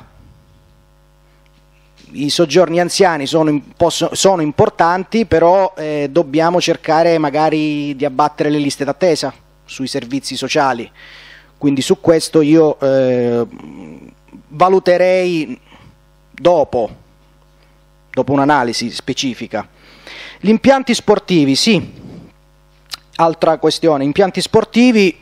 I soggiorni anziani sono, possono, sono importanti, però eh, dobbiamo cercare magari di abbattere le liste d'attesa sui servizi sociali, quindi su questo io eh, valuterei dopo, dopo un'analisi specifica. Gli impianti sportivi, sì, altra questione, impianti sportivi,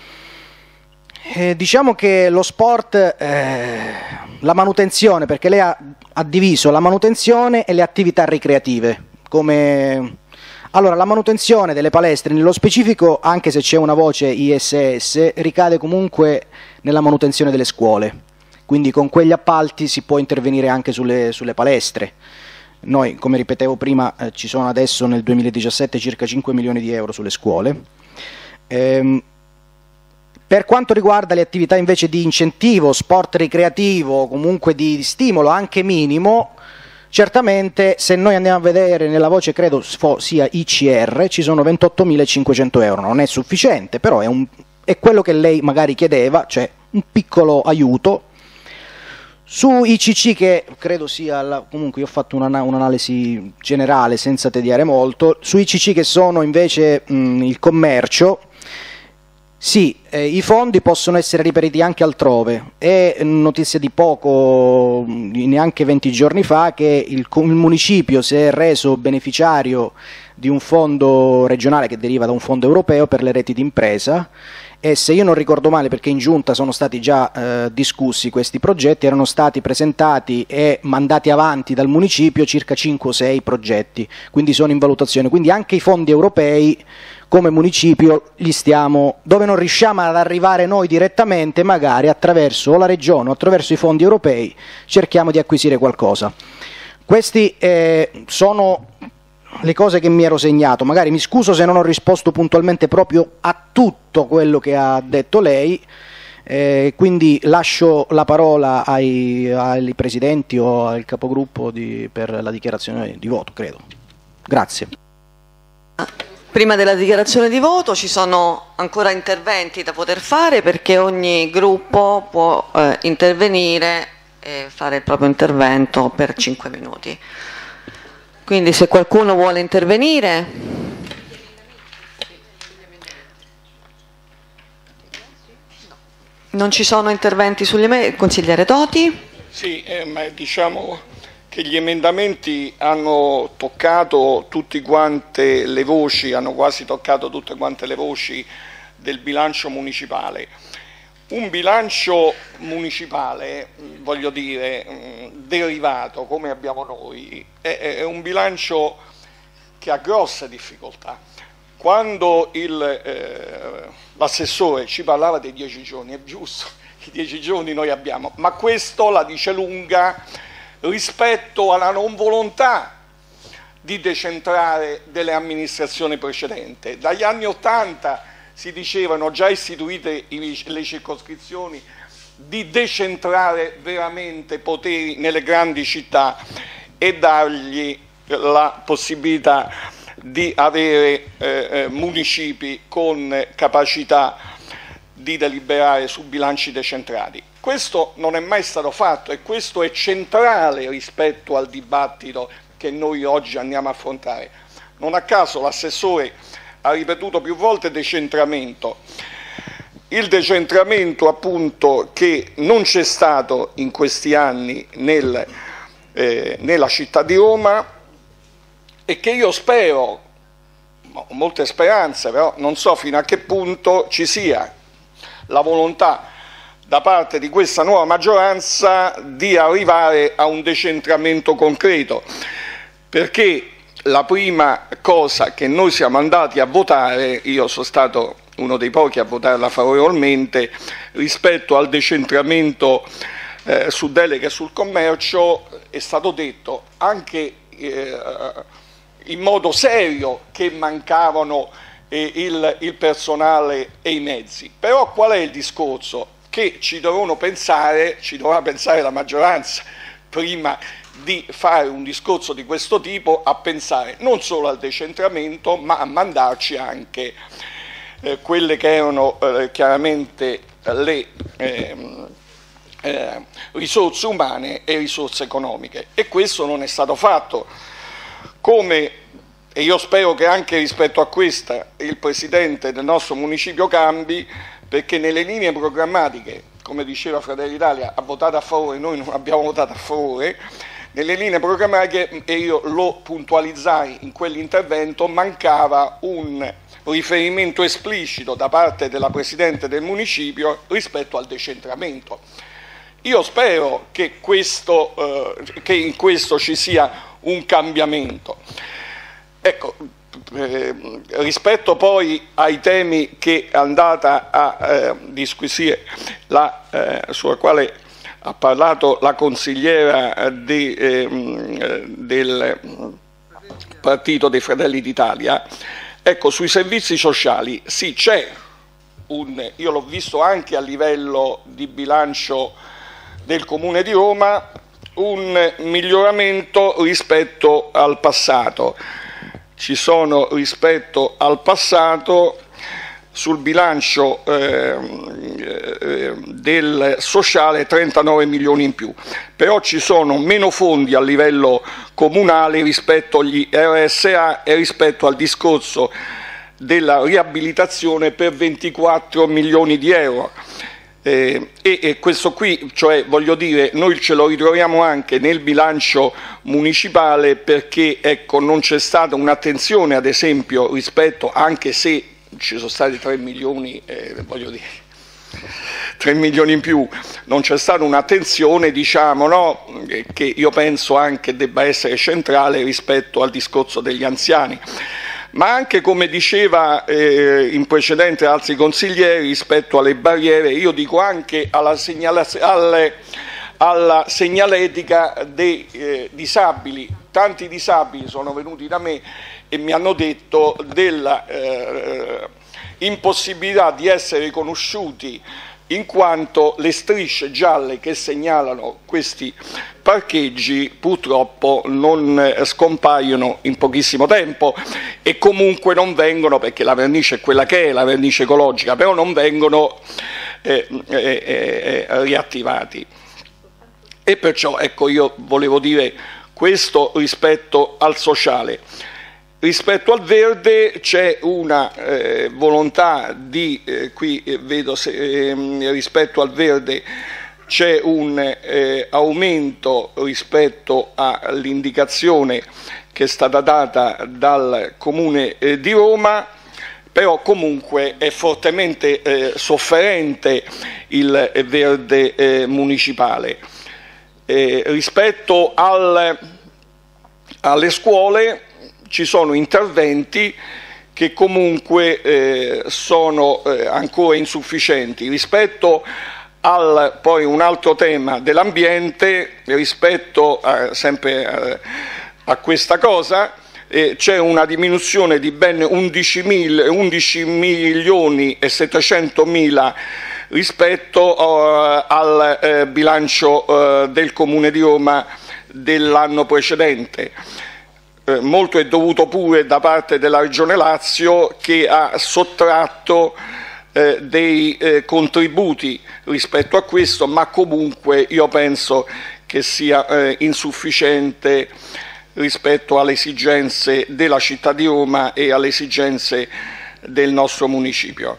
eh, diciamo che lo sport, eh, la manutenzione, perché lei ha, ha diviso la manutenzione e le attività ricreative, come... Allora, la manutenzione delle palestre, nello specifico, anche se c'è una voce I S S, ricade comunque nella manutenzione delle scuole, quindi con quegli appalti si può intervenire anche sulle, sulle palestre. Noi, come ripetevo prima, eh, ci sono adesso nel duemiladiciassette circa cinque milioni di euro sulle scuole. Ehm, per quanto riguarda le attività invece di incentivo, sport ricreativo, comunque di, di stimolo anche minimo, certamente se noi andiamo a vedere nella voce, credo sia I C R, ci sono ventottomilacinquecento euro, non è sufficiente, però è, un, è quello che lei magari chiedeva, cioè un piccolo aiuto. Su I C C, che credo sia, la, comunque io ho fatto una, un'analisi generale senza tediare molto, su I C C che sono invece mh, il commercio, sì, eh, i fondi possono essere riperiti anche altrove. È notizia di poco, neanche venti giorni fa, che il, il municipio si è reso beneficiario di un fondo regionale che deriva da un fondo europeo per le reti d'impresa, e se io non ricordo male, perché in giunta sono stati già eh, discussi questi progetti, erano stati presentati e mandati avanti dal municipio circa cinque o sei progetti, quindi sono in valutazione, quindi anche i fondi europei come municipio li stiamo, dove non riusciamo ad arrivare noi direttamente, magari attraverso la regione o attraverso i fondi europei cerchiamo di acquisire qualcosa. Questi eh, sono le cose che mi ero segnato, magari mi scuso se non ho risposto puntualmente proprio a tutto quello che ha detto lei, eh, quindi lascio la parola ai, ai presidenti o al capogruppo di, per la dichiarazione di voto, credo. Grazie. Prima della dichiarazione di voto ci sono ancora interventi da poter fare, perché ogni gruppo può eh, intervenire e fare il proprio intervento per cinque minuti. Quindi se qualcuno vuole intervenire. Non ci sono interventi sugli emendamenti. Consigliere Toti? Sì, eh, ma diciamo che gli emendamenti hanno toccato tutte quante le voci, hanno quasi toccato tutte quante le voci del bilancio municipale. Un bilancio municipale, voglio dire, derivato come abbiamo noi, è, è un bilancio che ha grosse difficoltà. Quando eh, l'assessore ci parlava dei dieci giorni, è giusto, i dieci giorni noi abbiamo, ma questo la dice lunga rispetto alla non volontà di decentrare delle amministrazioni precedenti. Dagli anni Ottanta si dicevano, già istituite le circoscrizioni, di decentrare veramente poteri nelle grandi città e dargli la possibilità di avere eh, municipi con capacità di deliberare su bilanci decentrati. Questo non è mai stato fatto e questo è centrale rispetto al dibattito che noi oggi andiamo a affrontare. Non a caso l'assessore ha ripetuto più volte decentramento. Il decentramento appunto che non c'è stato in questi anni nel, eh, nella città di Roma e che io spero, ho molte speranze, però non so fino a che punto ci sia la volontà da parte di questa nuova maggioranza di arrivare a un decentramento concreto, perché la prima cosa che noi siamo andati a votare, io sono stato uno dei pochi a votarla favorevolmente, rispetto al decentramento eh, su deleghe sul commercio, è stato detto anche eh, in modo serio che mancavano eh, il, il personale e i mezzi. Però qual è il discorso? Che ci dovevano pensare, ci dovrà pensare la maggioranza prima di fare un discorso di questo tipo, a pensare non solo al decentramento ma a mandarci anche eh, quelle che erano eh, chiaramente le eh, eh, risorse umane e risorse economiche, e questo non è stato fatto. Come, e io spero che anche rispetto a questa il Presidente del nostro municipio cambi, perché nelle linee programmatiche, come diceva Fratelli d'Italia, ha votato a favore, noi non abbiamo votato a favore, nelle linee programmatiche, e io lo puntualizzai in quell'intervento, mancava un riferimento esplicito da parte della Presidente del municipio rispetto al decentramento. Io spero che, questo, eh, che in questo ci sia un cambiamento. Ecco, eh, rispetto poi ai temi che è andata a eh, disquisire, la, eh, sulla quale ha parlato la consigliera di, eh, del Partito dei Fratelli d'Italia, ecco, sui servizi sociali sì, c'è un, io l'ho visto anche a livello di bilancio del Comune di Roma, un miglioramento rispetto al passato. Ci sono rispetto al passato sul bilancio eh, eh, del sociale trentanove milioni in più, però ci sono meno fondi a livello comunale rispetto agli R S A e rispetto al discorso della riabilitazione per ventiquattro milioni di euro. Eh, e, e questo qui, cioè voglio dire, noi ce lo ritroviamo anche nel bilancio municipale, perché ecco, non c'è stata un'attenzione ad esempio rispetto, anche se ci sono stati tre milioni, eh, voglio dire, tre milioni in più, non c'è stata un'attenzione, diciamo, no, che io penso anche debba essere centrale rispetto al discorso degli anziani. Ma anche, come diceva eh, in precedenza altri consiglieri, rispetto alle barriere, io dico anche alla, alle, alla segnaletica dei eh, disabili. Tanti disabili sono venuti da me e mi hanno detto della eh, impossibilità di essere riconosciuti, in quanto le strisce gialle che segnalano questi parcheggi purtroppo non scompaiono in pochissimo tempo e comunque non vengono, perché la vernice è quella che è, la vernice ecologica, però non vengono eh, eh, eh, riattivati. E perciò ecco, io volevo dire questo rispetto al sociale. Rispetto al verde c'è una eh, volontà di, eh, qui eh, vedo se, eh, rispetto al verde c'è un eh, aumento rispetto all'indicazione che è stata data dal Comune eh, di Roma, però comunque è fortemente eh, sofferente il verde eh, municipale. Eh, rispetto al, alle scuole ci sono interventi che comunque eh, sono eh, ancora insufficienti rispetto al, poi un altro tema dell'ambiente rispetto a, sempre a, a questa cosa. Eh, c'è una diminuzione di ben undici milioni e settecentomila rispetto uh, al eh, bilancio uh, del Comune di Roma dell'anno precedente. Eh, molto è dovuto pure da parte della Regione Lazio, che ha sottratto eh, dei eh, contributi rispetto a questo, ma comunque io penso che sia eh, insufficiente rispetto alle esigenze della città di Roma e alle esigenze del nostro municipio.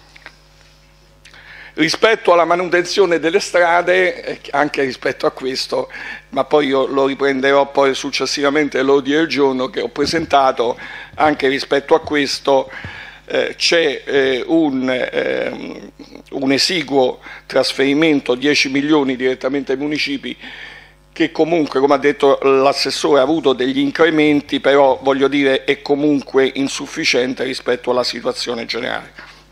Rispetto alla manutenzione delle strade, anche rispetto a questo, ma poi io lo riprenderò poi successivamente all'ordine del giorno che ho presentato, anche rispetto a questo eh, c'è eh, un, eh, un esiguo trasferimento, dieci milioni direttamente ai municipi, che comunque, come ha detto l'assessore, ha avuto degli incrementi, però voglio dire è comunque insufficiente rispetto alla situazione generale.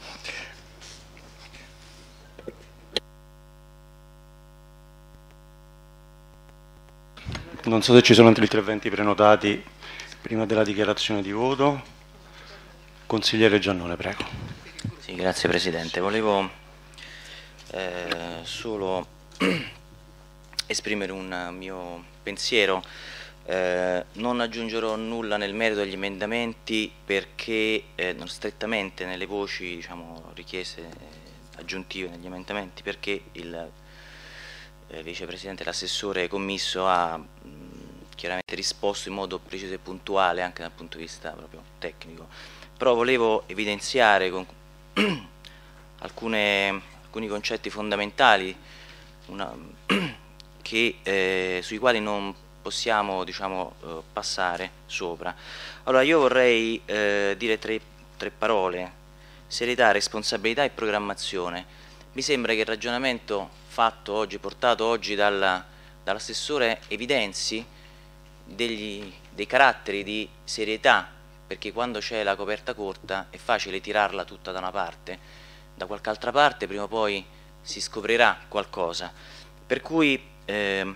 Non so se ci sono altri interventi prenotati prima della dichiarazione di voto. Consigliere Giannone, prego. Sì, grazie Presidente. Volevo eh, solo esprimere un mio pensiero. Eh, non aggiungerò nulla nel merito degli emendamenti perché eh, non strettamente nelle voci, diciamo, richieste aggiuntive negli emendamenti, perché il eh, Vicepresidente e l'assessore commisso ha mh, chiaramente risposto in modo preciso e puntuale anche dal punto di vista proprio tecnico. Però volevo evidenziare con alcune, alcuni concetti fondamentali una, che, eh, sui quali non possiamo, diciamo, eh, passare sopra. Allora io vorrei eh, dire tre, tre parole: serietà, responsabilità e programmazione. Mi sembra che il ragionamento fatto oggi, portato oggi dalla, dall'assessore, evidenzi degli, dei caratteri di serietà, perché quando c'è la coperta corta è facile tirarla tutta da una parte, da qualche altra parte prima o poi si scoprirà qualcosa. Per cui eh,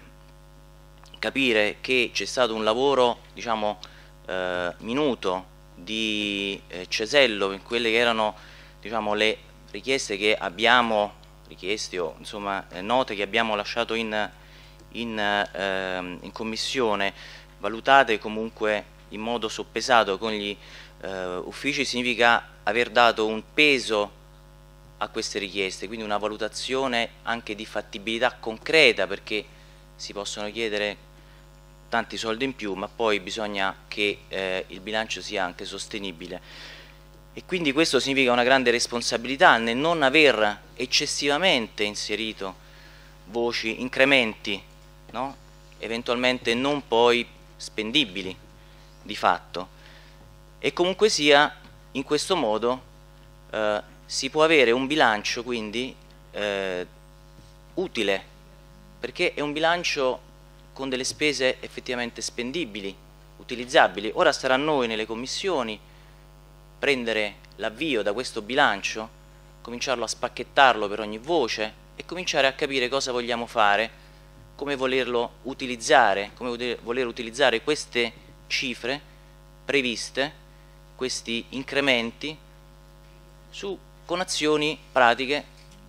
capire che c'è stato un lavoro, diciamo, eh, minuto di eh, cesello in quelle che erano, diciamo, le richieste che abbiamo, richieste o insomma eh, note che abbiamo lasciato in, in, eh, in commissione, valutate comunque in modo soppesato con gli eh, uffici, significa aver dato un peso a queste richieste, quindi una valutazione anche di fattibilità concreta, perché si possono chiedere tanti soldi in più, ma poi bisogna che eh, il bilancio sia anche sostenibile. E quindi questo significa una grande responsabilità nel non aver eccessivamente inserito voci, incrementi, no? Eventualmente non poi spendibili di fatto. E comunque sia, in questo modo eh, si può avere un bilancio quindi eh, utile, perché è un bilancio con delle spese effettivamente spendibili, utilizzabili. Ora starà a noi nelle commissioni prendere l'avvio da questo bilancio, cominciarlo a spacchettarlo per ogni voce e cominciare a capire cosa vogliamo fare, come volerlo utilizzare, come voler utilizzare queste cifre previste, questi incrementi, su, con azioni pratiche,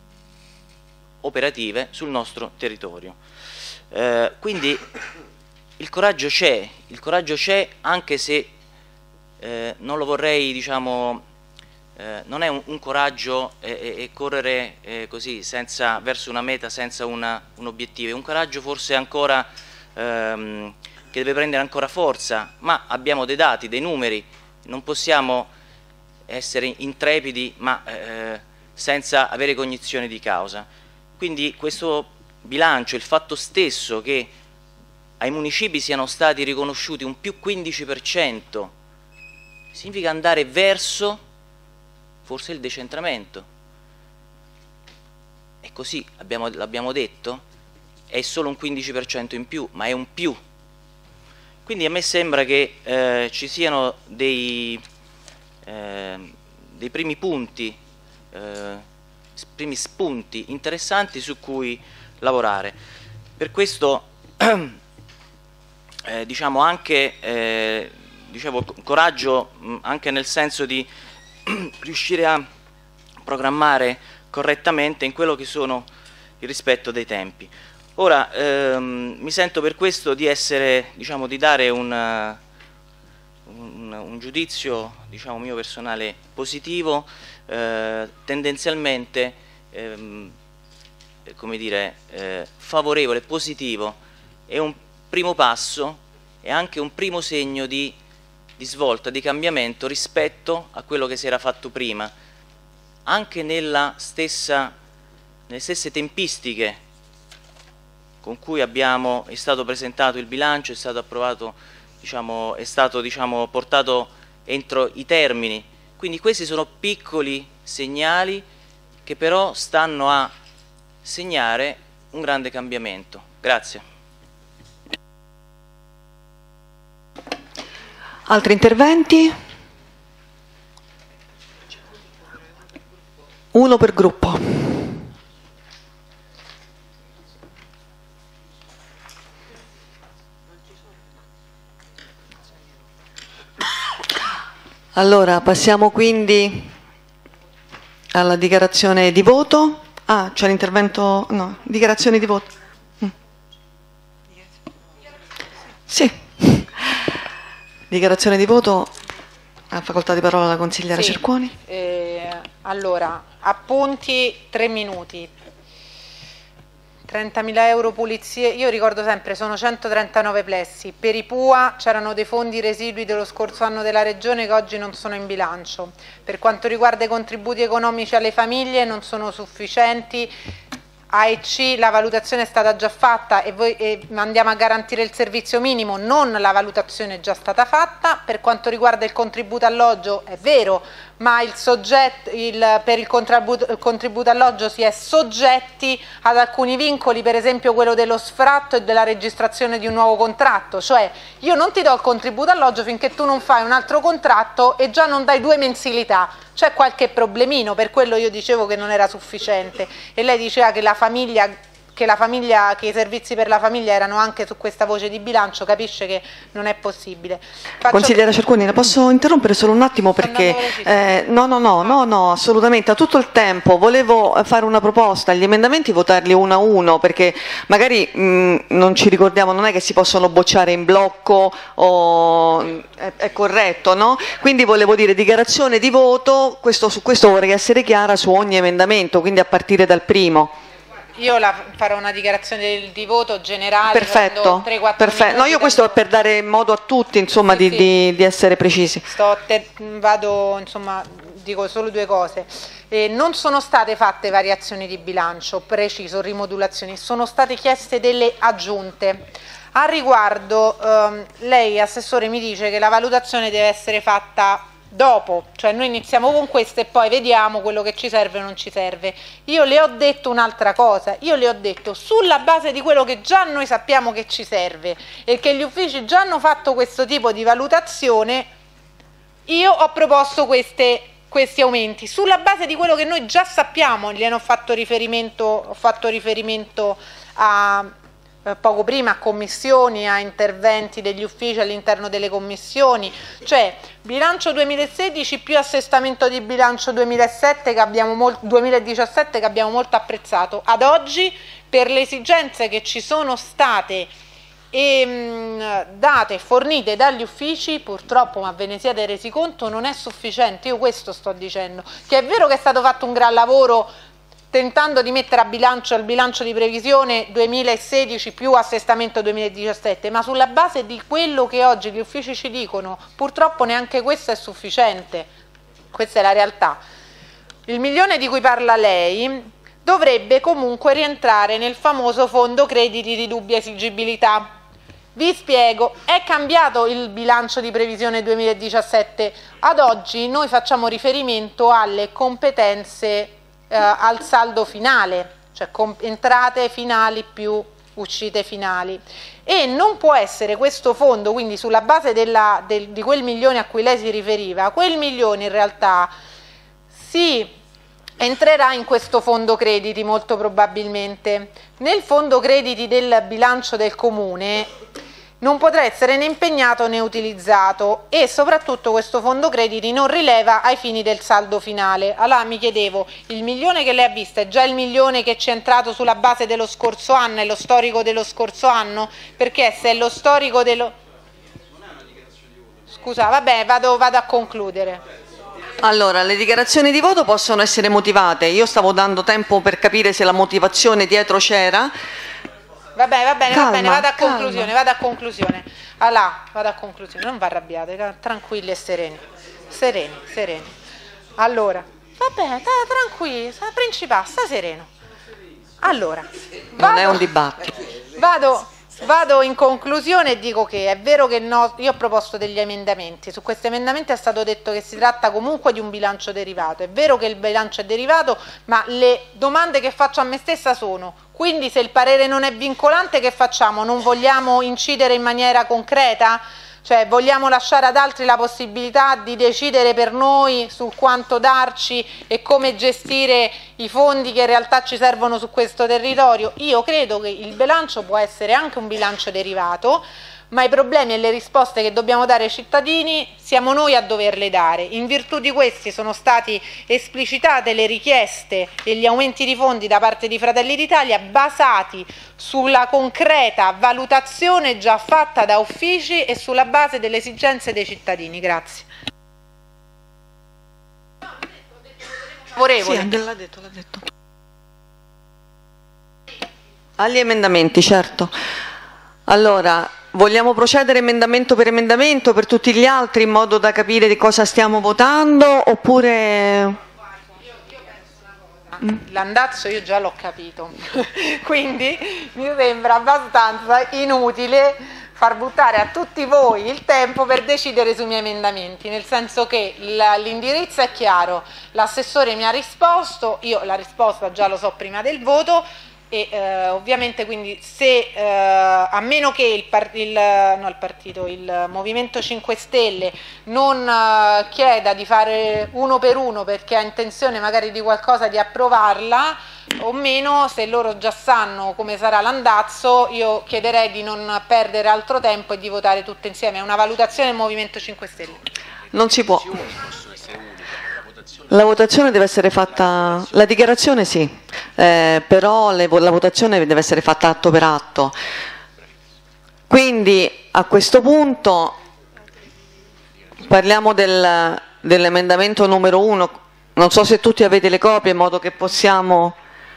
operative sul nostro territorio. Eh, quindi il coraggio c'è, il coraggio c'è anche se eh, non lo vorrei, diciamo, eh, non è un, un coraggio e eh, eh, correre eh, così senza, verso una meta senza una, un obiettivo, è un coraggio forse ancora ehm, che deve prendere ancora forza, ma abbiamo dei dati, dei numeri, non possiamo essere intrepidi ma eh, senza avere cognizione di causa. Quindi questo bilancio, il fatto stesso che ai municipi siano stati riconosciuti un più quindici per cento, significa andare verso forse il decentramento. E così l'abbiamo detto, è solo un quindici per cento in più, ma è un più. Quindi a me sembra che eh, ci siano dei, eh, dei primi punti eh, primi spunti interessanti su cui lavorare. Per questo eh, diciamo anche eh, dicevo, coraggio mh, anche nel senso di riuscire a programmare correttamente in quello che sono il rispetto dei tempi. Ora ehm, mi sento per questo di essere, diciamo, di dare un, un, un giudizio, diciamo, mio personale positivo, eh, tendenzialmente ehm, come dire, eh, favorevole, positivo. È un primo passo e anche un primo segno di, di svolta, di cambiamento rispetto a quello che si era fatto prima, anche nella stessa, nelle stesse tempistiche con cui abbiamo, è stato presentato il bilancio, è stato approvato, diciamo, è stato diciamo, portato entro i termini. Quindi questi sono piccoli segnali che però stanno a segnare un grande cambiamento. Grazie. Altri interventi? Uno per gruppo. Allora, passiamo quindi alla dichiarazione di voto. Ah, c'è l'intervento, no, dichiarazione di voto. Mm. Sì, dichiarazione di voto, ha facoltà di parola la consigliera sì. Cerquoni. Eh, allora, appunti, tre minuti. trentamila euro pulizie, io ricordo sempre, sono centotrentanove plessi, per i P U A c'erano dei fondi residui dello scorso anno della Regione che oggi non sono in bilancio, per quanto riguarda i contributi economici alle famiglie non sono sufficienti, A e C la valutazione è stata già fatta e, voi, e andiamo a garantire il servizio minimo, non la valutazione è già stata fatta. Per quanto riguarda il contributo alloggio è vero, ma il soggetto, il, per il contributo, il contributo alloggio si è soggetti ad alcuni vincoli, per esempio quello dello sfratto e della registrazione di un nuovo contratto, cioè io non ti do il contributo alloggio finché tu non fai un altro contratto e già non dai due mensilità. C'è qualche problemino, per quello io dicevo che non era sufficiente e lei diceva che la famiglia, che la famiglia, che i servizi per la famiglia erano anche su questa voce di bilancio, capisce che non è possibile. Faccio... Consigliera Cerquoni, la posso interrompere solo un attimo perché eh, no, no, no, no, no, assolutamente, a tutto il tempo volevo fare una proposta, gli emendamenti votarli uno a uno perché magari mh, non ci ricordiamo, non è che si possono bocciare in blocco o è, è corretto, no? Quindi volevo dire dichiarazione di voto, questo, su questo vorrei essere chiara su ogni emendamento, quindi a partire dal primo. Io la, farò una dichiarazione di voto generale. Perfetto, tre, perfetto. No, io questo è per dare modo a tutti insomma, sì, di, sì. Di, di essere precisi. Sto te, vado, insomma, dico solo due cose. Eh, non sono state fatte variazioni di bilancio, preciso, rimodulazioni, sono state chieste delle aggiunte. A riguardo, ehm, lei, Assessore, mi dice che la valutazione deve essere fatta dopo, cioè noi iniziamo con questo e poi vediamo quello che ci serve o non ci serve. Io le ho detto un'altra cosa, io le ho detto sulla base di quello che già noi sappiamo che ci serve e che gli uffici già hanno fatto questo tipo di valutazione, io ho proposto queste, questi aumenti, sulla base di quello che noi già sappiamo, gliene ho fatto riferimento, ho fatto riferimento a... poco prima a commissioni, a interventi degli uffici all'interno delle commissioni, cioè bilancio duemilasedici più assestamento di bilancio duemilasette che abbiamo molt- duemiladiciassette che abbiamo molto apprezzato. Ad oggi, per le esigenze che ci sono state e, mh, date e fornite dagli uffici, purtroppo, ma ve ne siete resi conto, non è sufficiente. Io questo sto dicendo, che è vero che è stato fatto un gran lavoro tentando di mettere a bilancio il bilancio di previsione duemilasedici più assestamento duemiladiciassette, ma sulla base di quello che oggi gli uffici ci dicono, purtroppo neanche questo è sufficiente. Questa è la realtà. Il milione di cui parla lei dovrebbe comunque rientrare nel famoso fondo crediti di dubbia esigibilità. Vi spiego, è cambiato il bilancio di previsione duemiladiciassette, ad oggi noi facciamo riferimento alle competenze Eh, al saldo finale, cioè entrate finali più uscite finali, e non può essere questo fondo, quindi sulla base della, del, di quel milione a cui lei si riferiva, quel milione in realtà si entrerà in questo fondo crediti molto probabilmente. Nel fondo crediti del bilancio del Comune non potrà essere né impegnato né utilizzato e soprattutto questo fondo crediti non rileva ai fini del saldo finale. Allora mi chiedevo, il milione che lei ha visto è già il milione che ci è entrato sulla base dello scorso anno, è lo storico dello scorso anno? Perché se è lo storico dello... Scusa, vabbè, vado, vado a concludere. Allora, le dichiarazioni di voto possono essere motivate. Io stavo dando tempo per capire se la motivazione dietro c'era. Va bene, va bene, calma, va bene, vado a calma. conclusione, vado a conclusione. Allora, vado a conclusione, non vi arrabbiate, tranquilli e sereni. Sereni, sereni. Allora, va bene, sta tranquilli, sta principale, sta sereno. Allora, vado, non è un dibattito. Vado, vado in conclusione e dico che è vero che il no, io ho proposto degli emendamenti, su questi emendamenti è stato detto che si tratta comunque di un bilancio derivato, è vero che il bilancio è derivato, ma le domande che faccio a me stessa sono: quindi se il parere non è vincolante che facciamo? Non vogliamo incidere in maniera concreta? Cioè vogliamo lasciare ad altri la possibilità di decidere per noi su quanto darci e come gestire i fondi che in realtà ci servono su questo territorio? Io credo che il bilancio può essere anche un bilancio derivato, ma i problemi e le risposte che dobbiamo dare ai cittadini siamo noi a doverle dare. In virtù di questi sono stati esplicitate le richieste e gli aumenti di fondi da parte di Fratelli d'Italia basati sulla concreta valutazione già fatta da uffici e sulla base delle esigenze dei cittadini. Grazie. Favorevole. Sì, l'ha detto, l'ha detto. Agli emendamenti, certo. Allora, vogliamo procedere emendamento per emendamento per tutti gli altri in modo da capire di cosa stiamo votando oppure... L'andazzo io già l'ho capito, quindi mi sembra abbastanza inutile far buttare a tutti voi il tempo per decidere sui miei emendamenti, nel senso che l'indirizzo è chiaro, l'assessore mi ha risposto, io la risposta già lo so prima del voto, e eh, ovviamente quindi se eh, a meno che il, par il, no, il partito il Movimento cinque Stelle non eh, chieda di fare uno per uno perché ha intenzione magari di qualcosa di approvarla o meno, se loro già sanno come sarà l'andazzo, io chiederei di non perdere altro tempo e di votare tutte insieme. È una valutazione del Movimento cinque Stelle. Non si può. La votazione deve essere fatta, la dichiarazione sì, eh, però le, la votazione deve essere fatta atto per atto. Quindi a questo punto parliamo del, dell'emendamento numero uno, non so se tutti avete le copie in modo che possiamo...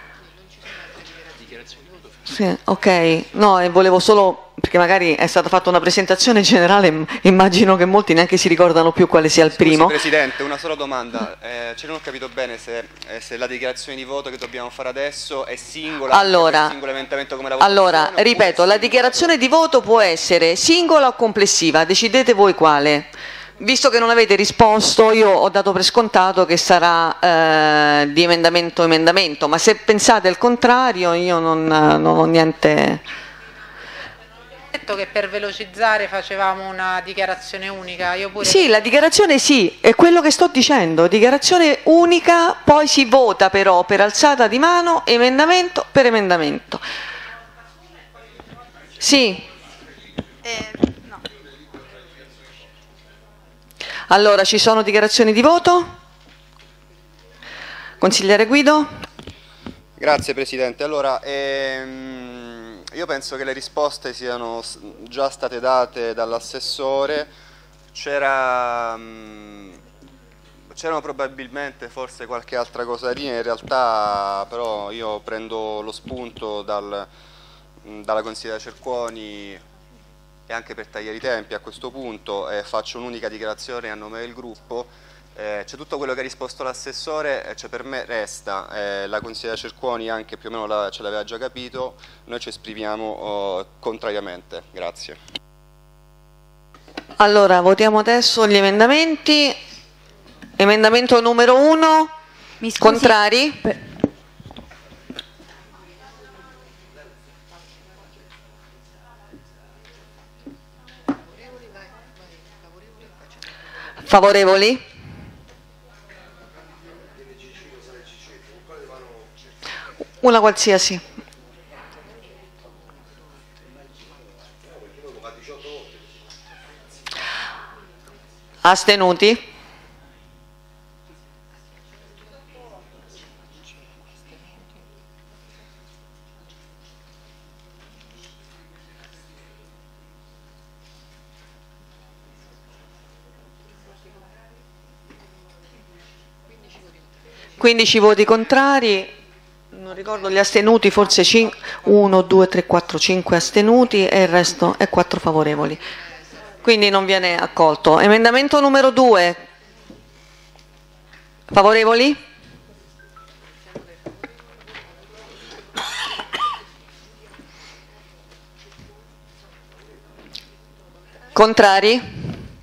Sì, ok, no, e volevo solo, perché magari è stata fatta una presentazione generale, immagino che molti neanche si ricordano più quale sia il Scusi, primo. Presidente, una sola domanda, eh, cioè non ho capito bene se, eh, se la dichiarazione di voto che dobbiamo fare adesso è singola, allora, è singolo emendamento come la votazione. Allora, ripeto, la dichiarazione di voto può essere singola o complessiva, decidete voi quale. Visto che non avete risposto, io ho dato per scontato che sarà eh, di emendamento a emendamento, ma se pensate il contrario io non, non ho niente... Ho detto che per velocizzare facevamo una dichiarazione unica. Io pure... Sì, la dichiarazione sì, è quello che sto dicendo, dichiarazione unica, poi si vota però per alzata di mano, emendamento per emendamento. Sì. Eh, no. Allora, ci sono dichiarazioni di voto? Consigliere Guido? Grazie Presidente. Allora, ehm, io penso che le risposte siano già state date dall'assessore, c'era, c'erano probabilmente forse qualche altra cosaria, in realtà però io prendo lo spunto dal, dalla consigliera Cerquoni e anche per tagliare i tempi a questo punto eh, faccio un'unica dichiarazione a nome del gruppo. Eh, c'è tutto quello che ha risposto l'assessore, eh, cioè per me resta, eh, la consigliera Cerquoni anche più o meno la, ce l'aveva già capito, noi ci esprimiamo oh, contrariamente. Grazie. Allora, votiamo adesso gli emendamenti. Emendamento numero uno, Mi scusi, contrari? per... Favorevoli? Una qualsiasi. Astenuti? quindici voti contrari, non ricordo gli astenuti, forse uno, due, tre, quattro, cinque astenuti e il resto è quattro favorevoli. Quindi non viene accolto. Emendamento numero due. Favorevoli? Contrari?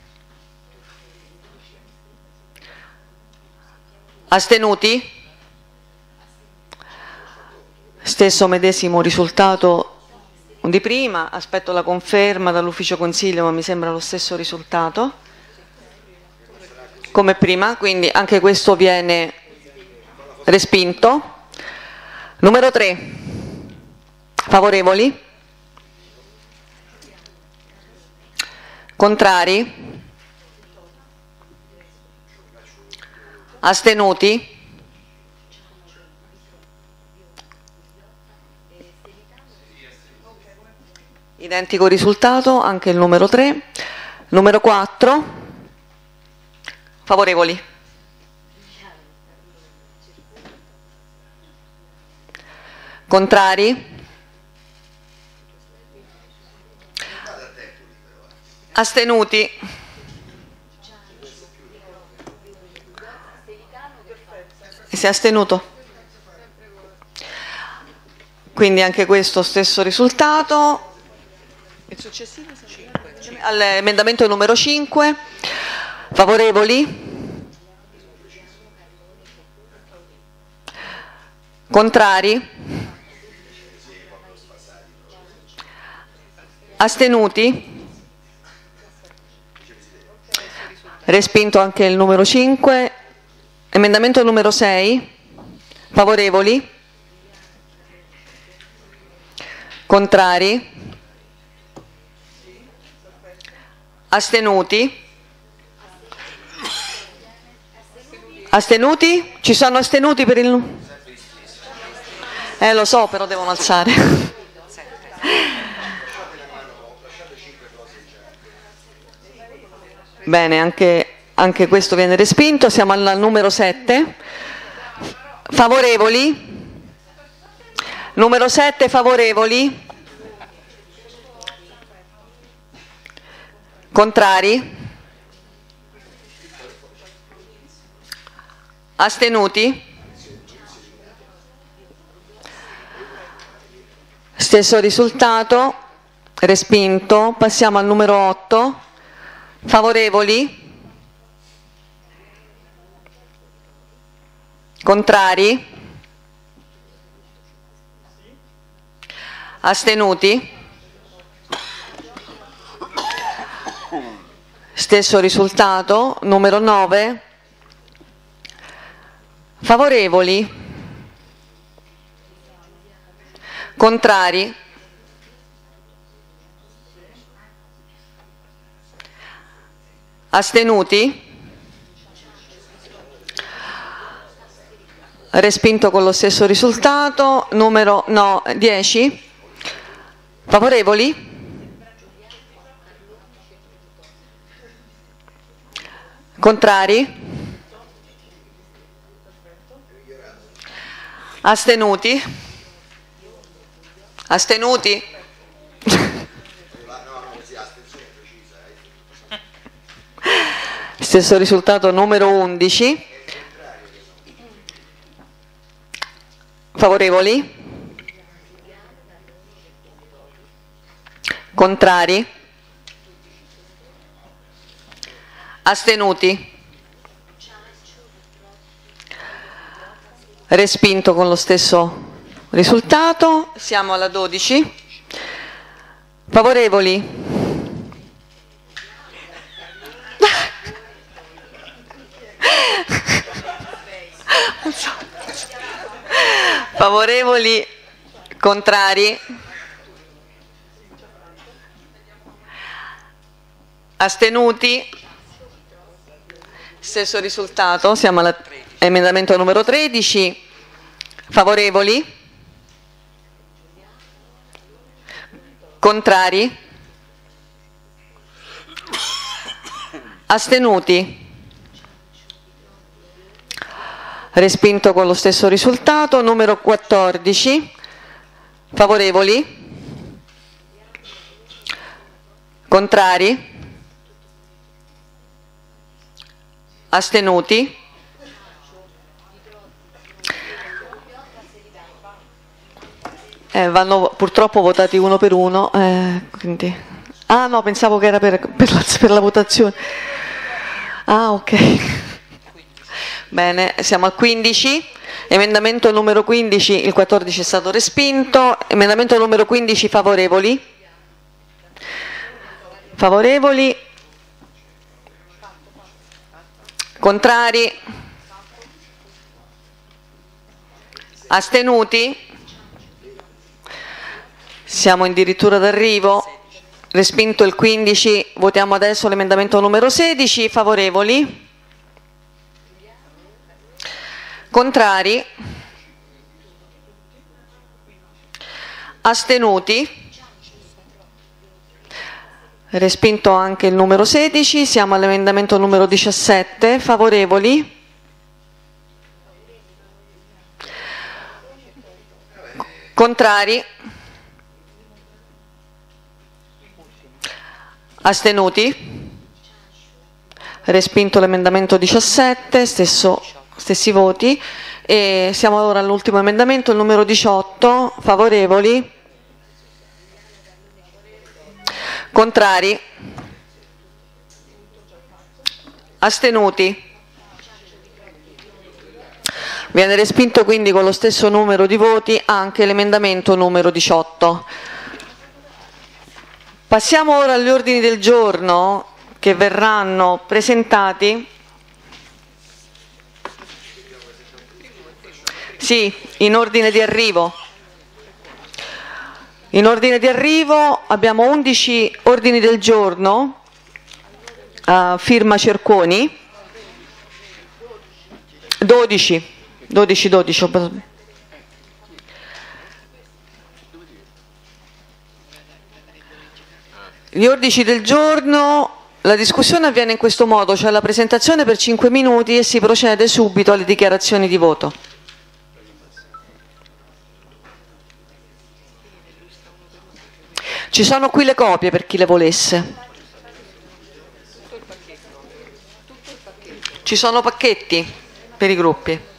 Astenuti? Stesso medesimo risultato di prima, aspetto la conferma dall'ufficio consiglio, ma mi sembra lo stesso risultato come prima, quindi anche questo viene respinto. Numero tre. Favorevoli? Contrari? Astenuti? Identico risultato, anche il numero tre. Numero quattro. Favorevoli? Contrari? Astenuti? Si è astenuto? Quindi anche questo stesso risultato. Il successivo? All'emendamento numero cinque. Favorevoli? Contrari? Astenuti? Respinto anche il numero cinque. Emendamento numero sei. Favorevoli? Contrari? Astenuti? Astenuti? Ci sono astenuti per il... Eh, lo so, però devono alzare. Bene, anche, anche questo viene respinto. Siamo al numero sette. Favorevoli? Numero sette, favorevoli? Contrari? Astenuti? Stesso risultato, respinto. Passiamo al numero otto. Favorevoli? Contrari? Astenuti? Stesso risultato. Numero nove. Favorevoli? Contrari? Astenuti? Respinto con lo stesso risultato. Numero no, dieci. Favorevoli? Contrari? Astenuti? Astenuti? Stesso risultato. Numero undici. Favorevoli? Contrari? Astenuti? Respinto con lo stesso risultato. Siamo alla dodici. Favorevoli? Favorevoli? Contrari? Astenuti? Stesso risultato, siamo all'emendamento numero tredici. Favorevoli? Contrari? Astenuti? Respinto con lo stesso risultato. Numero quattordici. Favorevoli? Contrari? Astenuti? Eh, vanno purtroppo votati uno per uno. Eh, quindi. Ah no, pensavo che era per, per, la, per la votazione. Ah, ok. Bene, siamo al quindici. Emendamento numero quindici, il quattordici è stato respinto. Emendamento numero quindici, favorevoli? Favorevoli? Contrari? Astenuti? Siamo addirittura d'arrivo. Respinto il quindici, votiamo adesso l'emendamento numero sedici. Favorevoli? Contrari? Astenuti? Respinto anche il numero sedici, siamo all'emendamento numero diciassette. Favorevoli? Contrari? Astenuti? Respinto l'emendamento diciassette, stesso, stessi voti. E siamo ora all'ultimo emendamento, il numero diciotto. Favorevoli? Contrari? Astenuti? Viene respinto quindi con lo stesso numero di voti anche l'emendamento numero diciotto. Passiamo ora agli ordini del giorno che verranno presentati. Sì, in ordine di arrivo. In ordine di arrivo abbiamo undici ordini del giorno, uh, firma Cerconi, dodici, dodici, dodici. Gli ordini del giorno, la discussione avviene in questo modo, cioè la presentazione per cinque minuti e si procede subito alle dichiarazioni di voto. Ci sono qui le copie per chi le volesse. Ci sono pacchetti per i gruppi.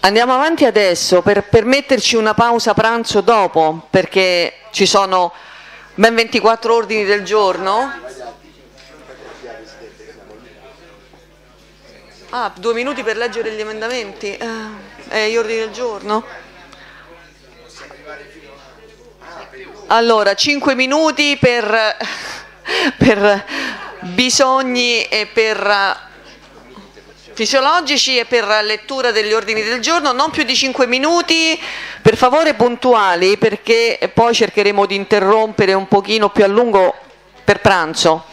Andiamo avanti adesso per permetterci una pausa pranzo dopo, perché ci sono ben ventiquattro ordini del giorno. Ah, due minuti per leggere gli emendamenti e eh, gli ordini del giorno. Allora, cinque minuti per, per bisogni e per fisiologici e per lettura degli ordini del giorno, non più di cinque minuti, per favore puntuali, perché poi cercheremo di interrompere un pochino più a lungo per pranzo.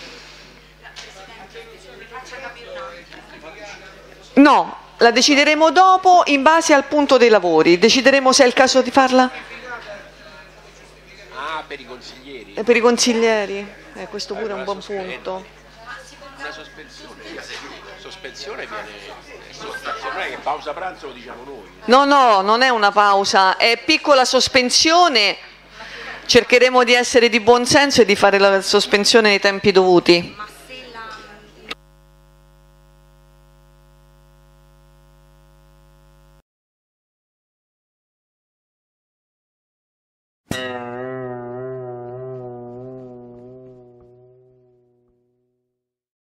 No, la decideremo dopo in base al punto dei lavori, decideremo se è il caso di farla. Ah, per i consiglieri. E per i consiglieri, eh, questo pure è un buon punto. Una sospensione, sospensione viene, non è che pausa pranzo lo diciamo noi. No, no, non è una pausa, è piccola sospensione, cercheremo di essere di buon senso e di fare la sospensione nei tempi dovuti.